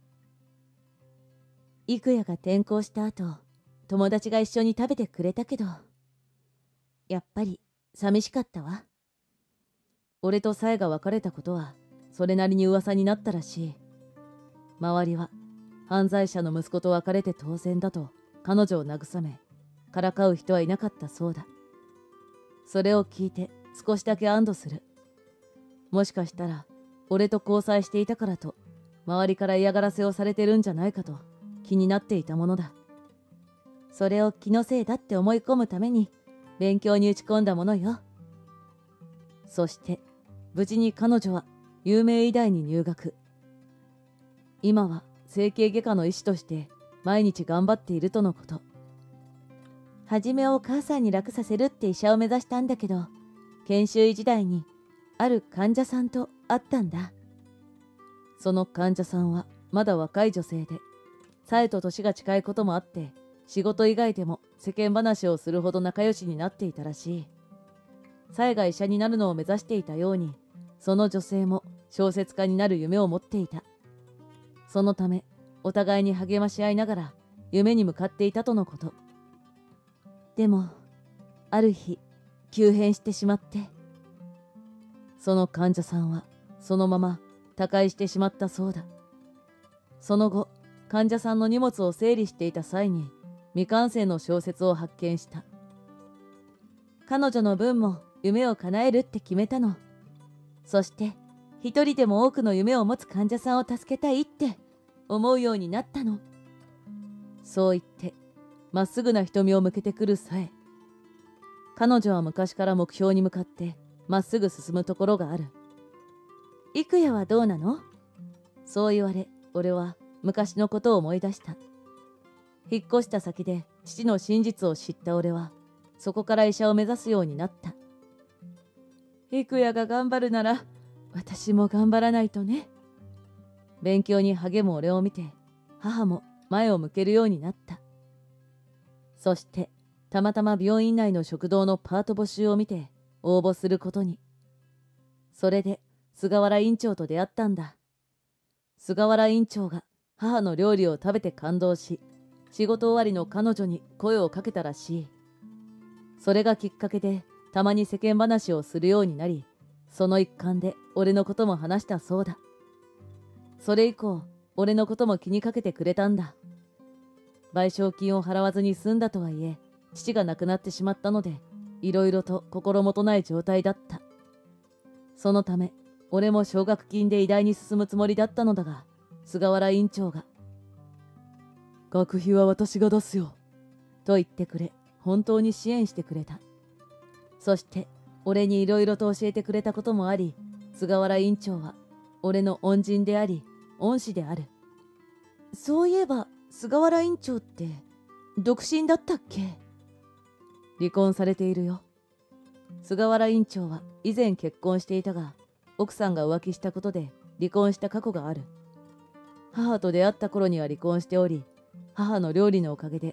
幾夜が転校した後、友達が一緒に食べてくれたけど、やっぱり寂しかったわ。 俺とさえが別れたことはそれなりに噂になったらしい。周りは犯罪者の息子と別れて当然だと彼女を慰め、からかう人はいなかったそうだ。それを聞いて少しだけ安堵する。もしかしたら俺と交際していたからと周りから嫌がらせをされてるんじゃないかと気になっていたものだ。 それを気のせいだって思い込むために勉強に打ち込んだものよ。 そして無事に彼女は有名医大に入学。今は整形外科の医師として毎日頑張っているとのこと。 はじめはお母さんに楽させるって医者を目指したんだけど、研修医時代にある患者さんと会ったんだ。 その患者さんはまだ若い女性で、さえと年が近いこともあって仕事以外でも世間話をするほど仲良しになっていたらしい。さえが医者になるのを目指していたように、その女性も小説家になる夢を持っていた。そのためお互いに励まし合いながら夢に向かっていたとのこと。 でもある日急変してしまって、 その患者さんはそのまま他界してしまったそうだ。その後、患者さんの荷物を整理していた際に未完成の小説を発見した。 彼女の分も夢を叶えるって決めたの。そして一人でも多くの夢を持つ患者さんを助けたいって思うようになったの。 そう言ってまっすぐな瞳を向けてくるさえ。彼女は昔から目標に向かってまっすぐ進むところがある。 幾夜はどうなの？ そう言われ、俺は昔のことを思い出した。引っ越した先で父の真実を知った俺は、そこから医者を目指すようになった。 幾夜が頑張るなら、私も頑張らないとね。 勉強に励む俺を見て、母も前を向けるようになった。そして、たまたま病院内の食堂のパート募集を見て応募することに。それで菅原院長と出会ったんだ。菅原院長が母の料理を食べて感動し、仕事終わりの彼女に声をかけたらしい。それがきっかけでたまに世間話をするようになり、その一環で俺のことも話したそうだ。それ以降、俺のことも気にかけてくれたんだ。賠償金を払わずに済んだとはいえ、父が亡くなってしまったので、いろいろと心もとない状態だった。そのため、俺も奨学金で医大に進むつもりだったのだが、菅原院長が、学費は私が出すよ、と言ってくれ、本当に支援してくれた。そして、俺にいろいろと教えてくれたこともあり、菅原院長は、俺の恩人であり、恩師である。 そういえば、菅原院長って、独身だったっけ？ 離婚されているよ。菅原院長は以前結婚していたが、奥さんが浮気したことで離婚した過去がある。母と出会った頃には離婚しており、母の料理のおかげで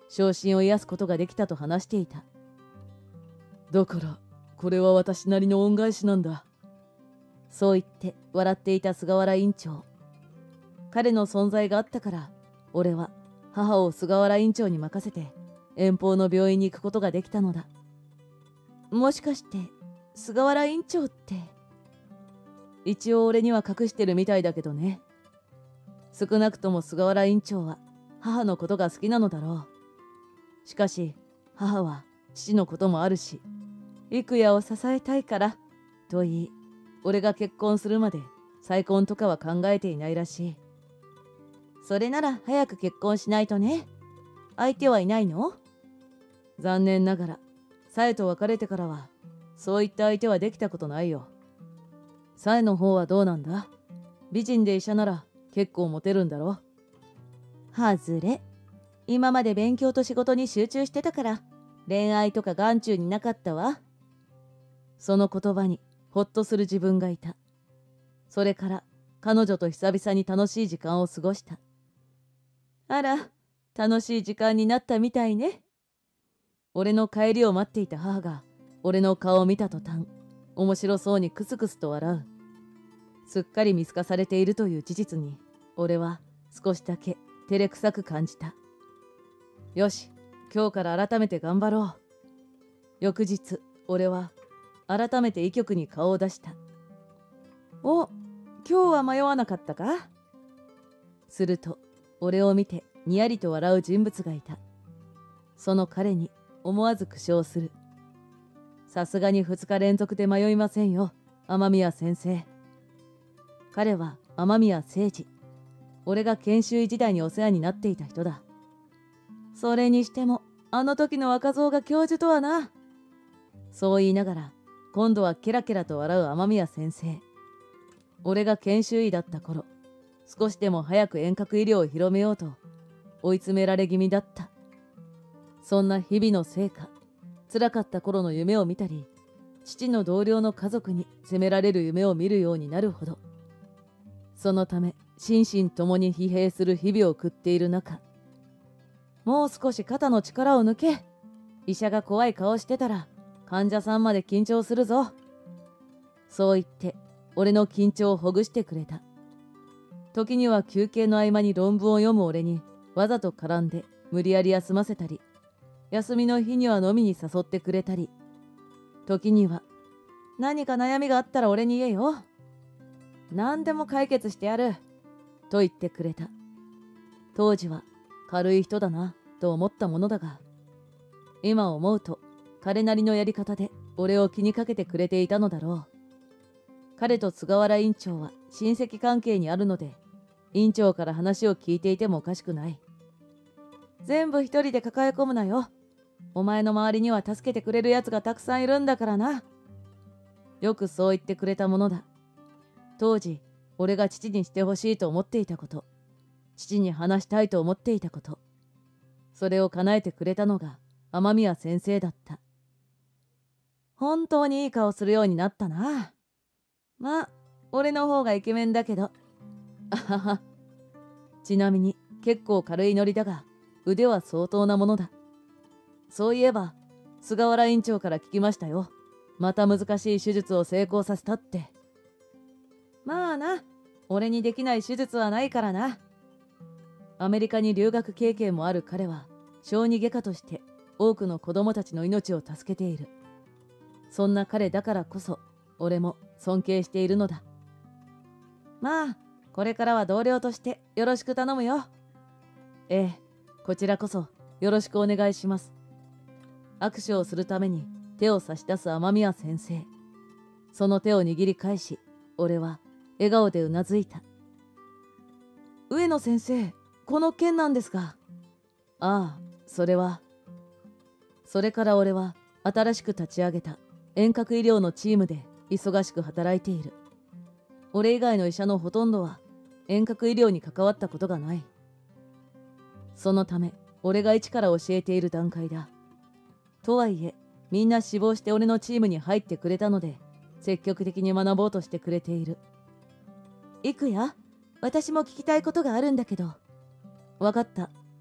傷心を癒すことができたと話していた。だから、これは私なりの恩返しなんだ。そう言って笑っていた菅原院長。彼の存在があったから、俺は母を菅原院長に任せて遠方の病院に行くことができたのだ。もしかして菅原院長って、一応俺には隠してるみたいだけどね。少なくとも菅原院長は母のことが好きなのだろう。しかし母は父のこともあるし、幾夜を支えたいからと言い、俺が結婚するまで再婚とかは考えていないらしい。それなら早く結婚しないとね。相手はいないの？残念ながら、さえと別れてからは、そういった相手はできたことないよ。さえの方はどうなんだ？美人で医者なら結構モテるんだろ？外れ。今まで勉強と仕事に集中してたから、恋愛とか眼中になかったわ。その言葉にほっとする自分がいた。それから彼女と久々に楽しい時間を過ごした。あら、楽しい時間になったみたいね。俺の帰りを待っていた母が俺の顔を見た途端、面白そうにクスクスと笑う。すっかり見透かされているという事実に、俺は少しだけ照れくさく感じた。よし、今日から改めて頑張ろう。翌日、俺は改めて医局に顔を出した。お、今日は迷わなかったか？すると、俺を見てにやりと笑う人物がいた。その彼に思わず苦笑する。さすがに2日連続で迷いませんよ、雨宮先生。彼は雨宮誠二。俺が研修医時代にお世話になっていた人だ。それにしても、あの時の若造が教授とはな。そう言いながら、今度はケラケラと笑う雨宮先生。俺が研修医だった頃、少しでも早く遠隔医療を広めようと追い詰められ気味だった。そんな日々の成果、辛かった頃の夢を見たり、父の同僚の家族に責められる夢を見るようになるほど、そのため心身ともに疲弊する日々を送っている中、もう少し肩の力を抜け。医者が怖い顔してたら患者さんまで緊張するぞ。そう言って俺の緊張をほぐしてくれた。時には休憩の合間に論文を読む俺にわざと絡んで無理やり休ませたり、休みの日には飲みに誘ってくれたり、時には何か悩みがあったら俺に言えよ。何でも解決してやる。と言ってくれた。当時は軽い人だなと思ったものだが、今思うと彼なりのやり方で俺を気にかけてくれていたのだろう。彼と菅原院長は親戚関係にあるので、院長から話を聞いていてもおかしくない。全部一人で抱え込むなよ。お前の周りには助けてくれるやつがたくさんいるんだからな。よくそう言ってくれたものだ。当時、俺が父にしてほしいと思っていたこと、父に話したいと思っていたこと、それを叶えてくれたのが雨宮先生だった。本当にいい顔するようになったな。まあ、俺の方がイケメンだけど。あはは。ちなみに結構軽いノリだが、腕は相当なものだ。そういえば、菅原院長から聞きましたよ。また難しい手術を成功させたって。まあな、俺にできない手術はないからな。アメリカに留学経験もある彼は、小児外科として多くの子供たちの命を助けている。そんな彼だからこそ、俺も尊敬しているのだ。まあ、これからは同僚としてよろしく頼むよ。ええ、こちらこそよろしくお願いします。握手をするために手を差し出す雨宮先生。その手を握り返し、俺は笑顔でうなずいた。上野先生、この件なんですが。ああ、それは。それから俺は新しく立ち上げた遠隔医療のチームで忙しく働いている。俺以外の医者のほとんどは遠隔医療に関わったことがない。そのため、俺が一から教えている段階だ。とはいえ、みんな志望して俺のチームに入ってくれたので、積極的に学ぼうとしてくれている。いくや、私も聞きたいことがあるんだけど。わかった。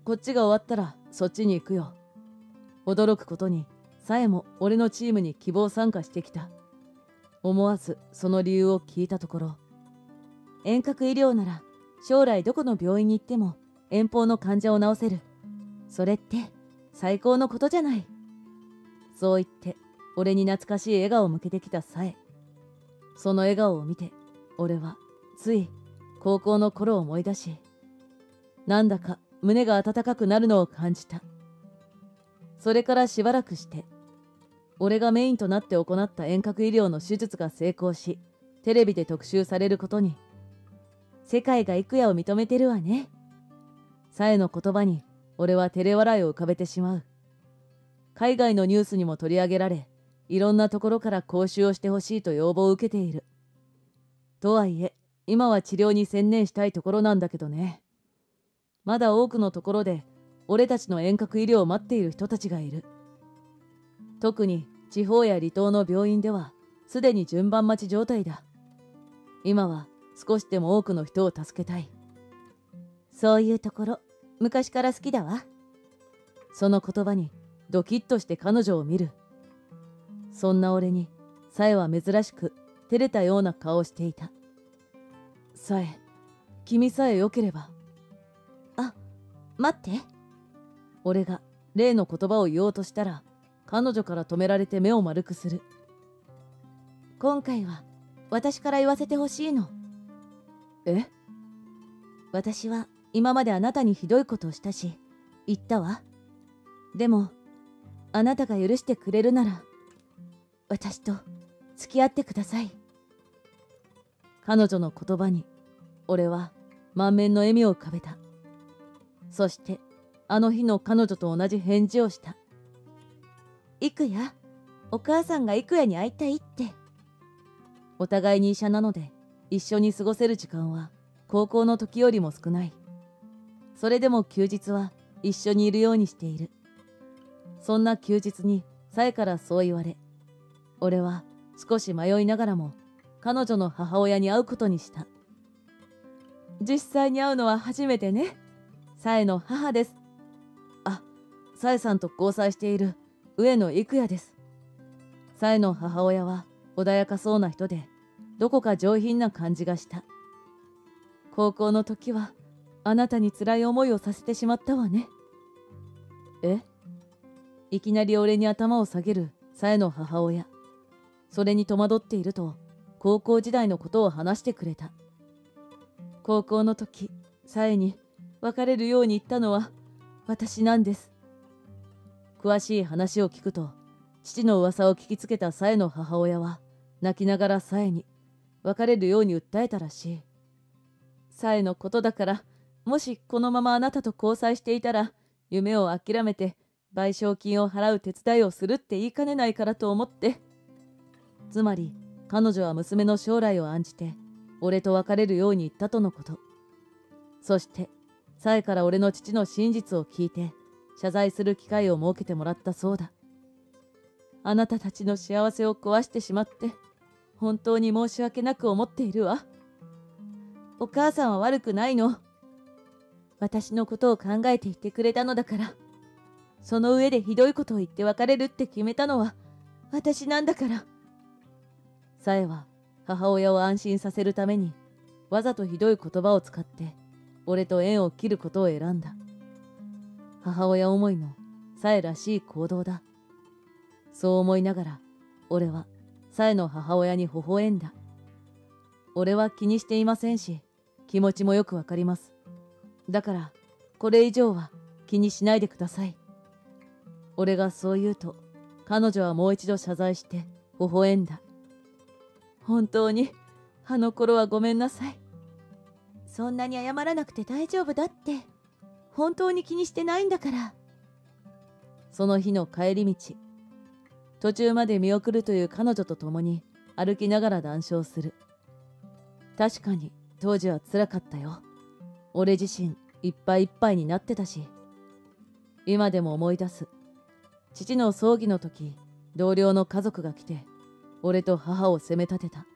こっちが終わったらそっちに行くよ。驚くことに、さえも俺のチームに希望参加してきた。思わずその理由を聞いたところ、遠隔医療なら将来どこの病院に行っても遠方の患者を治せる。それって最高のことじゃない。そう言って俺に懐かしい笑顔を向けてきたさえ。その笑顔を見て俺はつい高校の頃を思い出し、なんだか胸が温かくなるのを感じた。それからしばらくして俺がメインとなって行った遠隔医療の手術が成功し、テレビで特集されることに。世界が幾夜を認めてるわね。さえの言葉に俺は照れ笑いを浮かべてしまう。海外のニュースにも取り上げられ、いろんなところから講習をしてほしいと要望を受けている。とはいえ、今は治療に専念したいところなんだけどね。まだ多くのところで俺たちの遠隔医療を待っている人たちがいる。特に地方や離島の病院ではすでに順番待ち状態だ。今は少しでも多くの人を助けたい。そういうところ昔から好きだわ。その言葉にドキッとして彼女を見る。そんな俺にさえは珍しく照れたような顔をしていた。さえ、君さえよければ。あ、待って。俺が例の言葉を言おうとしたら、彼女から止められて目を丸くする。今回は私から言わせてほしいの。え？私は今まであなたにひどいことをしたし、言ったわ。でも、あなたが許してくれるなら、私と付き合ってください。彼女の言葉に、俺は満面の笑みを浮かべた。そして、あの日の彼女と同じ返事をした。幾夜、お母さんが幾夜に会いたいって。お互いに医者なので、一緒に過ごせる時間は高校の時よりも少ない。それでも休日は一緒にいるようにしている。そんな休日にさえからそう言われ、俺は少し迷いながらも彼女の母親に会うことにした。実際に会うのは初めてね。さえの母です。あ、さえさんと交際している上野育也です。さえの母親は穏やかそうな人で、どこか上品な感じがした。高校の時はあなたに辛い思いをさせてしまったわね。え？いきなり俺に頭を下げるさえの母親。それに戸惑っていると、高校時代のことを話してくれた。高校の時、さえに別れるように言ったのは私なんです。詳しい話を聞くと、父の噂を聞きつけたさえの母親は、泣きながらさえに別れるように訴えたらしい。さえのことだから、もしこのままあなたと交際していたら、夢を諦めて賠償金を払う手伝いをするって言いかねないからと思って。つまり、彼女は娘の将来を案じて、俺と別れるように言ったとのこと。そして、さえから俺の父の真実を聞いて、謝罪する機会を設けてもらったそうだ。あなたたちの幸せを壊してしまって、本当に申し訳なく思っているわ。お母さんは悪くないの。私のことを考えていてくれたのだから。その上でひどいことを言って別れるって決めたのは私なんだから。さえは母親を安心させるためにわざとひどい言葉を使って俺と縁を切ることを選んだ。母親思いのさえらしい行動だ。そう思いながら俺はさえの母親に微笑んだ。俺は気にしていませんし、気持ちもよくわかります。だからこれ以上は気にしないでください。俺がそう言うと、彼女はもう一度謝罪して微笑んだ。本当にあの頃はごめんなさい。そんなに謝らなくて大丈夫だって。本当に気にしてないんだから。その日の帰り道、途中まで見送るという彼女と共に歩きながら談笑する。確かに当時は辛かったよ。俺自身いっぱいいっぱいになってたし。今でも思い出す。父の葬儀の時、同僚の家族が来て、俺と母を責め立てた。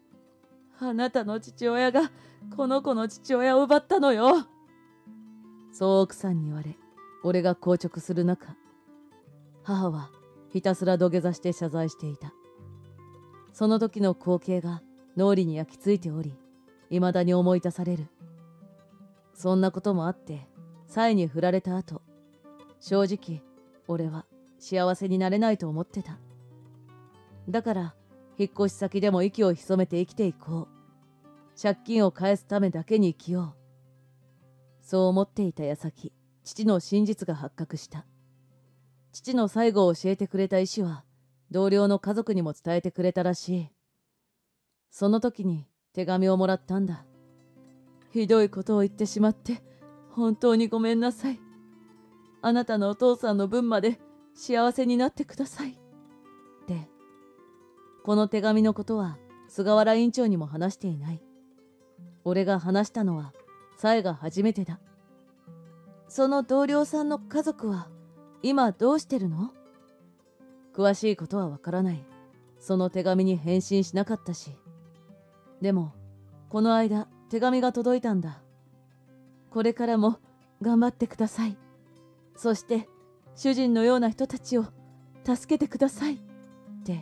あなたの父親がこの子の父親を奪ったのよ。 そう奥さんに言われ、俺が硬直する中、母はひたすら土下座して謝罪していた。その時の光景が脳裏に焼き付いており、未だに思い出される。そんなこともあって、サイに振られた後、正直、俺は幸せになれないと思ってた。だから、引っ越し先でも息を潜めて生きていこう。借金を返すためだけに生きよう。そう思っていた矢先、父の真実が発覚した。父の最後を教えてくれた医師は、同僚の家族にも伝えてくれたらしい。その時に手紙をもらったんだ。ひどいことを言ってしまって、本当にごめんなさい。あなたのお父さんの分まで幸せになってください。って。この手紙のことは菅原院長にも話していない。俺が話したのは、さえが初めてだ。その同僚さんの家族は、今どうしてるの？詳しいことはわからない。その手紙に返信しなかったし。でも、この間、手紙が届いたんだ。これからも頑張ってください。そして、主人のような人たちを助けてください。って。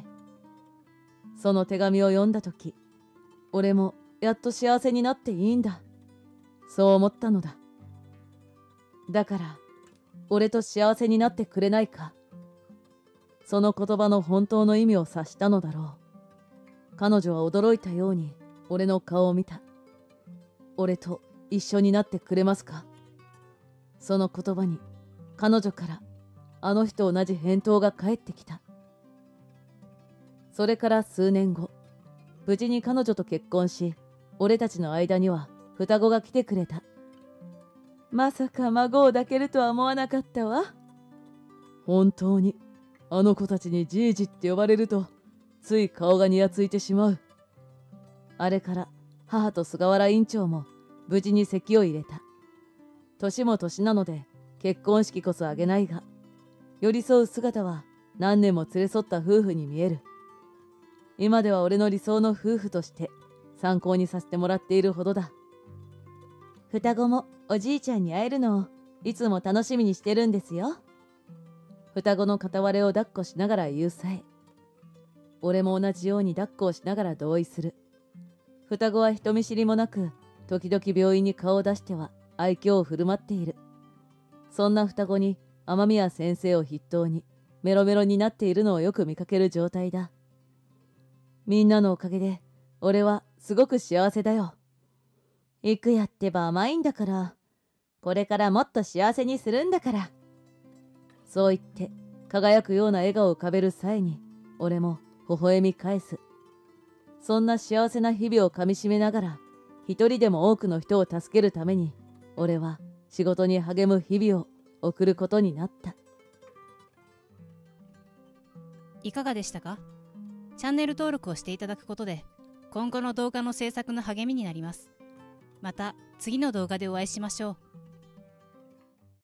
その手紙を読んだとき、俺もやっと幸せになっていいんだ。そう思ったのだ。だから、俺と幸せになってくれないか。その言葉の本当の意味を察したのだろう。彼女は驚いたように俺の顔を見た。俺と一緒になってくれますか？その言葉に彼女からあの日と同じ返答が返ってきた。それから数年後、無事に彼女と結婚し、俺たちの間には双子が来てくれた。まさか孫を抱けるとは思わなかったわ。本当に、あの子たちにじいじって呼ばれると、つい顔がにやついてしまう。あれから母と菅原院長も無事に籍を入れた。年も年なので結婚式こそあげないが、寄り添う姿は何年も連れ添った夫婦に見える。今では俺の理想の夫婦として参考にさせてもらっているほどだ。双子もおじいちゃんに会えるのをいつも楽しみにしてるんですよ。双子の片割れを抱っこしながら言うさえ。俺も同じように抱っこをしながら同意する。双子は人見知りもなく、時々病院に顔を出しては愛嬌を振る舞っている。そんな双子に雨宮先生を筆頭にメロメロになっているのをよく見かける状態だ。みんなのおかげで俺はすごく幸せだよ。幾やってば甘いんだから、これからもっと幸せにするんだから。そう言って輝くような笑顔を浮かべる際に俺も微笑み返す。そんな幸せな日々をかみしめながら、一人でも多くの人を助けるために俺は仕事に励む日々を送ることになった。 いかがでしたか？チャンネル登録をしていただくことで今後の動画の制作の励みになります。また次の動画でお会いしましょう。